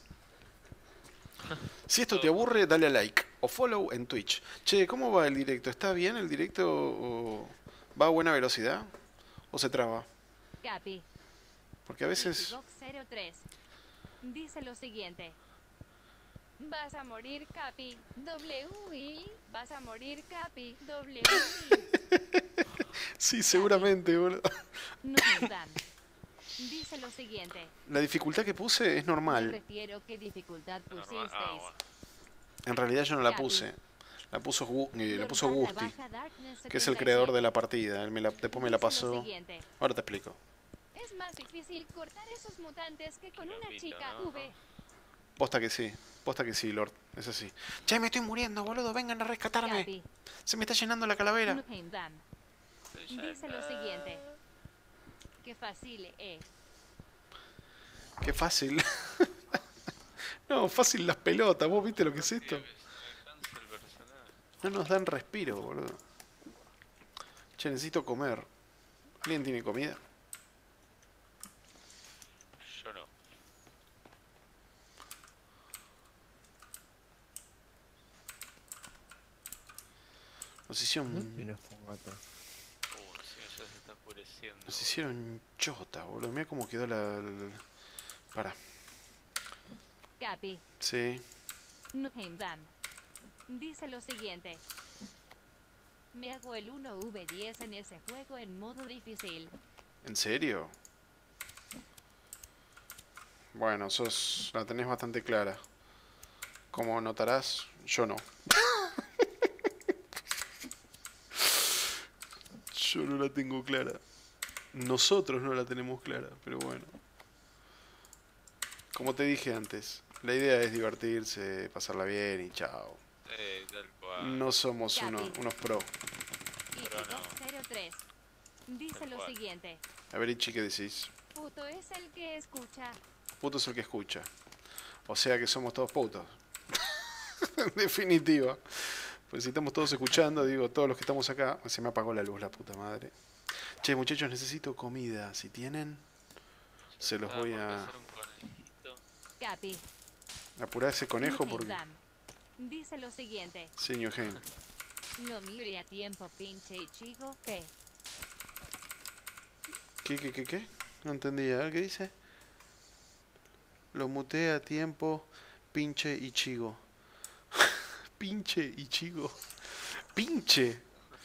B: Si esto te aburre, dale a like o follow en Twitch. Che, ¿cómo va el directo? ¿Está bien el directo? ¿O va a buena velocidad? ¿O se traba?
C: Capi.
B: Porque a veces...
C: Ichigok cero tres. Dice lo siguiente. Vas a morir, Capi. W I. Vas a morir, Capi. W I.
B: Sí, seguramente, boludo.
C: No me dan. Dice lo siguiente.
B: La dificultad que puse es
C: Me
B: normal.
C: refiero qué dificultad
D: Normal.
C: pusisteis.
D: Ah, bueno.
B: En realidad yo no la
C: Capi.
B: puse. La puso, Gu- eh, la
C: Lord
B: puso
C: barra
B: Gusti,
C: baja Darkness
B: que es el
C: setenta y
B: creador de
C: siete.
B: la partida. Él me la, después me la
C: Dice lo
B: pasó.
C: siguiente.
B: Ahora te explico.
C: Es más difícil cortar esos mutantes que con una
D: Lopito,
C: chica
D: ¿no?
C: V.
B: Posta que sí. Posta que sí, Lord. Es así. Che, me estoy muriendo, boludo. Vengan a rescatarme.
C: Capi.
B: Se me está llenando la calavera.
C: Nuheim Dam. Dice lo siguiente. Qué fácil es.
B: Qué fácil. No, fácil las pelotas. ¿Vos viste lo que es esto? No nos dan respiro, boludo. Che, necesito comer. ¿Alguien tiene comida?
D: Yo no.
B: Nos hicieron...
A: Una fogata.
D: Uh, sí, ya se está oscureciendo.
B: Nos hicieron chota, boludo. Mira cómo quedó la... la- Pará.
C: Capi.
B: Sí.
C: Nuheim Dam. Dice lo siguiente. Me hago el uno V diez en ese juego en modo difícil.
B: ¿En serio? Bueno, sos, la tenés bastante clara. Como notarás, yo no. Yo no la tengo clara. Nosotros no la tenemos clara, pero bueno. Como te dije antes, la idea es divertirse, pasarla bien y chao.
D: Eh, tal cual.
B: No somos unos, unos pro.
D: Pero no.
C: cero tres. Dice
D: Tal
C: lo
D: cual.
C: siguiente.
B: A ver, Ichi, ¿qué decís?
C: Puto es el que escucha.
B: Puto es el que escucha. O sea que somos todos putos. En definitiva. Pues si estamos todos escuchando, digo, todos los que estamos acá, se me apagó la luz, la puta madre. Che, muchachos, necesito comida. Si tienen, se los
D: Ah,
B: voy
D: por
B: a
D: hacer un conejito.
C: Capi.
B: apurar ese conejo
C: Nuheim
B: porque...
C: Dam. Dice lo siguiente.
B: Señor Gen.
C: No mire a tiempo, pinche chico. ¿Qué?
B: ¿Qué, qué, qué, qué? No entendí, a ver, ¿qué dice? Lo muteé a tiempo, pinche y chigo. Pinche y chigo. Pinche.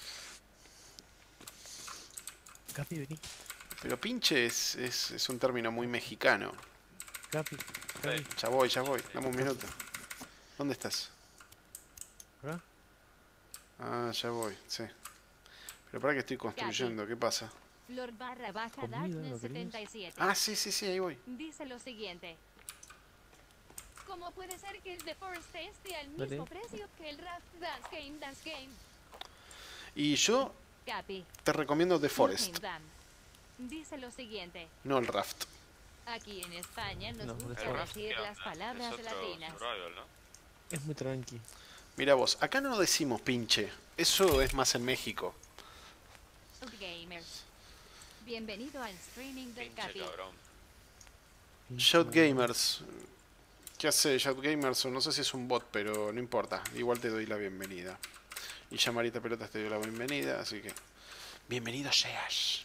A: Capi, vení.
B: Pero pinche es, es, es un término muy mexicano.
A: Capi. Capi.
B: Ya voy, ya voy. Dame un minuto. ¿Dónde estás?
A: ¿Acá?
B: Ah, ya voy, sí. Pero para que estoy construyendo, ¿qué pasa?
C: Lord barra baja
A: Comida,
C: Darkness
A: ¿lo querías?
C: setenta y siete.
B: Ah, sí, sí, sí, ahí voy.
C: Dice lo siguiente. ¿Cómo puede ser que el The Forest esté al
A: Dale.
C: mismo precio que el Raft Dance Game Dance Game?
B: Y yo
C: Capi.
B: te recomiendo The Forest,
C: Nuheim Dam. Dice lo siguiente.
B: no el Raft.
C: Aquí en España nos
A: No,
C: gusta
A: The
D: Raft,
C: decir
D: ¿qué
C: las
D: onda?
C: palabras
D: Es otro
C: latinas.
D: survival, ¿no?
A: Es muy tranqui.
B: Mira vos, acá no decimos pinche. Eso es más en México.
C: Gamers. Bienvenido al streaming del
D: Pinche
C: Capi.
D: cabrón.
B: Shout Gamers. ¿Qué hace Shout Gamers? No sé si es un bot, pero no importa. Igual te doy la bienvenida. Y ya Marita Pelotas te dio la bienvenida, así que... Bienvenido seas.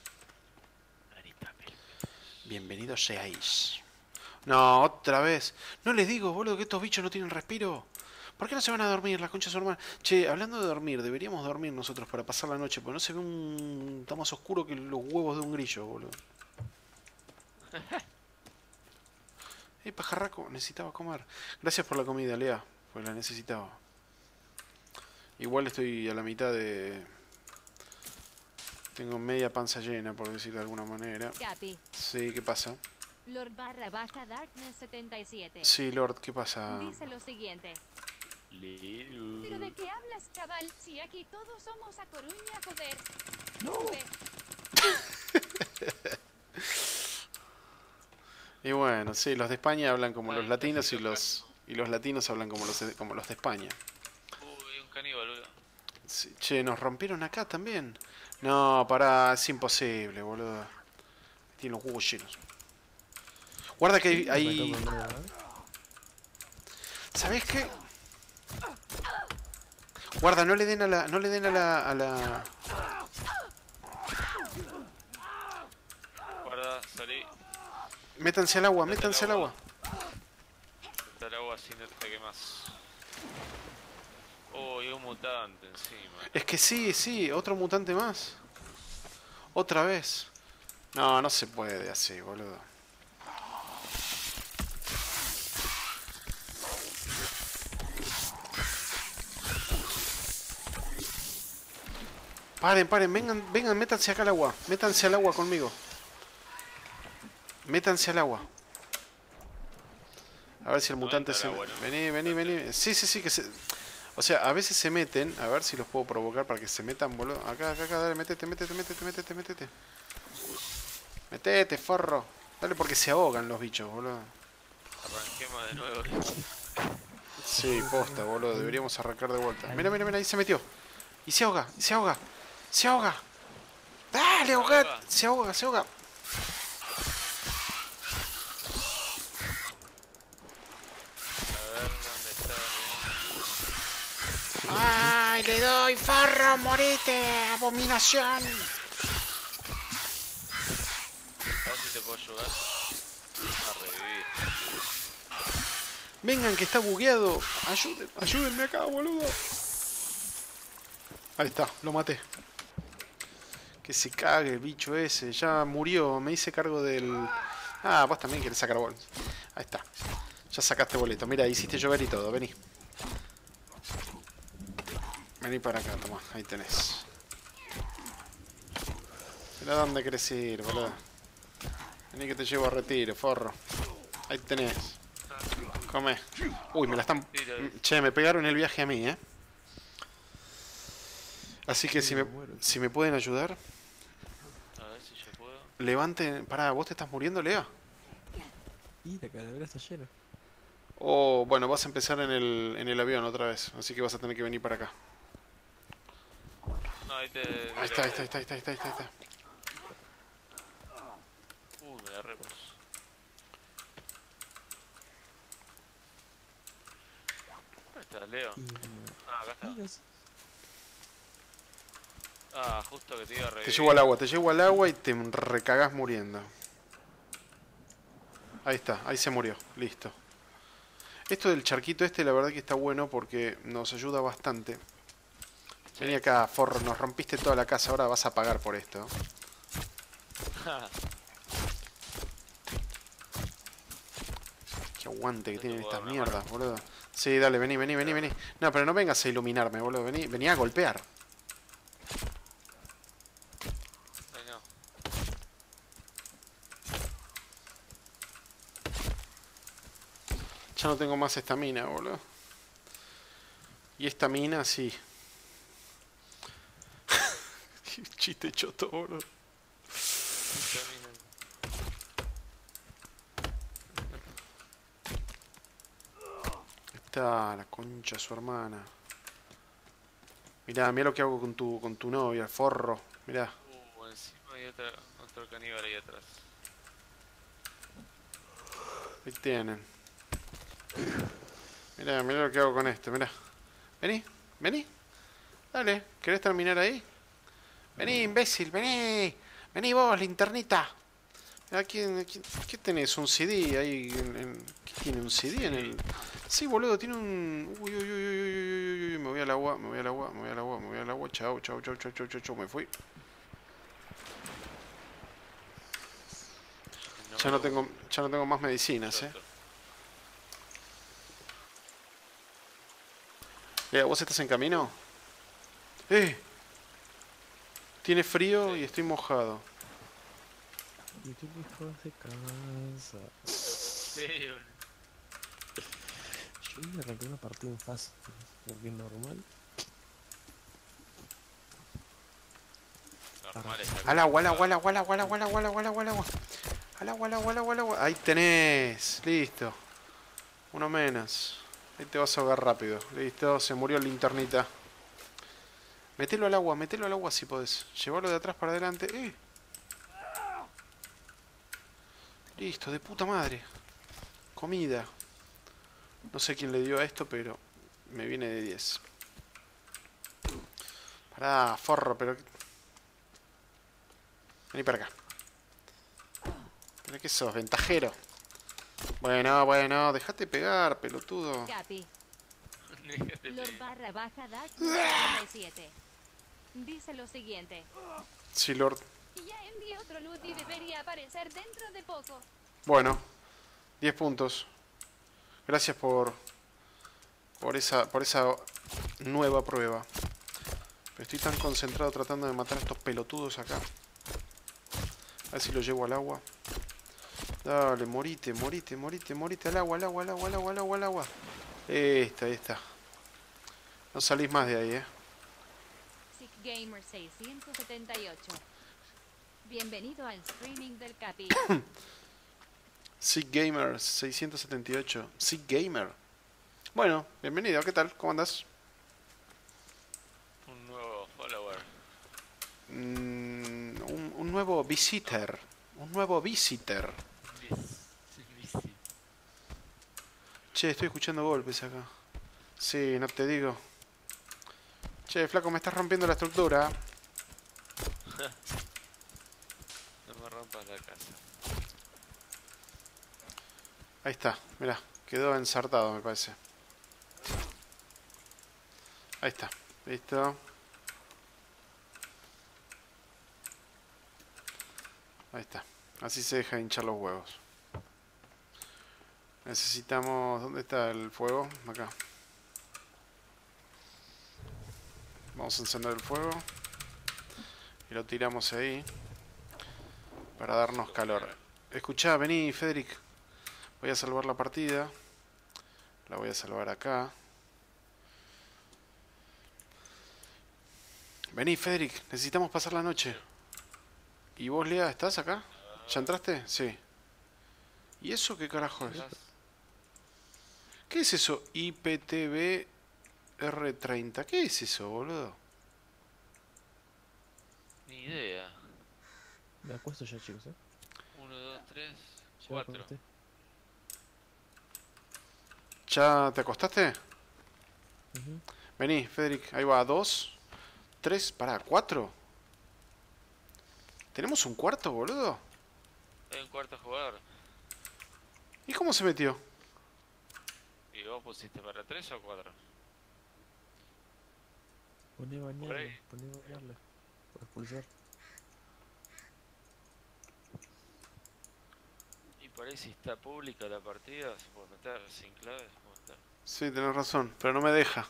B: Bienvenido seáis. No, otra vez. No les digo, boludo, que estos bichos no tienen respiro. ¿Por qué no se van a dormir? Las conchas hermanas. Che, hablando de dormir, deberíamos dormir nosotros para pasar la noche, porque no se ve un... Está más oscuro que los huevos de un grillo, boludo. Eh, pajarraco, necesitaba comer. Gracias por la comida, Lea, pues la necesitaba. Igual estoy a la mitad de... Tengo media panza llena, por decirlo de alguna manera.
C: Capi.
B: Sí, ¿qué pasa?
C: Lord barra baja Darkness setenta y siete.
B: Sí, Lord, ¿qué pasa?
C: Dice lo siguiente. ¿Pero de qué hablas, chaval? Si aquí todos somos a Coruña, joder.
A: No.
B: Y bueno, sí, los de España hablan como los
D: Ay,
B: latinos y
D: casi
B: los y los latinos hablan como los de, como los de España.
D: Uy, un caníbal, boludo.
B: Sí, che, nos rompieron acá también. No, pará, es imposible, boludo. Tiene los huevos llenos. Guarda que hay... hay... ¿Sabés qué? Guarda, no le den a la... No le den a la... A la...
D: Guarda, salí.
B: Métanse al agua, métanse al agua.
D: si no te quemas. Oh, y un mutante encima.
B: Es que sí, sí, otro mutante más. Otra vez. No, no se puede así, boludo. Paren, paren, vengan, vengan, métanse acá al agua. Métanse al agua conmigo. Métanse al agua. A ver si el
D: No
B: mutante
D: entra
B: se...
D: al agua, ¿no?
B: Vení, vení, vení. Sí, sí, sí, que se... O sea, a veces se meten. A ver si los puedo provocar para que se metan, boludo. Acá, acá, acá, dale, métete, métete, métete, métete, métete. Metete, forro. Dale, porque se ahogan los bichos, boludo.
D: Arranquemos de nuevo.
B: Sí, posta, boludo. Deberíamos arrancar de vuelta. Mira, mira, mira, ahí se metió. Y se ahoga, y se ahoga. Se ahoga. Dale, ahoga. Se ahoga, se ahoga.
D: A ver dónde está.
B: ¡Ay, le doy, forro! ¡Morite! ¡Abominación!
D: A ver si te puedo ayudar a revivir.
B: Vengan, que está bugueado. Ayúdenme, ayúdenme acá, boludo. Ahí está, lo maté. Que se cague el bicho ese. Ya murió, me hice cargo del... Ah, vos también querés sacar boletos. Ahí está. Ya sacaste boleto. Mira, hiciste llover y todo. Vení. Vení para acá, toma. Ahí tenés. Mira dónde querés ir, boludo. Vení que te llevo a retiro, forro. Ahí tenés. Come. Uy, me la están... Che, me pegaron el viaje a mí, eh. Así que si me, si me pueden ayudar.
D: A ver si yo puedo.
B: Levanten... Pará, ¿vos te estás muriendo, Lea?
A: Y la calavera está llena.
B: O, bueno, vas a empezar en el, en el avión otra vez. Así que vas a tener que venir para acá.
D: No, ahí te.
B: Ahí está, ahí está, ahí está, ahí está, ahí está, ahí está.
D: Uy, me agarré vos. ¿Dónde está, Leo?
A: Y...
D: Ah, acá está.
A: y los-
D: Ah, justo que te iba a revivir.
B: Te llevo al agua, te llevo al agua y te recagás muriendo. Ahí está, ahí se murió, listo. Esto del charquito este la verdad que está bueno porque nos ayuda bastante. Vení acá, forro, nos rompiste toda la casa, ahora vas a pagar por esto. Qué aguante que
D: No te
B: tienen
D: puedo
B: estas
D: dar una
B: mierdas, boludo. Sí, dale, vení, vení, vení, vení. No, pero no vengas a iluminarme, boludo, vení, vení a golpear.
D: Ay, no.
B: Ya no tengo más estamina, boludo. Y esta mina, sí. Chiste choto, boludo. Está la concha de su hermana. Mirá, mirá lo que hago con tu, con tu novia, forro. Mirá.
D: Uh, encima hay otra, otro caníbal ahí atrás.
B: Ahí tienen. Mirá, mirá lo que hago con esto, mirá. Vení, vení. Dale, ¿querés terminar ahí? Vení, imbécil, vení. Vení vos, linternita. Aquí, aquí, ¿qué tenés? ¿Un C D ahí? En, en- ¿Qué tiene? ¿Un C D en el...? Sí, boludo, tiene un... Uy, uy, uy, uy, uy, uy, uy, uy, me voy al agua, me voy al agua, me voy al agua, me voy al agua. Chau, chau, chau, chau, chau, chau, chau, me fui. Ya no tengo, ya no tengo más medicinas, eh. Lea, ¿vos estás en camino? ¡Eh! Tiene frío y estoy mojado.
A: Y tú lejos de casa.
D: Sí, boludo.
A: Yo me arranqué una partida en fácil, porque es normal.
D: Normal está.
B: Al agua, al agua, al agua, al agua, al agua, al agua, al agua, al agua, al agua. Al agua, al agua, al agua, al agua. Ahí tenés. Listo. Uno menos. Ahí te vas a ahogar rápido. Listo, se murió la linternita. Metelo al agua, metelo al agua si podés. Llevarlo de atrás para adelante. ¡Eh! Listo, de puta madre. Comida. No sé quién le dio a esto, pero me viene de diez. Pará, forro, pero... Vení para acá. ¿Pero qué sos? ¿Ventajero? Bueno, bueno, dejate pegar, pelotudo.
C: Capi.
D: Déjate
C: Lord
D: pegar.
C: barra baja Dash noventa y siete. Dice lo siguiente.
B: Sí, Lord.
C: Ya envié otro loot y debería aparecer dentro de poco.
B: Bueno, diez puntos. Gracias por por esa por esa nueva prueba. Pero estoy tan concentrado tratando de matar a estos pelotudos acá. A ver si lo llevo al agua. Dale, morite, morite, morite, morite al agua, al agua, al agua, al agua, al agua, al agua. Esta, ahí está. No salís más de ahí, eh.
C: Sick Gamer seiscientos setenta y ocho. Bienvenido al streaming del Capi.
B: Sick Gamer seiscientos setenta y ocho. Sick Gamer. Bueno, bienvenido, ¿qué tal? ¿Cómo andás?
D: Un nuevo follower.
B: Mm, un, un nuevo visitor. Un nuevo visitor.
D: Bis- bici.
B: Che, estoy escuchando golpes acá. Sí, no te digo. Che, flaco, me estás rompiendo la estructura.
D: No me rompas la casa.
B: Ahí está, mirá. Quedó ensartado, me parece. Ahí está. Listo. Ahí está. Así se deja hinchar los huevos. Necesitamos... ¿Dónde está el fuego? Acá. Vamos a encender el fuego. Y lo tiramos ahí. Para darnos calor. Escuchá, vení, Federic. Voy a salvar la partida. La voy a salvar acá. Vení, Federic. Necesitamos pasar la noche. ¿Y vos, Lea, estás acá? ¿Ya entraste? Sí. ¿Y eso qué carajo es? ¿Qué es eso? I P T V R treinta. ¿Qué es eso, boludo?
D: Ni idea.
A: Me acuesto ya, chicos, eh.
D: Uno, dos, tres,
A: Ya me
D: cuatro.
A: acosté.
B: ¿Ya te acostaste?
A: Ujú.
B: Vení, Federic. Ahí va. Dos. Tres. Pará. ¿Cuatro? ¿Tenemos un cuarto, boludo?
D: Hay un cuarto jugador.
B: ¿Y cómo se metió?
D: ¿Y vos pusiste para tres o cuatro?
A: Poné
D: Por
A: bañarla,
D: ahí.
A: poné bañarla. Por expulsar.
D: Y por ahí si está pública la partida, se puede meter sin clave, se puede meter.
B: Sí, tenés razón. Pero no me deja.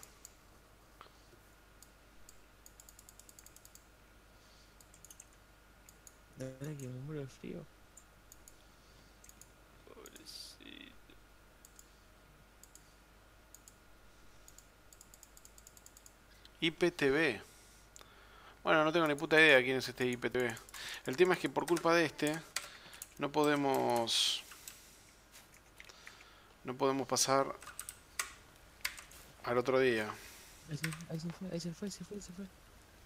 A: La verdad que me muero de frío.
D: Pobrecito.
B: I P T V. Bueno, no tengo ni puta idea quién es este I P T V. El tema es que por culpa de este no podemos no podemos pasar al otro día.
A: Ahí se, ahí se fue, ahí se fue, se fue, se fue.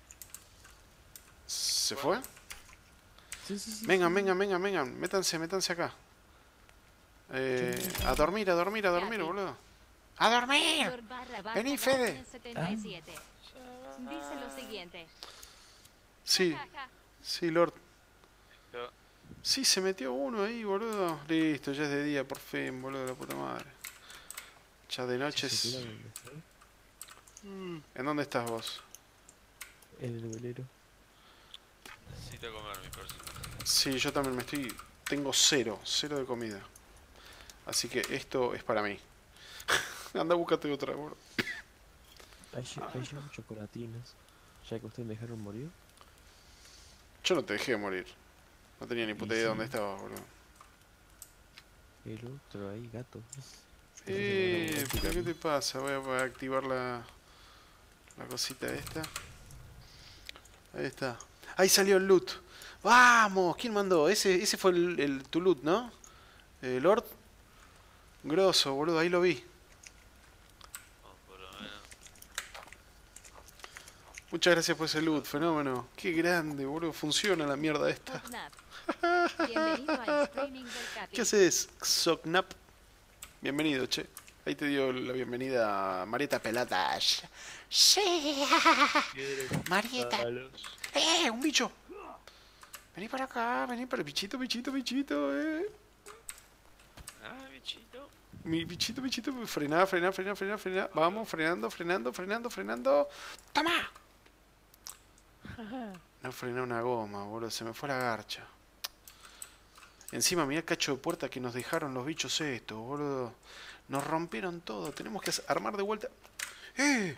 B: ¿Se fue?
A: Sí, sí, sí.
B: Vengan,
A: sí.
B: vengan, vengan, vengan. Métanse, métanse acá. Eh, a dormir, a dormir, a dormir, boludo. ¡A dormir!
C: Lord barra baja
B: Vení,
C: Dash
B: Fede.
C: setenta y siete. Dice lo siguiente.
B: Sí,
C: Jaja.
B: sí, Lord.
D: Yo-
B: Sí, se metió uno ahí, boludo. Listo, ya es de día, por fin, boludo, la puta madre. Ya de noche
A: Se
B: es...
A: tira donde está,
B: Mm, ¿En dónde estás vos?
A: en el velero.
D: Necesito comer mi personaje.
B: Sí, yo también me estoy... Tengo cero, cero de comida. Así que esto es para mí. Anda, búscate otra, boludo.
A: Ahí, lle- ahí llevan chocolatinas. Ya que ustedes me dejaron morir.
B: Yo no te dejé morir. No tenía ni puta
A: Y
B: idea de
A: sí.
B: dónde estabas, boludo.
A: El otro ahí, gato.
B: Eh, pero ¿qué te pasa? Voy a, voy a activar la... La cosita esta. Ahí está. Ahí salió el loot. ¡Vamos! ¿Quién mandó? Ese, ese fue el, el- tu loot, ¿no? Eh, Lord. Grosso, boludo. Ahí lo vi.
D: O por lo menos.
B: Muchas gracias por ese loot. Fenómeno. Qué grande, boludo. Funciona la mierda esta.
C: Hotnap. Bienvenido al streaming del Capi.
B: ¿Qué haces, Xognap? Bienvenido, che. Ahí te dio la bienvenida Marieta Pelatas. Sí. Marieta. ¡Eh! ¡Un bicho! Vení para acá, vení para el bichito, bichito, bichito, eh.
D: Ah, bichito.
B: Mi bichito, bichito, frená, frená, frená, frená, frená. Vamos, frenando, frenando, frenando, frenando. ¡Toma! No frené una goma, boludo. Se me fue la garcha. Encima, mirá el cacho de puerta que nos dejaron los bichos estos, boludo. Nos rompieron todo. Tenemos que armar de vuelta. ¡Eh!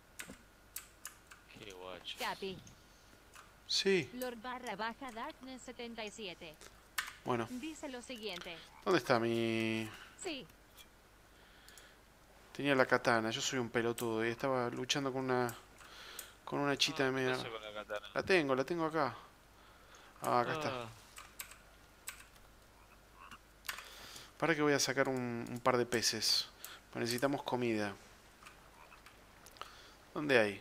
D: Qué guacho.
C: Capi.
B: Sí.
C: Lord barra baja Darkness setenta y siete.
B: Bueno.
C: Dice lo siguiente.
B: ¿Dónde está mi...?
C: Sí.
B: Tenía la katana. Yo soy un pelotudo y estaba luchando con una... Con una chita de media.
D: Con la katana.
B: La tengo, la tengo acá. Ah, acá está.
D: Ah,
B: Para que voy a sacar un, un par de peces. Pues necesitamos comida. ¿Dónde hay?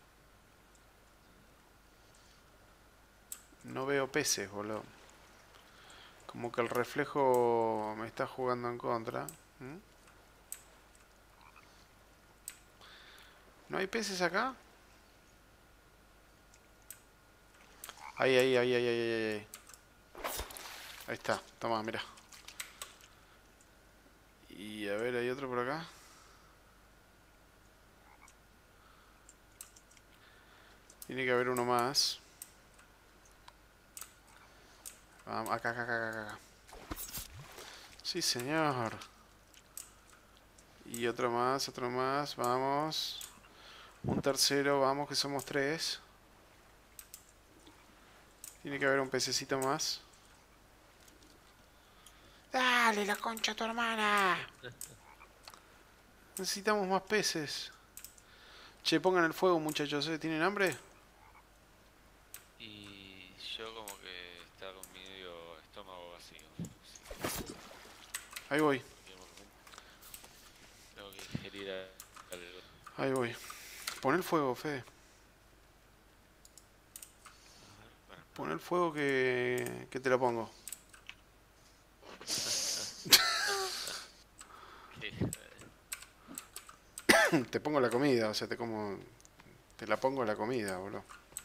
B: No veo peces, boludo. Como que el reflejo me está jugando en contra. ¿Mm? ¿No hay peces acá? Ahí, ahí, ahí, ahí, ahí, ahí, ahí. Ahí está, toma, mira. Y a ver, hay otro por acá. Tiene que haber uno más. Vamos, acá, acá, acá, acá, acá. Sí, señor. Y otro más, otro más, vamos. Un tercero, vamos, que somos tres. Tiene que haber un pececito más. ¡Dale, la concha a tu hermana! Necesitamos más peces. Che, pongan el fuego, muchachos, ¿eh? ¿Tienen hambre?
D: y yo como que está con medio estómago vacío.
B: Ahí voy,
D: Tengo que ingerir algo.
B: ahí voy. Pon el fuego, Fede.
D: Bueno,
B: Pon el fuego que, que te lo pongo.
D: que-
B: Te pongo la comida, o sea, te como... Te la pongo la comida, boludo.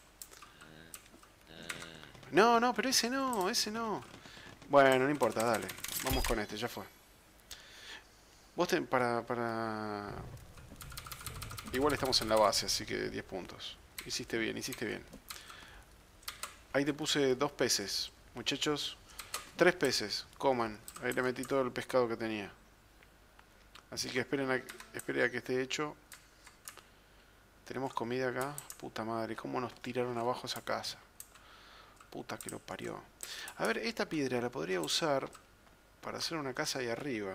B: No, no, pero ese no, ese no. Bueno, no importa, dale. Vamos con este, ya fue. Vos ten, para, para... Igual estamos en la base, así que diez puntos. Hiciste bien, hiciste bien. Ahí te puse dos peces, muchachos. Tres peces, coman. Ahí le metí todo el pescado que tenía. Así que esperen a, esperen a que esté hecho. Tenemos comida acá. Puta madre, cómo nos tiraron abajo esa casa. Puta que lo parió. A ver, esta piedra la podría usar para hacer una casa ahí arriba.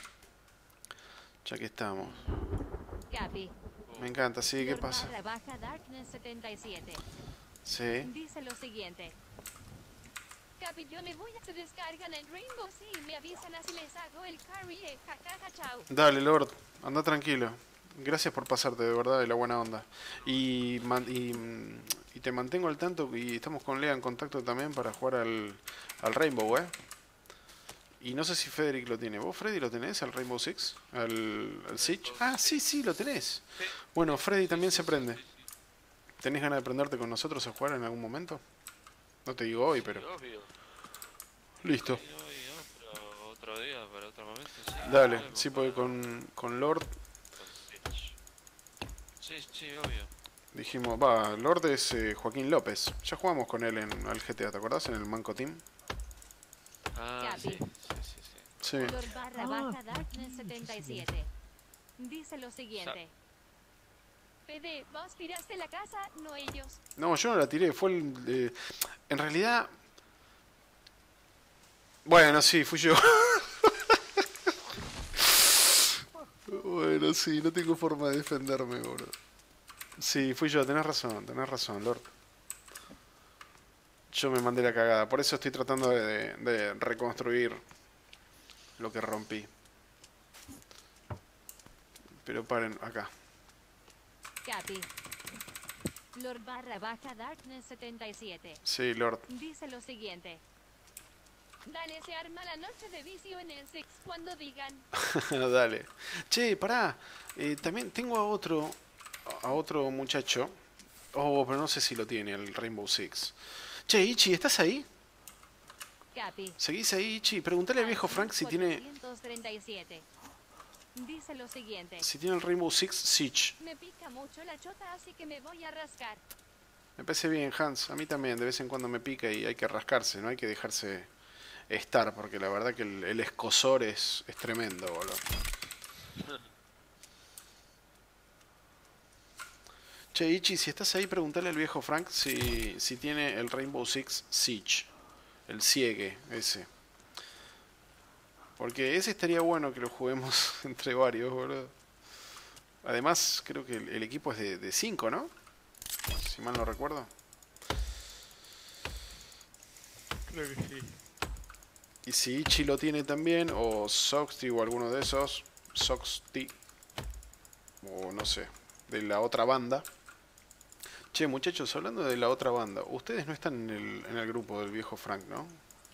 B: Ya que estamos.
C: Capi.
B: Me encanta, sí, ¿qué
C: Lord
B: pasa?
C: barra baja Darkness setenta y siete.
B: Sí.
C: Dice lo siguiente. Capi, yo me voy a se descargan en Rainbow Six. Me avisan así les hago el carry. eh, Jajaja, chao.
B: Dale, Lord, anda tranquilo. Gracias por pasarte, de verdad, de la buena onda. Y, man- y, mm, y te mantengo al tanto y estamos con Lea en contacto también para jugar al, al Rainbow, ¿eh? Y no sé si Federic lo tiene. ¿Vos, Freddy, lo tenés al Rainbow Six? ¿Al, al Siege? Ah, sí, sí, lo tenés.
D: Sí.
B: Bueno, Freddy también
D: Sí,
B: se
D: sí,
B: prende.
D: sí, sí.
B: ¿Tenés ganas de prenderte con nosotros a jugar en algún momento? No te digo hoy,
D: Sí,
B: pero...
D: obvio.
B: Listo.
D: Sí, obvio, pero otro día, para otro momento, sí.
B: Dale,
D: Podemos
B: sí, porque
D: jugar
B: con, con Lord
D: con Switch. Sí, sí, obvio.
B: dijimos... Va, Lord es eh, Joaquín López. Ya jugamos con él en al G T A, ¿te acordás? En el Manco Team.
D: Ah,
C: Capi.
D: sí, sí, sí, sí.
B: Sí.
C: Lord barra
A: Ah,
C: baja
A: Joaquín,
C: Darkness
A: yo
C: setenta y
A: sí vi
C: siete. Dice lo siguiente. Fede, vos tiraste la casa, no ellos.
B: No, yo no la tiré, fue el... eh, en realidad... Bueno, sí, fui yo. Bueno, sí, no tengo forma de defenderme, boludo. Sí, fui yo, tenés razón, tenés razón, Lord. Yo me mandé la cagada, por eso estoy tratando de, de- de reconstruir lo que rompí. Pero paren, acá.
C: Capi. Lord barra baja Darkness setenta y siete.
B: Sí, Lord.
C: Dice lo siguiente. Dale, se arma la noche de vicio en el Six cuando digan.
B: Dale. Che, pará. Eh, también tengo a otro, a otro muchacho. Oh, pero no sé si lo tiene el Rainbow Six. Che, Ichi, ¿estás ahí?
C: Capi.
B: ¿Seguís ahí, Ichi? Preguntale al viejo Frank si tiene...
C: cuatrocientos treinta y siete. Dice lo siguiente.
B: Si tiene el Rainbow Six Siege.
C: Me pica mucho la chota, así que me voy a rascar.
B: Me parece bien, Hans. A mí también, de vez en cuando me pica y hay que rascarse, no hay que dejarse estar, porque la verdad que el, el escozor es, es tremendo, boludo. Che, Ichi, si estás ahí, preguntale al viejo Frank si, si tiene el Rainbow Six Siege. El Siege, ese. Porque ese estaría bueno que lo juguemos entre varios, boludo. Además, creo que el, el equipo es de cinco, ¿no? Si mal no recuerdo.
A: Creo que sí.
B: Y si Ichi lo tiene también, o Soxty o alguno de esos, Soxty, o no sé, de la otra banda. Che, muchachos, hablando de la otra banda, ustedes no están en el, en el grupo del viejo Frank, ¿no?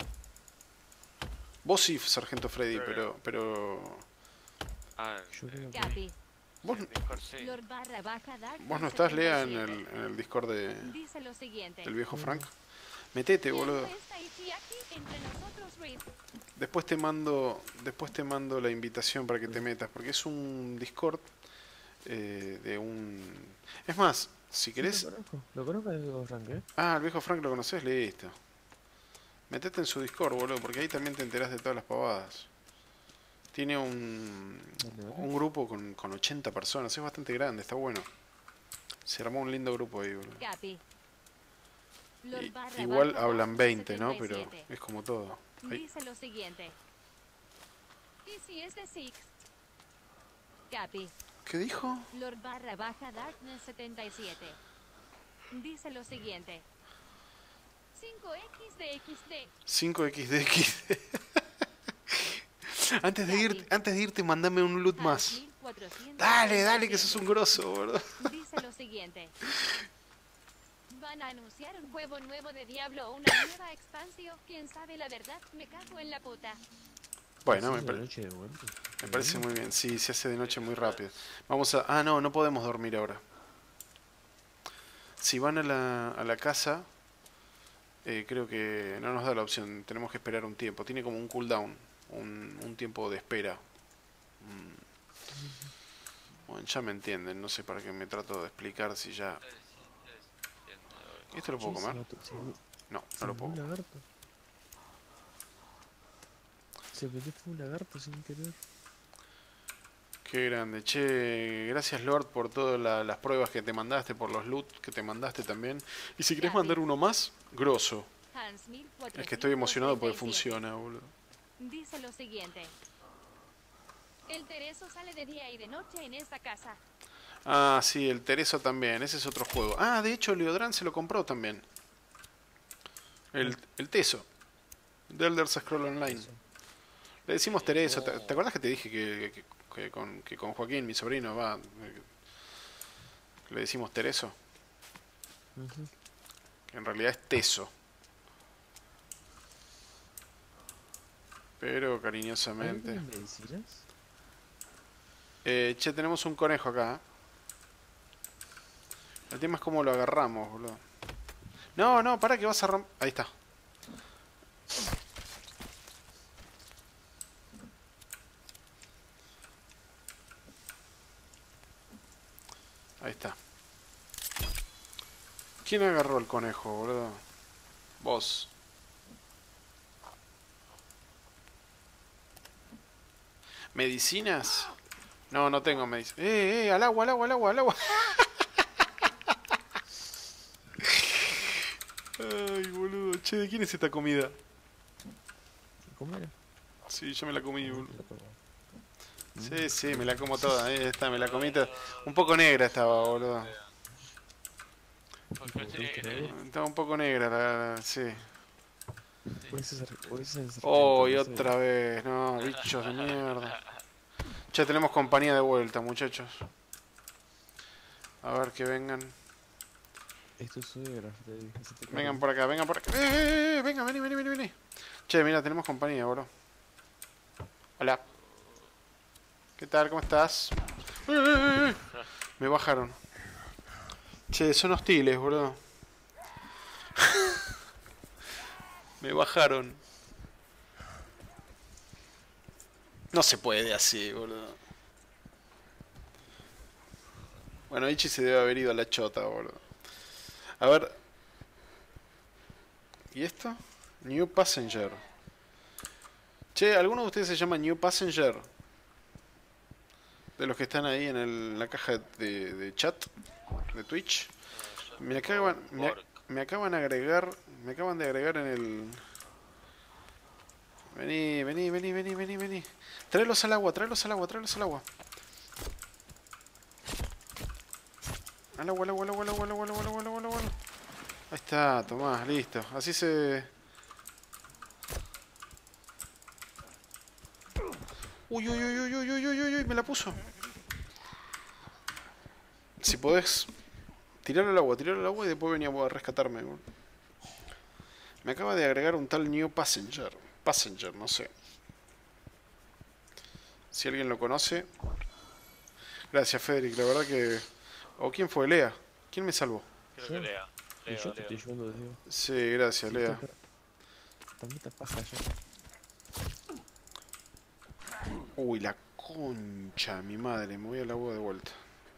B: Vos sí, Sargento Freddy, pero... pero
D: Ah,
A: Yo creo que...
C: Capi.
B: vos,
D: Discord sí.
C: Lord barra baja dark
B: vos no estás, Lea, en
C: setenta y
B: el,
C: siete.
B: en el Discord de,
C: Dice lo siguiente.
B: del viejo Frank. Metete, boludo.
C: ¿Quién está Ichi aquí entre nosotros, Reed?
B: Después te mando después te mando la invitación para que te metas, porque es un Discord eh, de un... Es más, si querés...
A: Lo conozco, lo conozco el viejo Frank, ¿eh?
B: Ah, el viejo Frank lo conoces, listo. Metete en su Discord, boludo, porque ahí también te enterás de todas las pavadas. Tiene un,
A: Dale, dale.
B: un grupo con, con ochenta personas, es bastante grande, está bueno. Se armó un lindo grupo ahí, boludo.
C: Capi. Lord
B: Y-
C: barra
B: igual
C: baja
B: hablan
C: dark
B: veinte, ¿no? Pero
C: setenta y siete.
B: es como todo. Ahí.
C: Dice lo siguiente. ¿Y si es de Six? Capi.
B: ¿Qué dijo?
C: Lord barra baja Darkness setenta y siete. Dice lo siguiente. cinco equis de equis de.
B: cinco equis de equis de. Antes de ir, antes de irte, mandame un loot más.
C: mil cuatrocientos
B: Dale, dale, que sos un grosso, boludo.
C: Dice lo siguiente. Van a anunciar un juego nuevo de Diablo o una nueva expansión. Quién sabe la verdad, me cago en la puta.
B: Bueno,
A: Sí,
B: me,
A: la
B: pare-
A: noche de vuelta.
B: me parece muy bien. Sí, se hace de noche muy rápido. Vamos a... Ah, no, no podemos dormir ahora. Si van a la, a la casa, eh, creo que no nos da la opción. Tenemos que esperar un tiempo. Tiene como un cooldown, un, un tiempo de espera. Mm. Bueno, ya me entienden. No sé para qué me trato de explicar si ya... ¿Esto lo puedo
A: Che,
B: comer?
A: se mató- se-
B: No,
A: se
B: no lo
A: mató
B: puedo.
A: un lagarto. Se metió fue un lagarto sin querer.
B: Qué grande. Che, gracias Lord por todas la- las pruebas que te mandaste, por los loot que te mandaste también. Y si querés mandar uno más, grosso.
C: Hans mil cuatrocientos
B: Es que estoy emocionado porque
C: treinta y siete.
B: funciona, boludo.
C: Dice lo siguiente. El Tereso sale de día y de noche en esta casa.
B: Ah, sí, el Tereso también. Ese es otro juego. Ah, de hecho, Leodran se lo compró también. El, el Teso. De Elder Scroll Online. Le decimos Tereso. ¿Te, te acordás que te dije que, que- que con, que con Joaquín, mi sobrino, va... eh, le decimos Tereso?
A: Ujú.
B: Que en realidad es Teso. Pero
A: ¿Hay
B: cariñosamente...
A: algunas medicinas?
B: Eh, che, tenemos un conejo acá. ¿Eh? El tema es cómo lo agarramos, boludo. No, no, para que vas a romper... Ahí está. Ahí está. ¿Quién agarró el conejo, boludo? Vos. ¿Medicinas? No, no tengo medicinas. ¡Eh, eh! ¡Al agua, al agua, al agua, al agua! Ay, boludo. Che, ¿de quién es esta comida?
A: ¿Cómo era?
B: Sí, yo me la comí, boludo.
A: La probé.
B: Sí, sí, me la como toda. Ahí está, me la comí toda. Un poco negra estaba, boludo.
D: Porque
A: ¿Viste,
D: tiene-
A: eh?
B: Estaba un poco negra, la, la- sí.
A: Puede ser, puede ser sargento,
B: Oh, y
A: no sé.
B: otra vez. No, bichos de mierda. Ya tenemos compañía de vuelta, muchachos. A ver que vengan.
A: Esto es suegra, Freddy. hacete cargo.
B: Vengan por acá, vengan por acá. ¡Eh, eh, eh! Venga, vení, vení, vení, vení. Che, mira, tenemos compañía, bro. Hola. ¿Qué tal? ¿Cómo estás? ¡Eh, eh, eh! Me bajaron. Che, son hostiles, boludo. Me bajaron. No se puede así, boludo. Bueno, Ichi se debe haber ido a la chota, boludo. A ver. ¿Y esto? New Passenger. Che, ¿alguno de ustedes se llama New Passenger? De los que están ahí en el- la caja de, de chat de Twitch.
D: No, yo
B: Me
D: tengo
B: acaban, me,
D: Borg.
B: me acaban de agregar, me acaban de agregar en el... Vení, vení, vení, vení, vení, vení. Tráelos al agua, tráelos al agua, tráelos al agua. Al agua, al agua, al agua, al agua, al agua, al agua, al agua, al agua, al agua. Ahí está, tomá, listo. Así se... Uy, uy, uy, uy, uy, uy, uy, uy, uy, me la puso. Si podés, tirarlo al agua, tirarlo al agua y después venía a rescatarme. boludo. Me acaba de agregar un tal New Passenger. Passenger, no sé. Si alguien lo conoce. Gracias, Federic, la verdad que... ¿O quién fue? Lea. ¿Quién me salvó?
D: Creo
A: Yo.
D: que Lea.
A: Y
D: Leo,
A: yo te
D: Leo.
A: estoy ayudando, Diego.
B: Sí, gracias,
A: Sí,
B: Lea.
A: toca- Tanta paja ya.
B: Uy, la concha, mi madre. Me voy al agua de vuelta.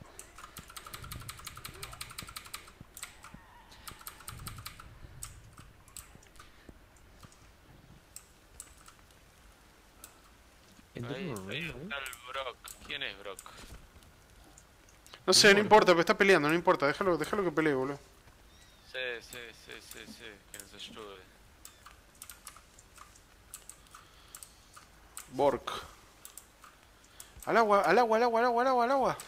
A: Entró
D: Ahí,
A: en
D: ahí
A: un reino,
D: está
A: ¿eh?
D: el Brock. ¿Quién es Brock?
B: No sé, no importa, pero está peleando, no importa. Déjalo, déjalo que pelee, boludo.
D: Sí, sí, sí, sí, sí. Que nos ayude.
B: Bork. Al agua, al agua, al agua, al agua, al agua, al agua.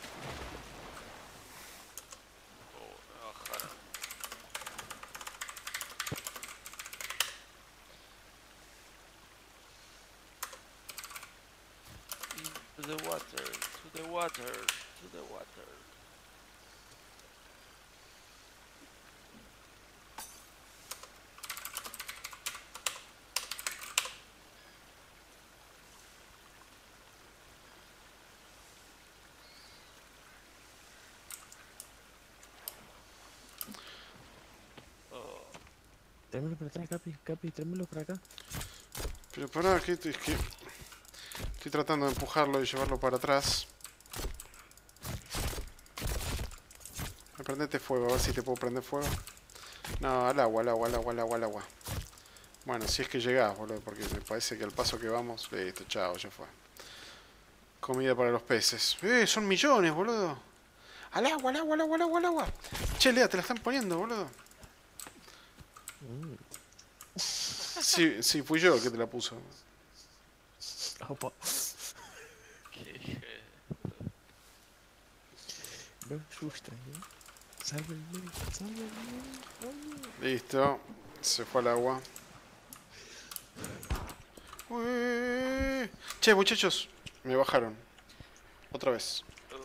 D: Oh, me bajaron. To the water, to the water, to the water. Oh,
A: Tráemelo para atrás, Capi, Capi, tráemelo para acá.
B: Pero pará, que, es que... Estoy tratando de empujarlo y llevarlo para atrás. Prendete fuego, a ver si te puedo prender fuego. No, al agua, al agua, al agua, al agua, al agua. Bueno, si es que llegás, boludo, porque me parece que al paso que vamos... Listo, chao, ya fue. Comida para los peces. ¡Eh, son millones, boludo! ¡Al agua, al agua, al agua, al agua, al agua! Che, Lea, te la están poniendo, boludo.
A: Mm.
B: Sí, sí, fui yo el que te la puso.
A: Opa.
D: qué...
A: Me asusta, ¿eh? Sálvenme, sálvenme.
B: Listo. Se fue al agua. Ué. Che, muchachos. Me bajaron. Otra vez.
D: Oh,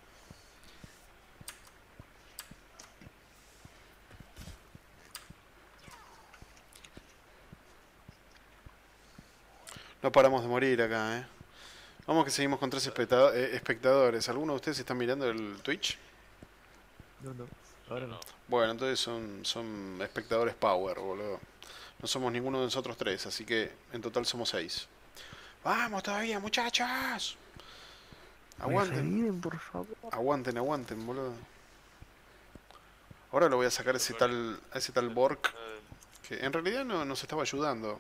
B: No paramos de morir acá, eh. Vamos que seguimos con tres espectado- eh, espectadores. ¿Alguno de ustedes está mirando el Twitch?
A: No, no, ahora no.
D: no.
B: Bueno, entonces son, son espectadores power, boludo. No somos ninguno de nosotros tres, así que en total somos seis. ¡Vamos todavía, muchachos! Aguanten,
A: Reviven, por favor.
B: aguanten, aguanten, boludo. Ahora lo voy a sacar a ese tal, a ese tal Bork,
D: Eh,
B: que en realidad no nos estaba ayudando.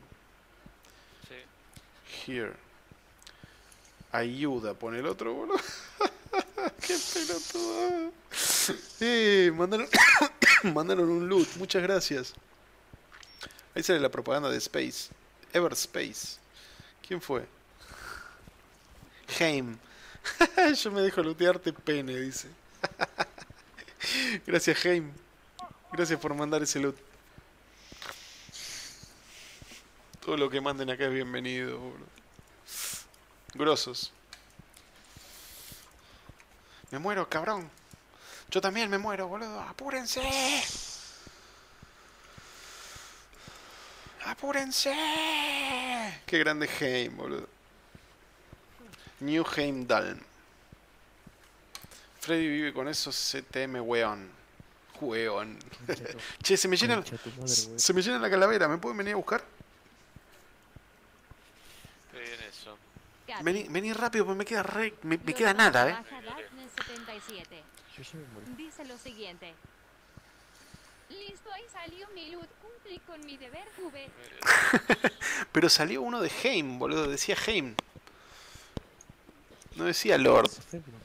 D: sí.
B: Here. Ayuda, pone el otro, boludo. Qué pelotudo. Eh, mandaron, mandaron un loot, muchas gracias. Ahí sale la propaganda de Space. Everspace. ¿Quién fue? Heim. Yo me dejo lootearte pene, dice. Gracias, Heim. Gracias por mandar ese loot. Todo lo que manden acá es bienvenido, boludo. Grosos. Me muero, cabrón. Yo también me muero, boludo. ¡Apúrense! ¡Apúrense! Qué grande Heim, boludo. New Heimdall. Freddy vive con esos C T M, weón. Weón.
A: Concha tu-
B: Che, se me llena,
A: concha tu madre, güey.
B: se me llena la calavera. ¿Me pueden venir a buscar?
D: Qué bien eso.
C: Capi.
B: Vení, vení rápido, pues me queda re... Me, me
C: Lord
B: queda nada, eh.
C: barra baja Darkness setenta y siete.
A: Yo ya me morí.
C: Dice lo siguiente. Listo, ahí salió mi loot. Cumplí con mi deber, Juve.
B: Pero salió uno de Heim, boludo. Decía Heim. No decía Lord.
A: Se fue, pero-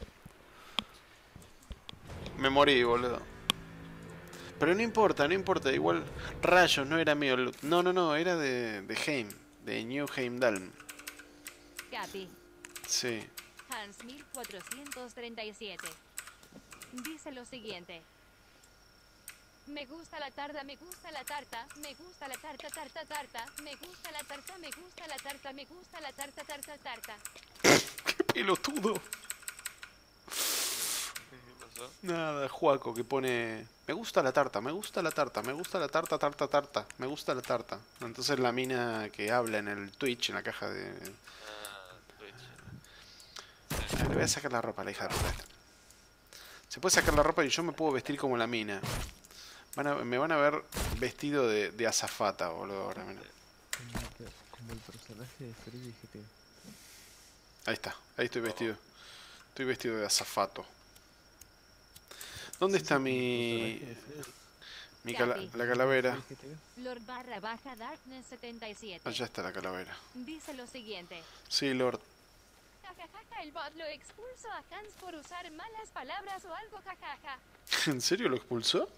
B: Me morí, boludo. Pero no importa, no importa. Igual rayos, no era mío el loot. No, no, no. Era de, de Heim. De New Heimdall.
C: Capi.
B: Sí.
C: Hans mil cuatrocientos treinta y siete. Dice lo siguiente. Me gusta la tarta, me gusta la tarta, me gusta la tarta, tarta, tarta, me gusta la tarta, me gusta la tarta, me gusta la tarta, tarta, tarta.
B: ¡Qué pelotudo!
D: ¿Qué pasó?
B: Nada, Juaco que pone... Me gusta la tarta, me gusta la tarta, me gusta la tarta, tarta, tarta, me gusta la tarta. Entonces la mina que habla en el Twitch, en la caja de...
D: Ah, Twitch.
B: Ah, le voy a sacar la ropa a la hija de puta esta. Se puede sacar la ropa y yo me puedo vestir como la mina. Van a- me van a ver vestido de, de azafata, boludo, ahora, mira.
A: Como el, como el personaje de Freddy G T.
B: Ahí está, ahí estoy vestido. Estoy vestido de azafato. ¿Dónde está mi... mi cala- la calavera?
C: Lord barra baja Darkness setenta y siete.
B: Allá está la calavera.
C: Dice lo siguiente.
B: Sí, Lord.
C: Jajaja, el bot lo expulsó a Hans por usar malas palabras o algo, jajaja.
B: ¿En serio lo expulsó?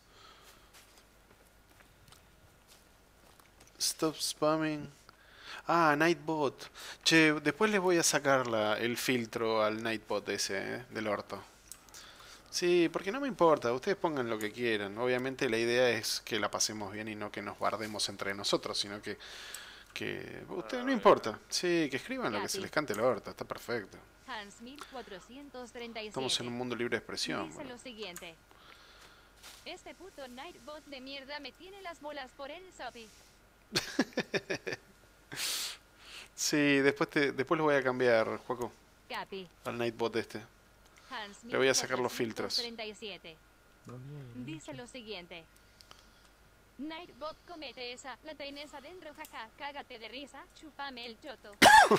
B: Stop spamming. Ah, Nightbot. Che, después les voy a sacar la- el filtro al Nightbot ese, eh, del orto. Sí, porque no me importa, ustedes pongan lo que quieran. Obviamente la idea es que la pasemos bien y no que nos bardemos entre nosotros, sino que... que ustedes no importa. Sí, que escriban lo que se les cante el orto, está perfecto.
C: Hans mil cuatrocientos treinta y siete.
B: Estamos en un mundo libre de expresión.
C: Dice
B: boludo.
C: lo siguiente. Este puto Nightbot de mierda me tiene las bolas por el sopi.
B: Sí, después, te, después lo voy a cambiar, Juaco,
C: Capi.
B: al Nightbot este.
C: Hans
B: Le voy a sacar los filtros.
C: treinta y siete.
A: No, no,
C: Dice lo siguiente. Nightbot comete esa, la tenés adentro, jaja, cágate de risa, chupame el choto.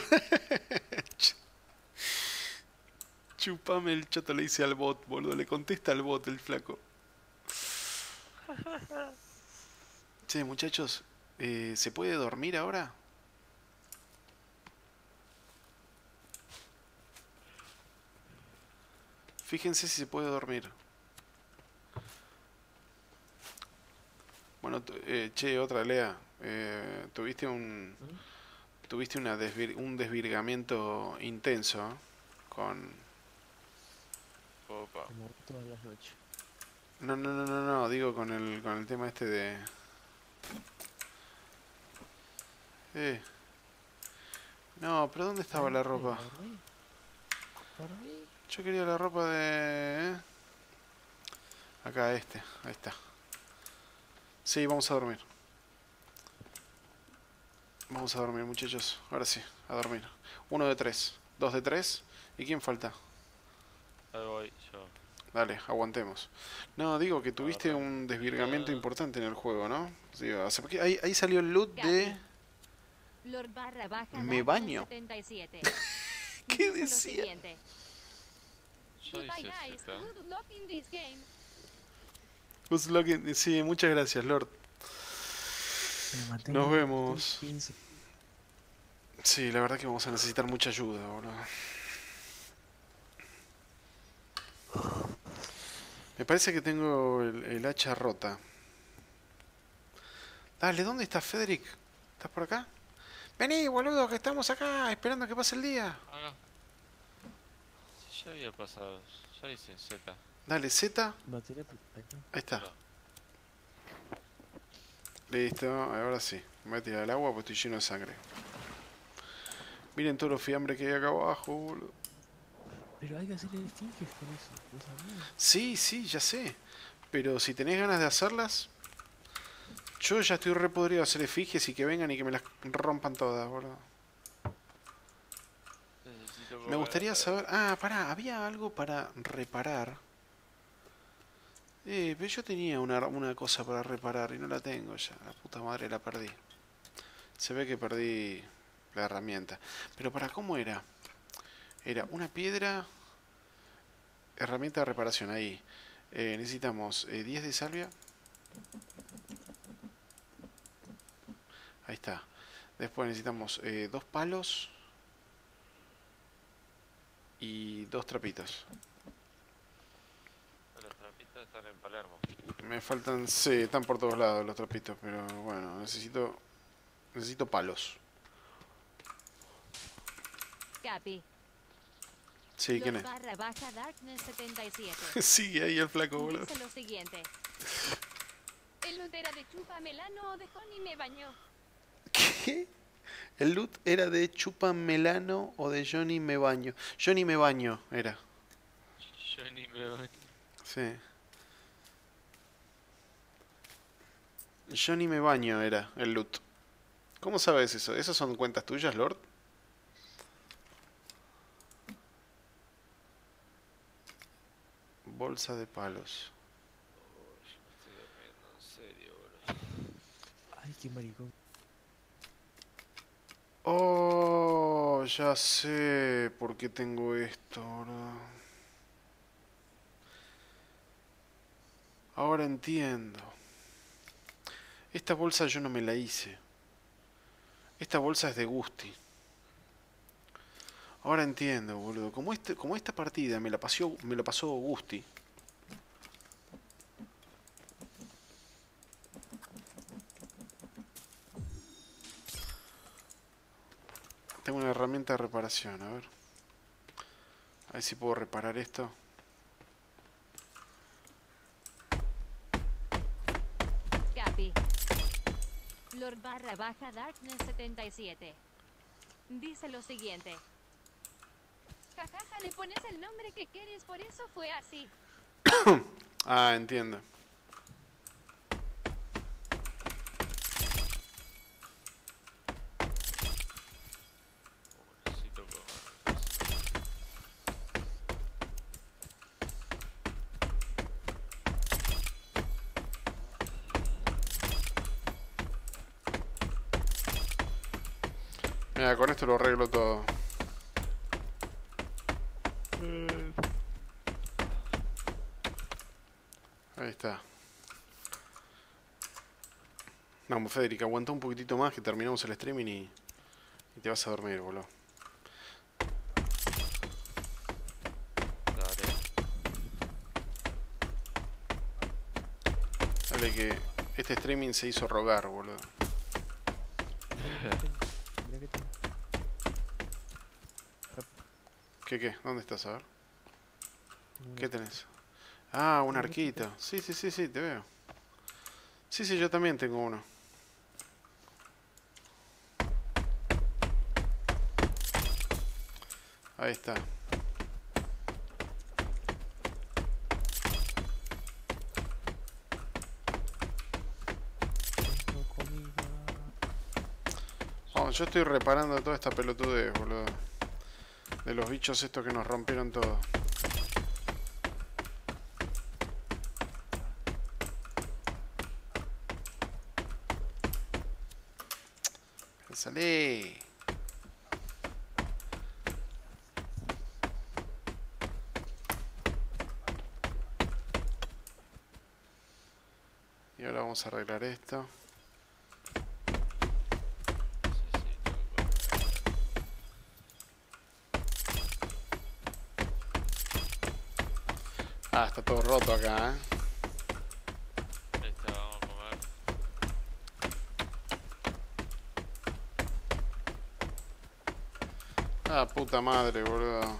B: Chupame el choto, le dice al bot, boludo. Le contesta al bot el flaco. Che, muchachos, eh, ¿se puede dormir ahora? Fíjense si se puede dormir. Bueno, tu- eh, che, otra Lea. Eh, tuviste un... Tuviste una desvir- un desvirgamiento intenso, ¿eh? Con...
D: Opa.
A: como todas las noches.
B: No, no, no, no, no, digo con el, con el tema este de... Eh. No, pero ¿dónde estaba la ropa?
A: ¿Dormí? ¿Dormí?
B: Yo quería la ropa de... ¿eh? Acá, este, ahí está. Sí, vamos a dormir. Vamos a dormir, muchachos. Ahora sí, a dormir. Uno de tres, dos de tres. ¿Y quién falta?
D: Ahí voy yo.
B: Dale, aguantemos. No, digo que tuviste un desvirgamiento
D: Ah.
B: importante en el juego, ¿no? Digo, o sea, porque ahí, ahí salió el loot de...
C: Lord barra baja
B: Me
C: Darkness
B: baño.
C: setenta y siete.
B: ¿Qué
C: Dice lo
B: decía?
C: siguiente.
D: Yo
C: Goodbye
D: hice
C: guys,
D: Z.
C: good luck in this game.
B: Pues lo que- Sí, muchas gracias, Lord.
A: Me mantengo
B: Nos vemos.
A: quince.
B: Sí, la verdad que vamos a necesitar mucha ayuda, boludo. Me parece que tengo el, el hacha rota. Dale, ¿dónde estás, Federic? ¿Estás por acá? Vení, boludo, que estamos acá esperando a que pase el día.
D: Ah, no. Sí, ya había pasado. Ya hice Z.
B: Dale, Z.
A: Batería por acá.
B: Ahí está. Listo, ahora sí. Me voy a tirar al agua porque estoy lleno de sangre. Miren todos los fiambres que hay acá abajo, boludo.
A: Pero hay que hacer esfinges con eso. ¿No sabías?
B: Sí, sí, ya sé. Pero si tenés ganas de hacerlas, yo ya estoy re podrido de hacer efigies y que vengan y que me las rompan todas, boludo.
D: Necesito
B: Me
D: comer.
B: gustaría saber... Ah, pará, había algo para reparar. Eh, pero yo tenía una, una cosa para reparar y no la tengo ya. La puta madre la perdí. Se ve que perdí la herramienta. Pero ¿para cómo era? Era una piedra, herramienta de reparación, ahí. Eh, necesitamos eh, diez de salvia. Ahí está. Después necesitamos eh, dos palos y dos trapitos.
D: Los trapitos están en Palermo.
B: Me faltan, sí, están por todos lados los trapitos, pero bueno, necesito necesito palos.
C: Capi.
B: Sí, ¿quién
C: Los
B: es?
C: barra baja Darkness setenta y siete.
B: Sigue ahí el flaco, boludo.
C: Dice lo siguiente. El loot era de chupa melano o de Johnny me bañó.
B: ¿Qué? El loot era de chupa melano o de Johnny me baño. Johnny me baño era.
D: Yo ni me baño.
B: Sí. Johnny me baño era el loot. ¿Cómo sabes eso? ¿Esas son cuentas tuyas, Lord? Bolsa de palos.
D: Oh, yo me estoy durmiendo, en serio, boludo.
A: Ay, qué maricón.
B: Oh, ya sé por qué tengo esto, bro. Ahora entiendo. Esta bolsa yo no me la hice. Esta bolsa es de Gusti. Ahora entiendo, boludo. Como, este, como esta partida me la, pasó, me la pasó Gusti. Tengo una herramienta de reparación, a ver. A ver si puedo reparar esto.
C: Capi. Lord barra baja Darkness setenta y siete. Dice lo siguiente. Jajaja, le pones el nombre que quieres, por eso fue así.
B: Ah, entiendo.
D: Oh, necesito comer.
B: Mira, con esto lo arreglo todo. Ahí está. Vamos, Federica, aguanta un poquitito más que terminamos el streaming y, y te vas a dormir, boludo.
D: Dale.
B: Dale que este streaming se hizo rogar, boludo.
A: Mira que tengo.
B: ¿Qué, qué? ¿Dónde estás? A ver.
A: Tengo
B: ¿Qué
A: una-
B: tenés? Ah, un
A: Una
B: arquito. Sí, sí, sí, sí, te veo. Sí, sí, yo también tengo uno. Ahí está.
A: tengo comida.
B: Oh, yo estoy reparando toda esta pelotudez, boludo. De los bichos estos que nos rompieron todo. ¡Salí! Y ahora vamos a arreglar esto. Ah, está todo roto acá, ¿eh?
D: Ahí está, vamos a comer.
B: Ah, puta madre, boludo.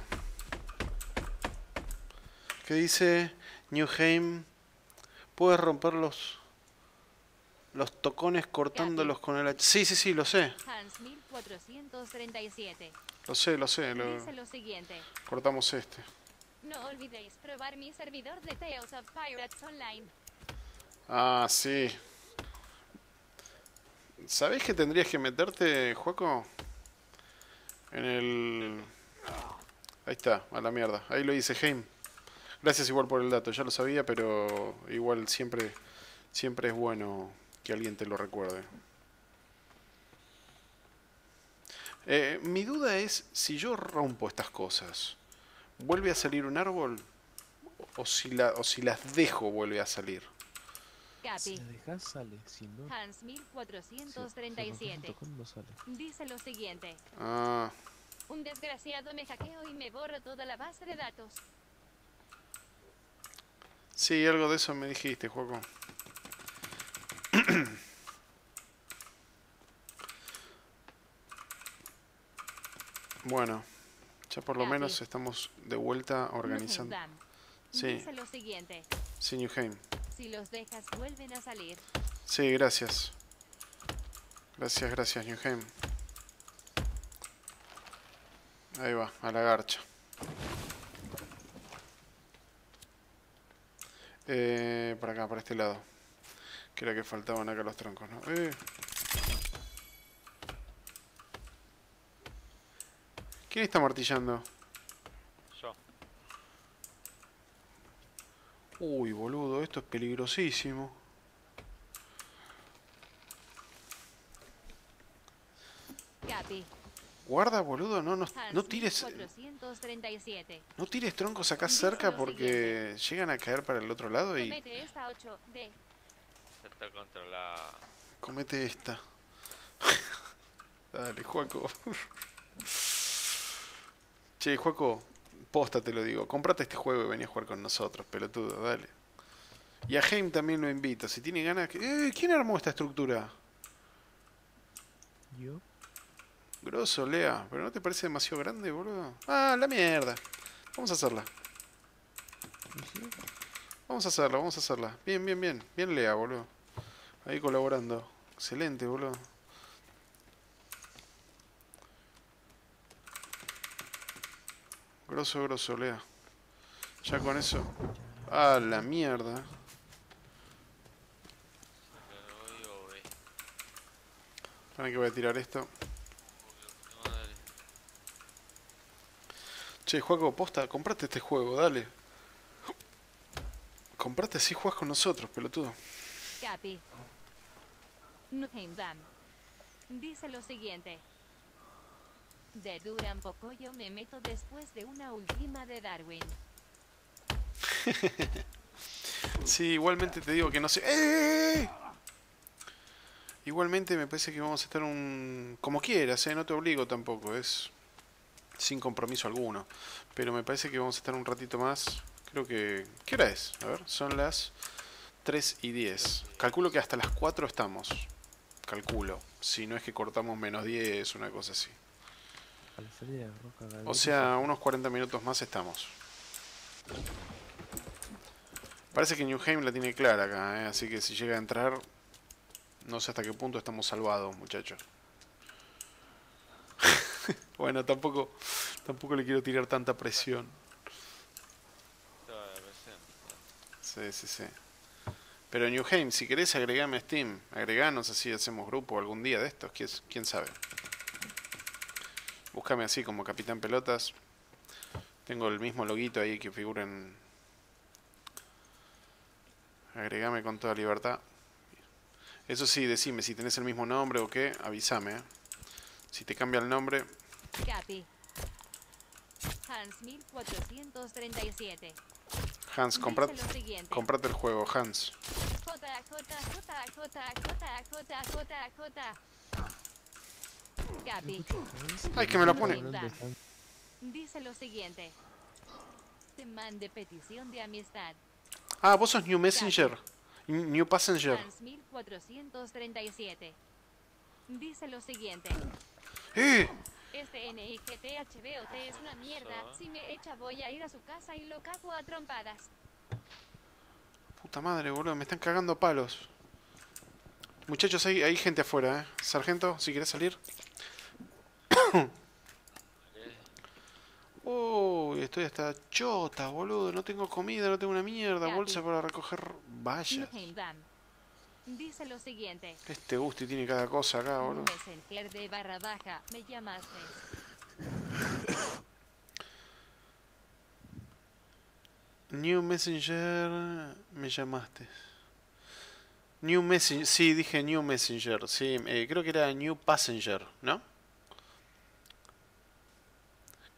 B: ¿Qué dice Newheim? Puedes romper los, los tocones cortándolos con el hacha. Sí, sí, sí, lo sé.
C: Hans mil cuatrocientos treinta y siete.
B: Lo sé, lo sé. Lo...
C: Dice lo siguiente.
B: Cortamos este.
C: No olvidéis probar mi servidor de Tales of Pirates Online.
B: Ah, sí. ¿Sabés que tendrías que meterte, Joaco? En el... Ahí está, a la mierda. Ahí lo dice Heim. Gracias igual por el dato, ya lo sabía, pero igual siempre, siempre es bueno que alguien te lo recuerde. Eh, mi duda es, si yo rompo estas cosas, ¿vuelve a salir un árbol? O si, la, o si las dejo, vuelve a salir.
A: Si
C: Capi.
A: la dejas sale, si no,
C: Hans
A: si,
C: mil
A: si
C: cuatrocientos
A: lo
C: treinta y
A: romper un
C: siete.
A: tocón no sale.
C: Dice lo siguiente.
B: Ah,
C: Un desgraciado me hackeo y me borra toda la base de datos.
B: sí, algo de eso me dijiste, Juaco. Bueno, ya por lo
C: Capi.
B: menos estamos de vuelta organizando.
C: Nuheim.
B: Sí,
C: Dice lo siguiente.
B: sí, Newheim.
C: Si los dejas vuelven a salir.
B: Sí, gracias. Gracias, gracias, Newheim. Ahí va, a la garcha. Eh, para acá, para este lado. Que era que faltaban acá los troncos, ¿no? Eh. ¿Quién está martillando?
D: Yo.
B: Uy, boludo, esto es peligrosísimo.
C: Capi.
B: Guarda, boludo, no, no,
C: Hans
B: no tires,
C: cuatrocientos treinta y siete.
B: no tires troncos acá
C: Dice
B: cerca
C: lo
B: porque llegan a caer para el otro lado y
C: Comete esta ocho D.
D: Está controlado.
B: comete esta. Dale, Juaco. Che, Juaco, posta te lo digo. Comprate este juego y vení a jugar con nosotros, pelotudo, dale. Y a Heim también lo invito. Si tiene ganas... Que... Eh, ¿quién armó esta estructura?
A: Yo,
B: Grosso, Lea. ¿Pero no te parece demasiado grande, boludo? Ah, la mierda. Vamos a hacerla.
A: ¿y sí?
B: Vamos a hacerla, vamos a hacerla. Bien, bien, bien. Bien, Lea, boludo. Ahí colaborando. Excelente, boludo. Grosso, grosso, Lea. Ya con eso... Ah, la mierda.
D: Pero digo, ve.
B: Espera que voy a tirar esto.
D: Madre.
B: Che, Juaco, posta, comprate este juego, dale. Comprate así jugás con nosotros, pelotudo.
C: Capi. Nuheim Dam. Dice lo siguiente. De Duran poco yo me meto después de una última de Darwin.
B: Sí, igualmente te digo que no sé... ¡Eh! Igualmente me parece que vamos a estar un... Como quieras, ¿eh? No te obligo tampoco, es... Sin compromiso alguno. Pero me parece que vamos a estar un ratito más. Creo que... ¿Qué hora es? A ver, son las tres y diez. Calculo que hasta las cuatro estamos. Calculo. Si no es que cortamos menos diez, una cosa así.
A: A la feria de Roca Gabriel.
B: O sea, unos cuarenta minutos más estamos. Parece que Newheim la tiene clara acá, ¿eh? Así que si llega a entrar... No sé hasta qué punto estamos salvados, muchachos. Bueno, tampoco, tampoco le quiero tirar tanta presión.
D: Toda la presión.
B: Sí, sí, sí. Pero Newheim, si querés agregame a Steam, agreganos así, hacemos grupo algún día de estos, quién, quién sabe. Búscame así como Capitán Pelotas. Tengo el mismo loguito ahí que figura en... Agregame con toda libertad. Eso sí, decime si tenés el mismo nombre o qué, avísame. ¿eh? Si te cambia el nombre...
C: Capi. Hans mil cuatrocientos treinta y siete.
B: Hans, compra...
C: Dice lo siguiente.
B: comprate el juego, Hans.
C: J, J, J, J, J, J, J, J. Capi.
B: Ay, que me lo pone.
C: Dice lo siguiente. Te mande petición de amistad.
B: Ah, vos sos New Messenger. New Passenger.
C: Hans mil cuatrocientos treinta y siete. Dice lo siguiente.
B: ¡Eh!
C: Este N I G T H B O T es una mierda. Si me echa voy a ir a su casa y lo cago a trompadas.
B: Puta madre, boludo, me están cagando a palos. Muchachos, hay, hay gente afuera, ¿eh? Sargento, si querés salir. Uy, estoy hasta chota, boludo. No tengo comida, no tengo una mierda. Bolsa para recoger vallas.
C: Nuheim Dam. Dice lo siguiente.
B: Este Gusti tiene cada cosa acá, boludo.
C: Messenger de barra baja. Me llamaste.
B: New Messenger... Me llamaste. New Messenger... Sí, dije New Messenger. Sí, eh, creo que era New Passenger, ¿no?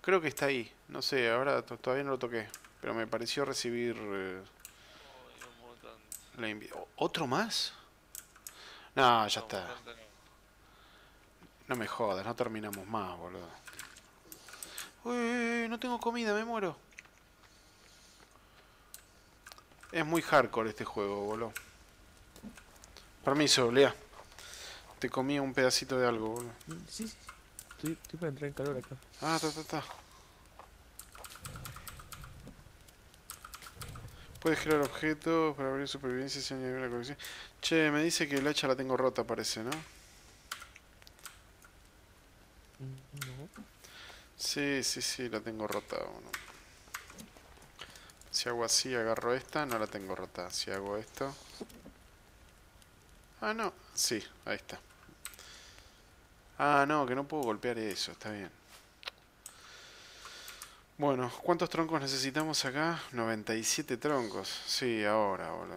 B: Creo que está ahí. No sé, ahora to- todavía no lo toqué. Pero me pareció recibir eh,
D: Uy, un mutante.
B: la invi- ¿O- ¿Otro más? No, ya
D: No,
B: está.
D: mutante no.
B: No me jodas, no terminamos más, boludo. Uy, uy, uy, no tengo comida, me muero. Es muy hardcore este juego, boludo. Permiso, Lea. Te comí un pedacito de algo, boludo.
A: Mm, Sí, sí, sí. Estoy, estoy para entrar en calor acá.
B: Ah, ta, ta, ta. Puedes crear objetos para abrir supervivencia y añadir la colección. Che, me dice que el hacha la tengo rota, parece, ¿no?
A: Mm, No.
B: Sí, sí, sí, la tengo rota. Bueno. Si hago así, agarro esta, no la tengo rota. Si hago esto... Ah, no. Sí, ahí está. Ah, no, que no puedo golpear eso, está bien. Bueno, ¿cuántos troncos necesitamos acá? noventa y siete troncos. Sí, ahora, boludo.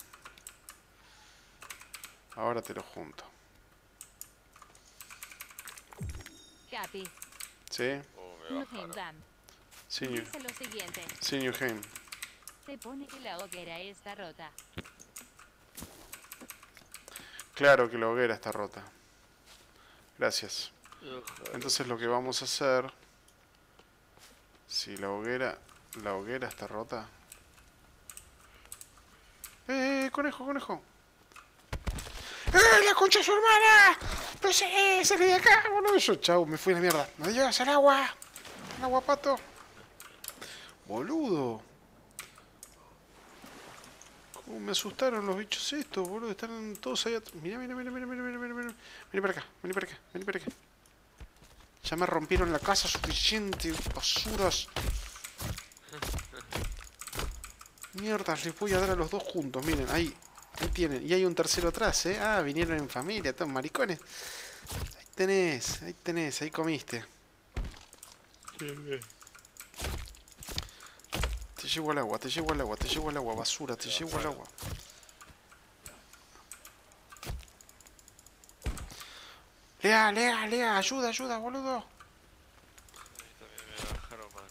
B: Ahora te lo junto.
C: Capi,
B: ¿Sí?
D: Uh, me
C: Newheim
D: bajaron.
C: Dam.
B: Sí, New-
C: Dice lo siguiente.
B: sí, Newheim.
C: Se pone que la hoguera está rota.
B: Claro que la hoguera está rota. Gracias. Entonces lo que vamos a hacer... Si la hoguera... La hoguera está rota... ¡Eh, conejo, conejo! ¡Eh, la concha de su hermana! ¡No sé, salí de acá, boludo! Yo, chau, me fui a la mierda. ¡Adiós, al agua! ¡Al agua, pato! ¡Boludo! ¿Cómo me asustaron los bichos estos, boludo? Están todos ahí atrás. Mirá, mirá, mirá, mirá, mirá, mirá, mirá, mirá. Vení para acá, vení para acá, vení para acá. Ya me rompieron la casa suficiente, basuras. Mierda, les voy a dar a los dos juntos, miren, ahí, ahí tienen. Y hay un tercero atrás, ¿eh? Ah, vinieron en familia, todos maricones. Ahí tenés, ahí tenés, ahí comiste. Te llevo al agua, te llevo al agua, te llevo al agua, basura, te llevo al agua. Lea, Lea, Lea, ayuda, ayuda, boludo.
D: Ahí también me bajaron, man.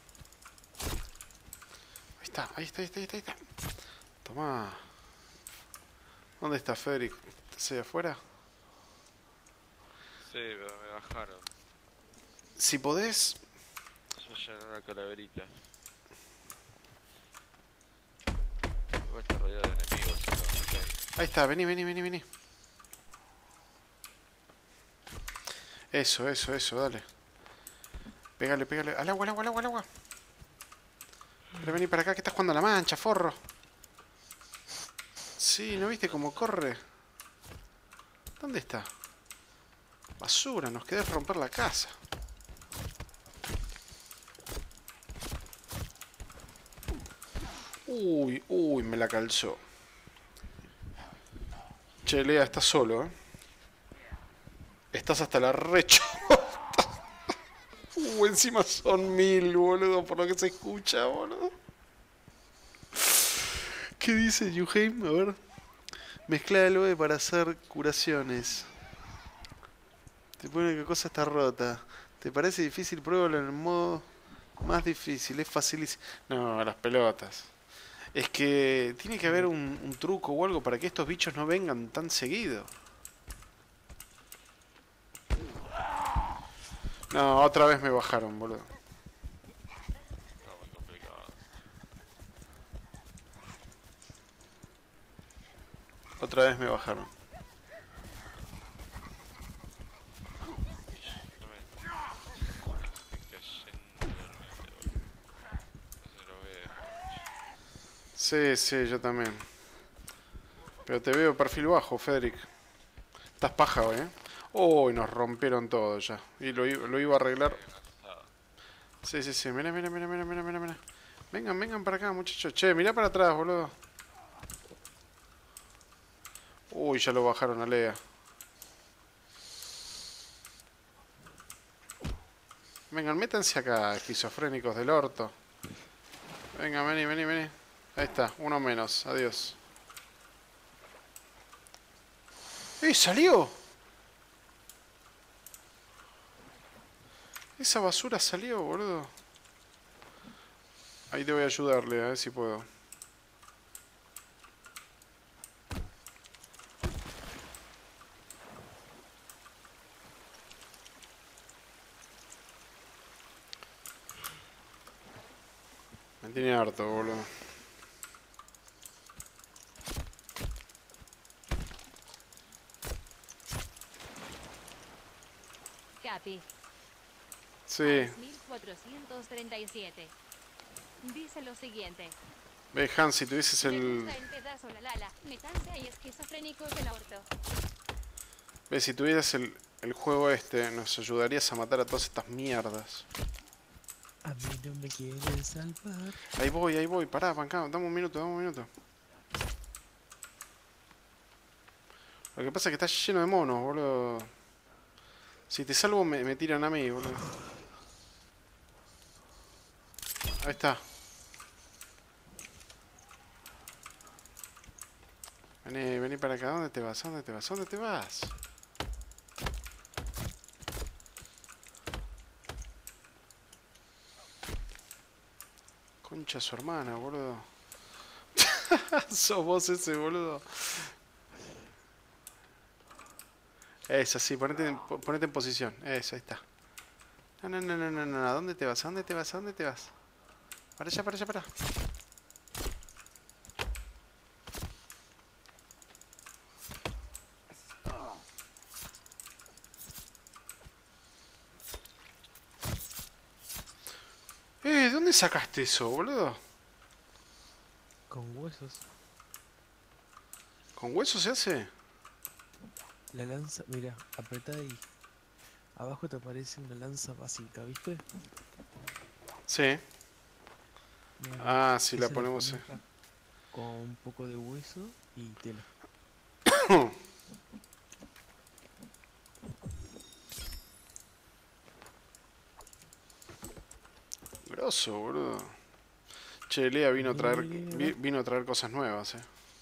B: Ahí está, ahí está, ahí está, ahí está, ahí está. Tomá. ¿Dónde está Federic? ¿Estás ahí afuera?
D: Sí, pero me bajaron.
B: Si podés...
D: Yo llené una calaverita. Igual está rodeado de enemigos. ¿No? Okay.
B: Ahí está, vení, vení, vení, vení. Eso, eso, eso, dale. Pégale, pégale. Al agua, al agua, al agua, al agua. Pero vení para acá que estás jugando a la mancha, forro. Sí, ¿no viste cómo corre? ¿Dónde está? Basura, nos querés romper la casa. Uy, uy, me la calzó. Che, Lea, estás solo, ¿eh? Estás hasta la recho. Uh, encima son mil, boludo, por lo que se escucha, boludo. ¿Qué dice Yuheim? A ver. Mezcla aloe para hacer curaciones. Te pone que cosa está rota. ¿Te parece difícil? Pruébalo en el modo más difícil. Es facilísimo. No, las pelotas. Es que tiene que haber un, un truco o algo para que estos bichos no vengan tan seguido. No, otra vez me bajaron, boludo.
D: Está muy complicado.
B: Otra vez me bajaron.
D: No me... Estoy cayendo realmente, boludo. No se lo veo.
B: Sí, sí, yo también. Pero te veo perfil bajo, Federic. Estás paja hoy, ¿eh? Uy, nos rompieron todo ya. Y lo, i- lo iba a arreglar.
D: Cansado.
B: Sí, sí, sí. Mira, mira, mira, mira, mira, mira, mira. Vengan, vengan para acá, muchachos. Che, mirá para atrás, boludo. Uy, ya lo bajaron a Lea. Vengan, métanse acá, esquizofrénicos del orto. Venga, vení, vení, vení. Ahí está, uno menos. Adiós. ¡Eh, salió! Esa basura salió, boludo. Ahí te voy a ayudarle, a ver si puedo. Me tiene harto, boludo.
C: Capi.
B: Sí.
C: mil cuatrocientos treinta y siete. Dice lo siguiente.
B: Ve, Hans, si tuvieses
C: Me
B: el...
C: gusta el pedazo la lala, metance y esquizofrénico del orto.
B: Ve, si tuvieras el, el juego este, nos ayudarías a matar a todas estas mierdas.
A: A mí no me quieren salvar.
B: Ahí voy, ahí voy. Pará, pancá, dame un minuto, dame un minuto. Lo que pasa es que está lleno de monos, boludo. Si te salvo, me, me tiran a mí, boludo. Ahí está. Vení, vení para acá. ¿Dónde te vas? ¿Dónde te vas? ¿Dónde te vas? Concha su hermana, boludo. Sos vos ese, boludo. Eso, sí, ponete en, ponete en posición. Eso, ahí está. No, no, no, no, no, no. ¿A dónde te vas? ¿A dónde te vas? ¿A dónde te vas? Para allá, para allá, para. Eh, ¿de dónde sacaste eso, boludo?
A: Con huesos.
B: ¿Con hueso se hace?
A: La lanza, mira, apretá ahí. Abajo te aparece una lanza básica, ¿viste?
B: Sí.
A: Bueno,
B: Ah, si la
A: esa
B: ponemos...
A: forja con un poco de hueso y tela.
B: Grosso, boludo. Che, Lea vino a traer,
A: Mira.
B: vi- vino a traer cosas nuevas, eh.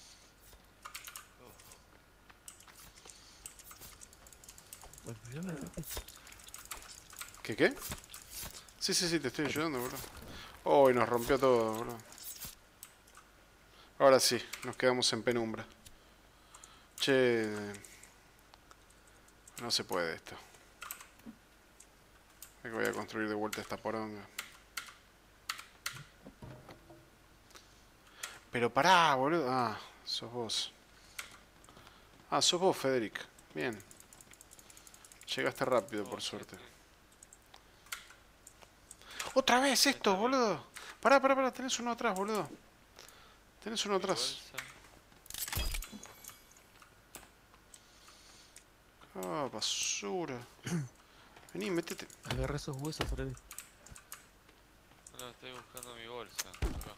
A: Bueno, ya me agarré.
B: ¿Qué qué? Sí, sí, sí, te estoy ayudando, boludo. Oh, y nos rompió todo, boludo. Ahora sí, nos quedamos en penumbra. Che... No se puede esto. Es que voy a construir de vuelta esta poronga. Pero pará, boludo. Ah, sos vos. Ah, sos vos, Federic. Bien. Llegaste rápido, por suerte. ¡Otra vez esto, boludo! Pará, pará, pará. Tenés uno atrás, boludo. Tenés uno atrás. Ah, basura. Vení, metete.
A: Agarra esos huesos, Freddy.
D: No, estoy buscando mi bolsa. Acá.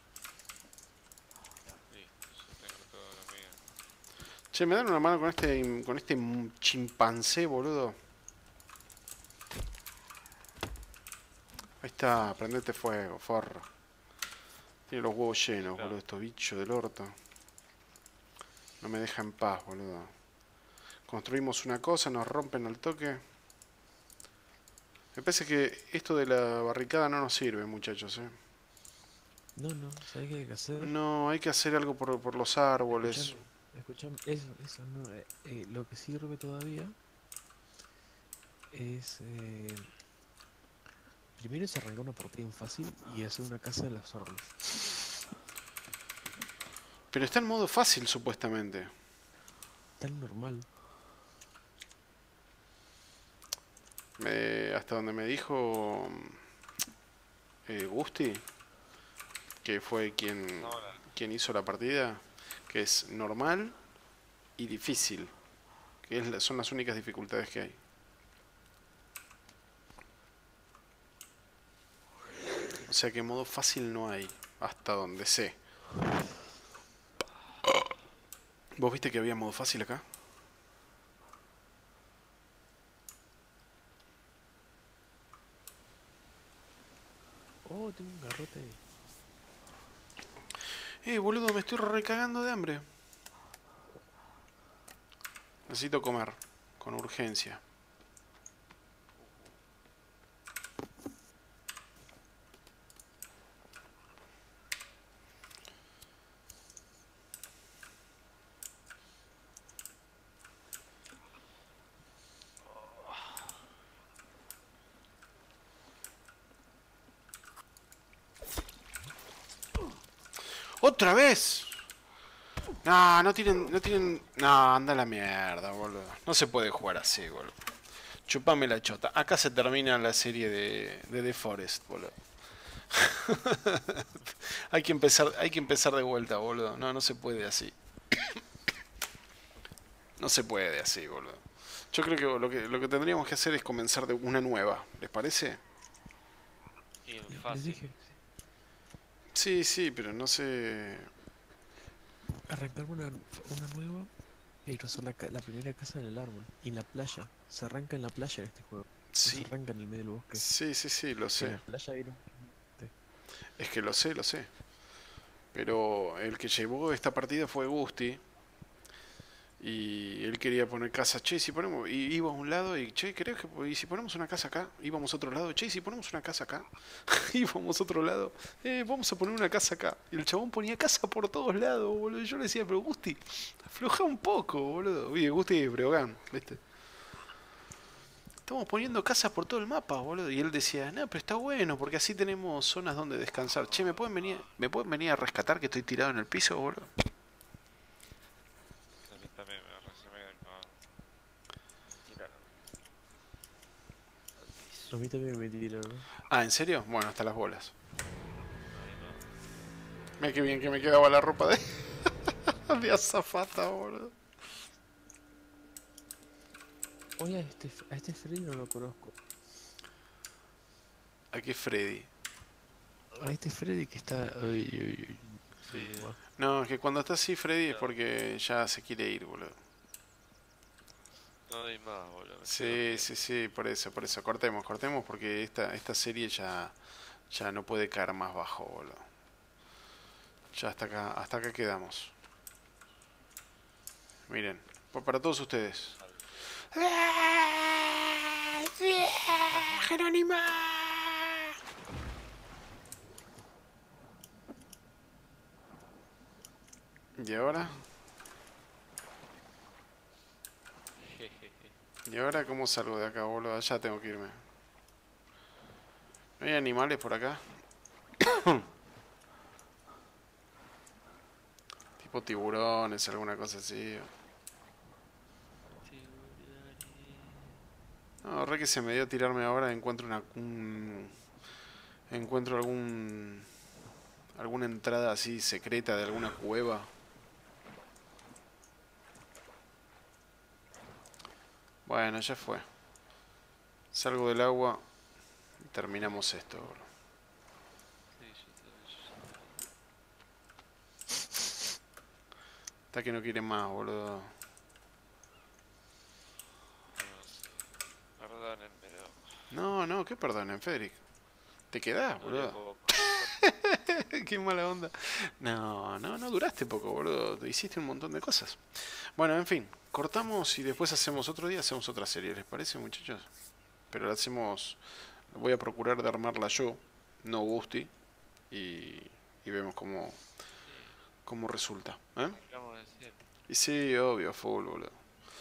D: Listo, yo tengo todo lo mío.
B: Che, ¿me dan una mano con este con este chimpancé, boludo? Ahí está, prendete fuego, forro. Tiene los huevos llenos,
D: Claro.
B: boludo, estos bichos del orto. No me deja en paz, boludo. Construimos una cosa, nos rompen al toque. Me parece que esto de la barricada no nos sirve, muchachos, eh.
A: No, no, ¿sabes qué hay que hacer?
B: No, hay que hacer algo por, por los árboles.
A: Escuchame, eso, eso, no. eh, eh, lo que sirve todavía es. Eh, primero es arrancar una partida en fácil y hacer una casa de las árboles.
B: Pero está en modo fácil, supuestamente.
A: Tan normal.
B: Me- hasta donde me dijo eh, Gusti, que fue quien,
D: No, la-
B: quien hizo la partida, que es normal y difícil, que es la- son las únicas dificultades que hay. O sea que modo fácil no hay, hasta donde sé. ¿Vos viste que había modo fácil acá?
A: Oh, tengo un garrote.
B: Eh, boludo, me estoy recagando de hambre. Necesito comer, con urgencia. ¡Otra vez! No, no tienen, no tienen... No, anda a la mierda, boludo. No se puede jugar así, boludo. Chupame la chota. Acá se termina la serie de, de The Forest, boludo. hay que empezar, hay que empezar de vuelta, boludo. No, no se puede así. No se puede así, boludo. Yo creo que lo que lo que tendríamos que hacer es comenzar de una nueva. ¿Les parece?
D: Y
A: Les
D: fácil.
A: dije,
B: Sí, sí, pero no sé.
A: arrancar una, una nueva y rozar la, ca- la primera casa en el árbol. Y en la playa. Se arranca en la playa en este juego. No se
B: Sí,
A: arranca en el medio del bosque.
B: sí, sí, sí, lo
A: En
B: sé.
A: la playa era un-
B: Es que lo sé, lo sé. Pero el que llevó esta partida fue Gusti. Y él quería poner casa, che, si ponemos, y iba a un lado y, che, ¿querés que, y si ponemos una casa acá? Íbamos a otro lado, che, si ponemos una casa acá, íbamos a otro lado, eh, vamos a poner una casa acá. Y el chabón ponía casa por todos lados, boludo. Y yo le decía, pero Gusti, afloja un poco, boludo. Oye, Gusti Breogán, ¿viste? Estamos poniendo casas por todo el mapa, boludo. Y él decía, no, pero está bueno, porque así tenemos zonas donde descansar. Che, ¿me pueden venir, ¿me pueden venir a rescatar que estoy tirado en el piso, boludo?
D: A mí también me recién me acaban de tirar al piso.
A: A mí también me tiraron.
B: Ah, ¿en serio? Bueno, hasta las bolas.
D: Ahí no.
B: Mira qué bien que me quedaba la ropa de, de azafata, boludo.
A: Oye, a este, a este Freddy no lo conozco.
B: Aquí es Freddy.
A: A este Freddy que está... Ay, ay, ay.
D: Sí,
A: Buah.
B: No, es que cuando está así Freddy es porque ya se quiere ir, boludo.
D: no hay más, boludo. me
B: Sí,
D: quedo
B: sí, sí, por eso, por eso. Cortemos, cortemos porque esta, esta serie ya, ya no puede caer más bajo, boludo. Ya hasta acá, hasta acá quedamos. Miren, pa- para todos ustedes. Jerónimo. ¿Y ahora?
D: Jejeje.
B: ¿Y ahora cómo salgo de acá, boludo? Ya tengo que irme. ¿No hay animales por acá? Tipo tiburones, alguna cosa así. No, re que se me dio tirarme ahora, encuentro una... un- encuentro algún... alguna entrada así secreta de alguna cueva. Bueno, ya fue. Salgo del agua y terminamos esto, bro.
D: Sí, yo también, yo también.
B: Hasta que no quiere más, boludo.
D: No sé. Perdonen, pero
B: No, no, qué perdonen, Federic. ¿Te quedás,
D: duré
B: boludo?
D: poco.
B: Qué mala onda. No, no, no duraste poco, boludo. Hiciste un montón de cosas. Bueno, en fin, cortamos y después hacemos otro día, hacemos otra serie, ¿les parece, muchachos? Pero la hacemos, voy a procurar de armarla yo, no Gusti, y, y vemos cómo, cómo resulta. ¿Eh?
D: Vamos a decir.
B: Y sí, obvio, full, boludo.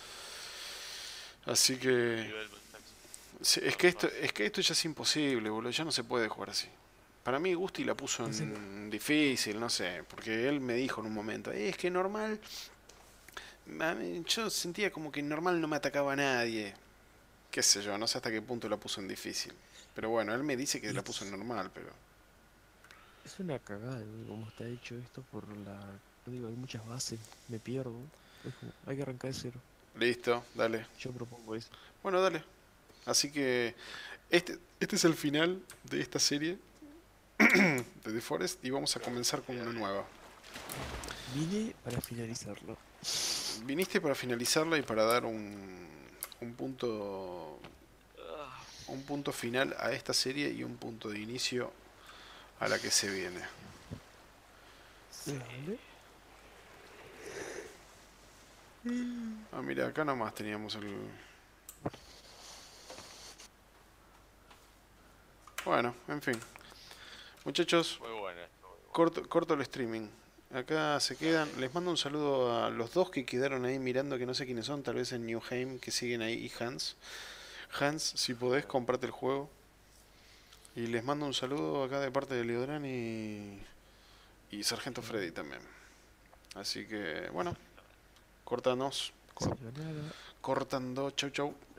B: Así que...
D: Nivel muchacho.
B: sí, es que esto, es que esto ya es imposible, boludo, ya no se puede jugar así. Para mí Gusti la puso
A: No sé.
B: en difícil, no sé, porque él me dijo en un momento, "Eh, es que normal, a mí- yo sentía como que normal no me atacaba a nadie, qué sé yo, no sé hasta qué punto la puso en difícil. Pero bueno, él me dice que la puso en normal, pero...
A: Es una cagada, güey, como está hecho esto por la... no digo, hay muchas bases, me pierdo. Es como, hay que arrancar de cero.
B: Listo, dale.
A: Yo propongo eso.
B: Bueno, dale. Así que este, este es el final de esta serie de The Forest y vamos a comenzar con una nueva.
A: Vine para finalizarlo.
B: Viniste para finalizarla y para dar un, un punto un punto final a esta serie y un punto de inicio a la que se viene.
A: ¿Dónde?
B: Ah, mira, acá nomás teníamos el... Bueno, en fin. Muchachos,
D: Muy buena esto, muy buena.
B: corto, corto el streaming. Acá se quedan. Les mando un saludo a los dos que quedaron ahí mirando, que no sé quiénes son, tal vez en Newheim, que siguen ahí, y Hans. Hans, si podés, comprate el juego. Y les mando un saludo acá de parte de Leodran y, y Sargento Freddy también. Así que, bueno, cortanos. Cor-
A: Sayonara.
B: cortando. Chau, chau.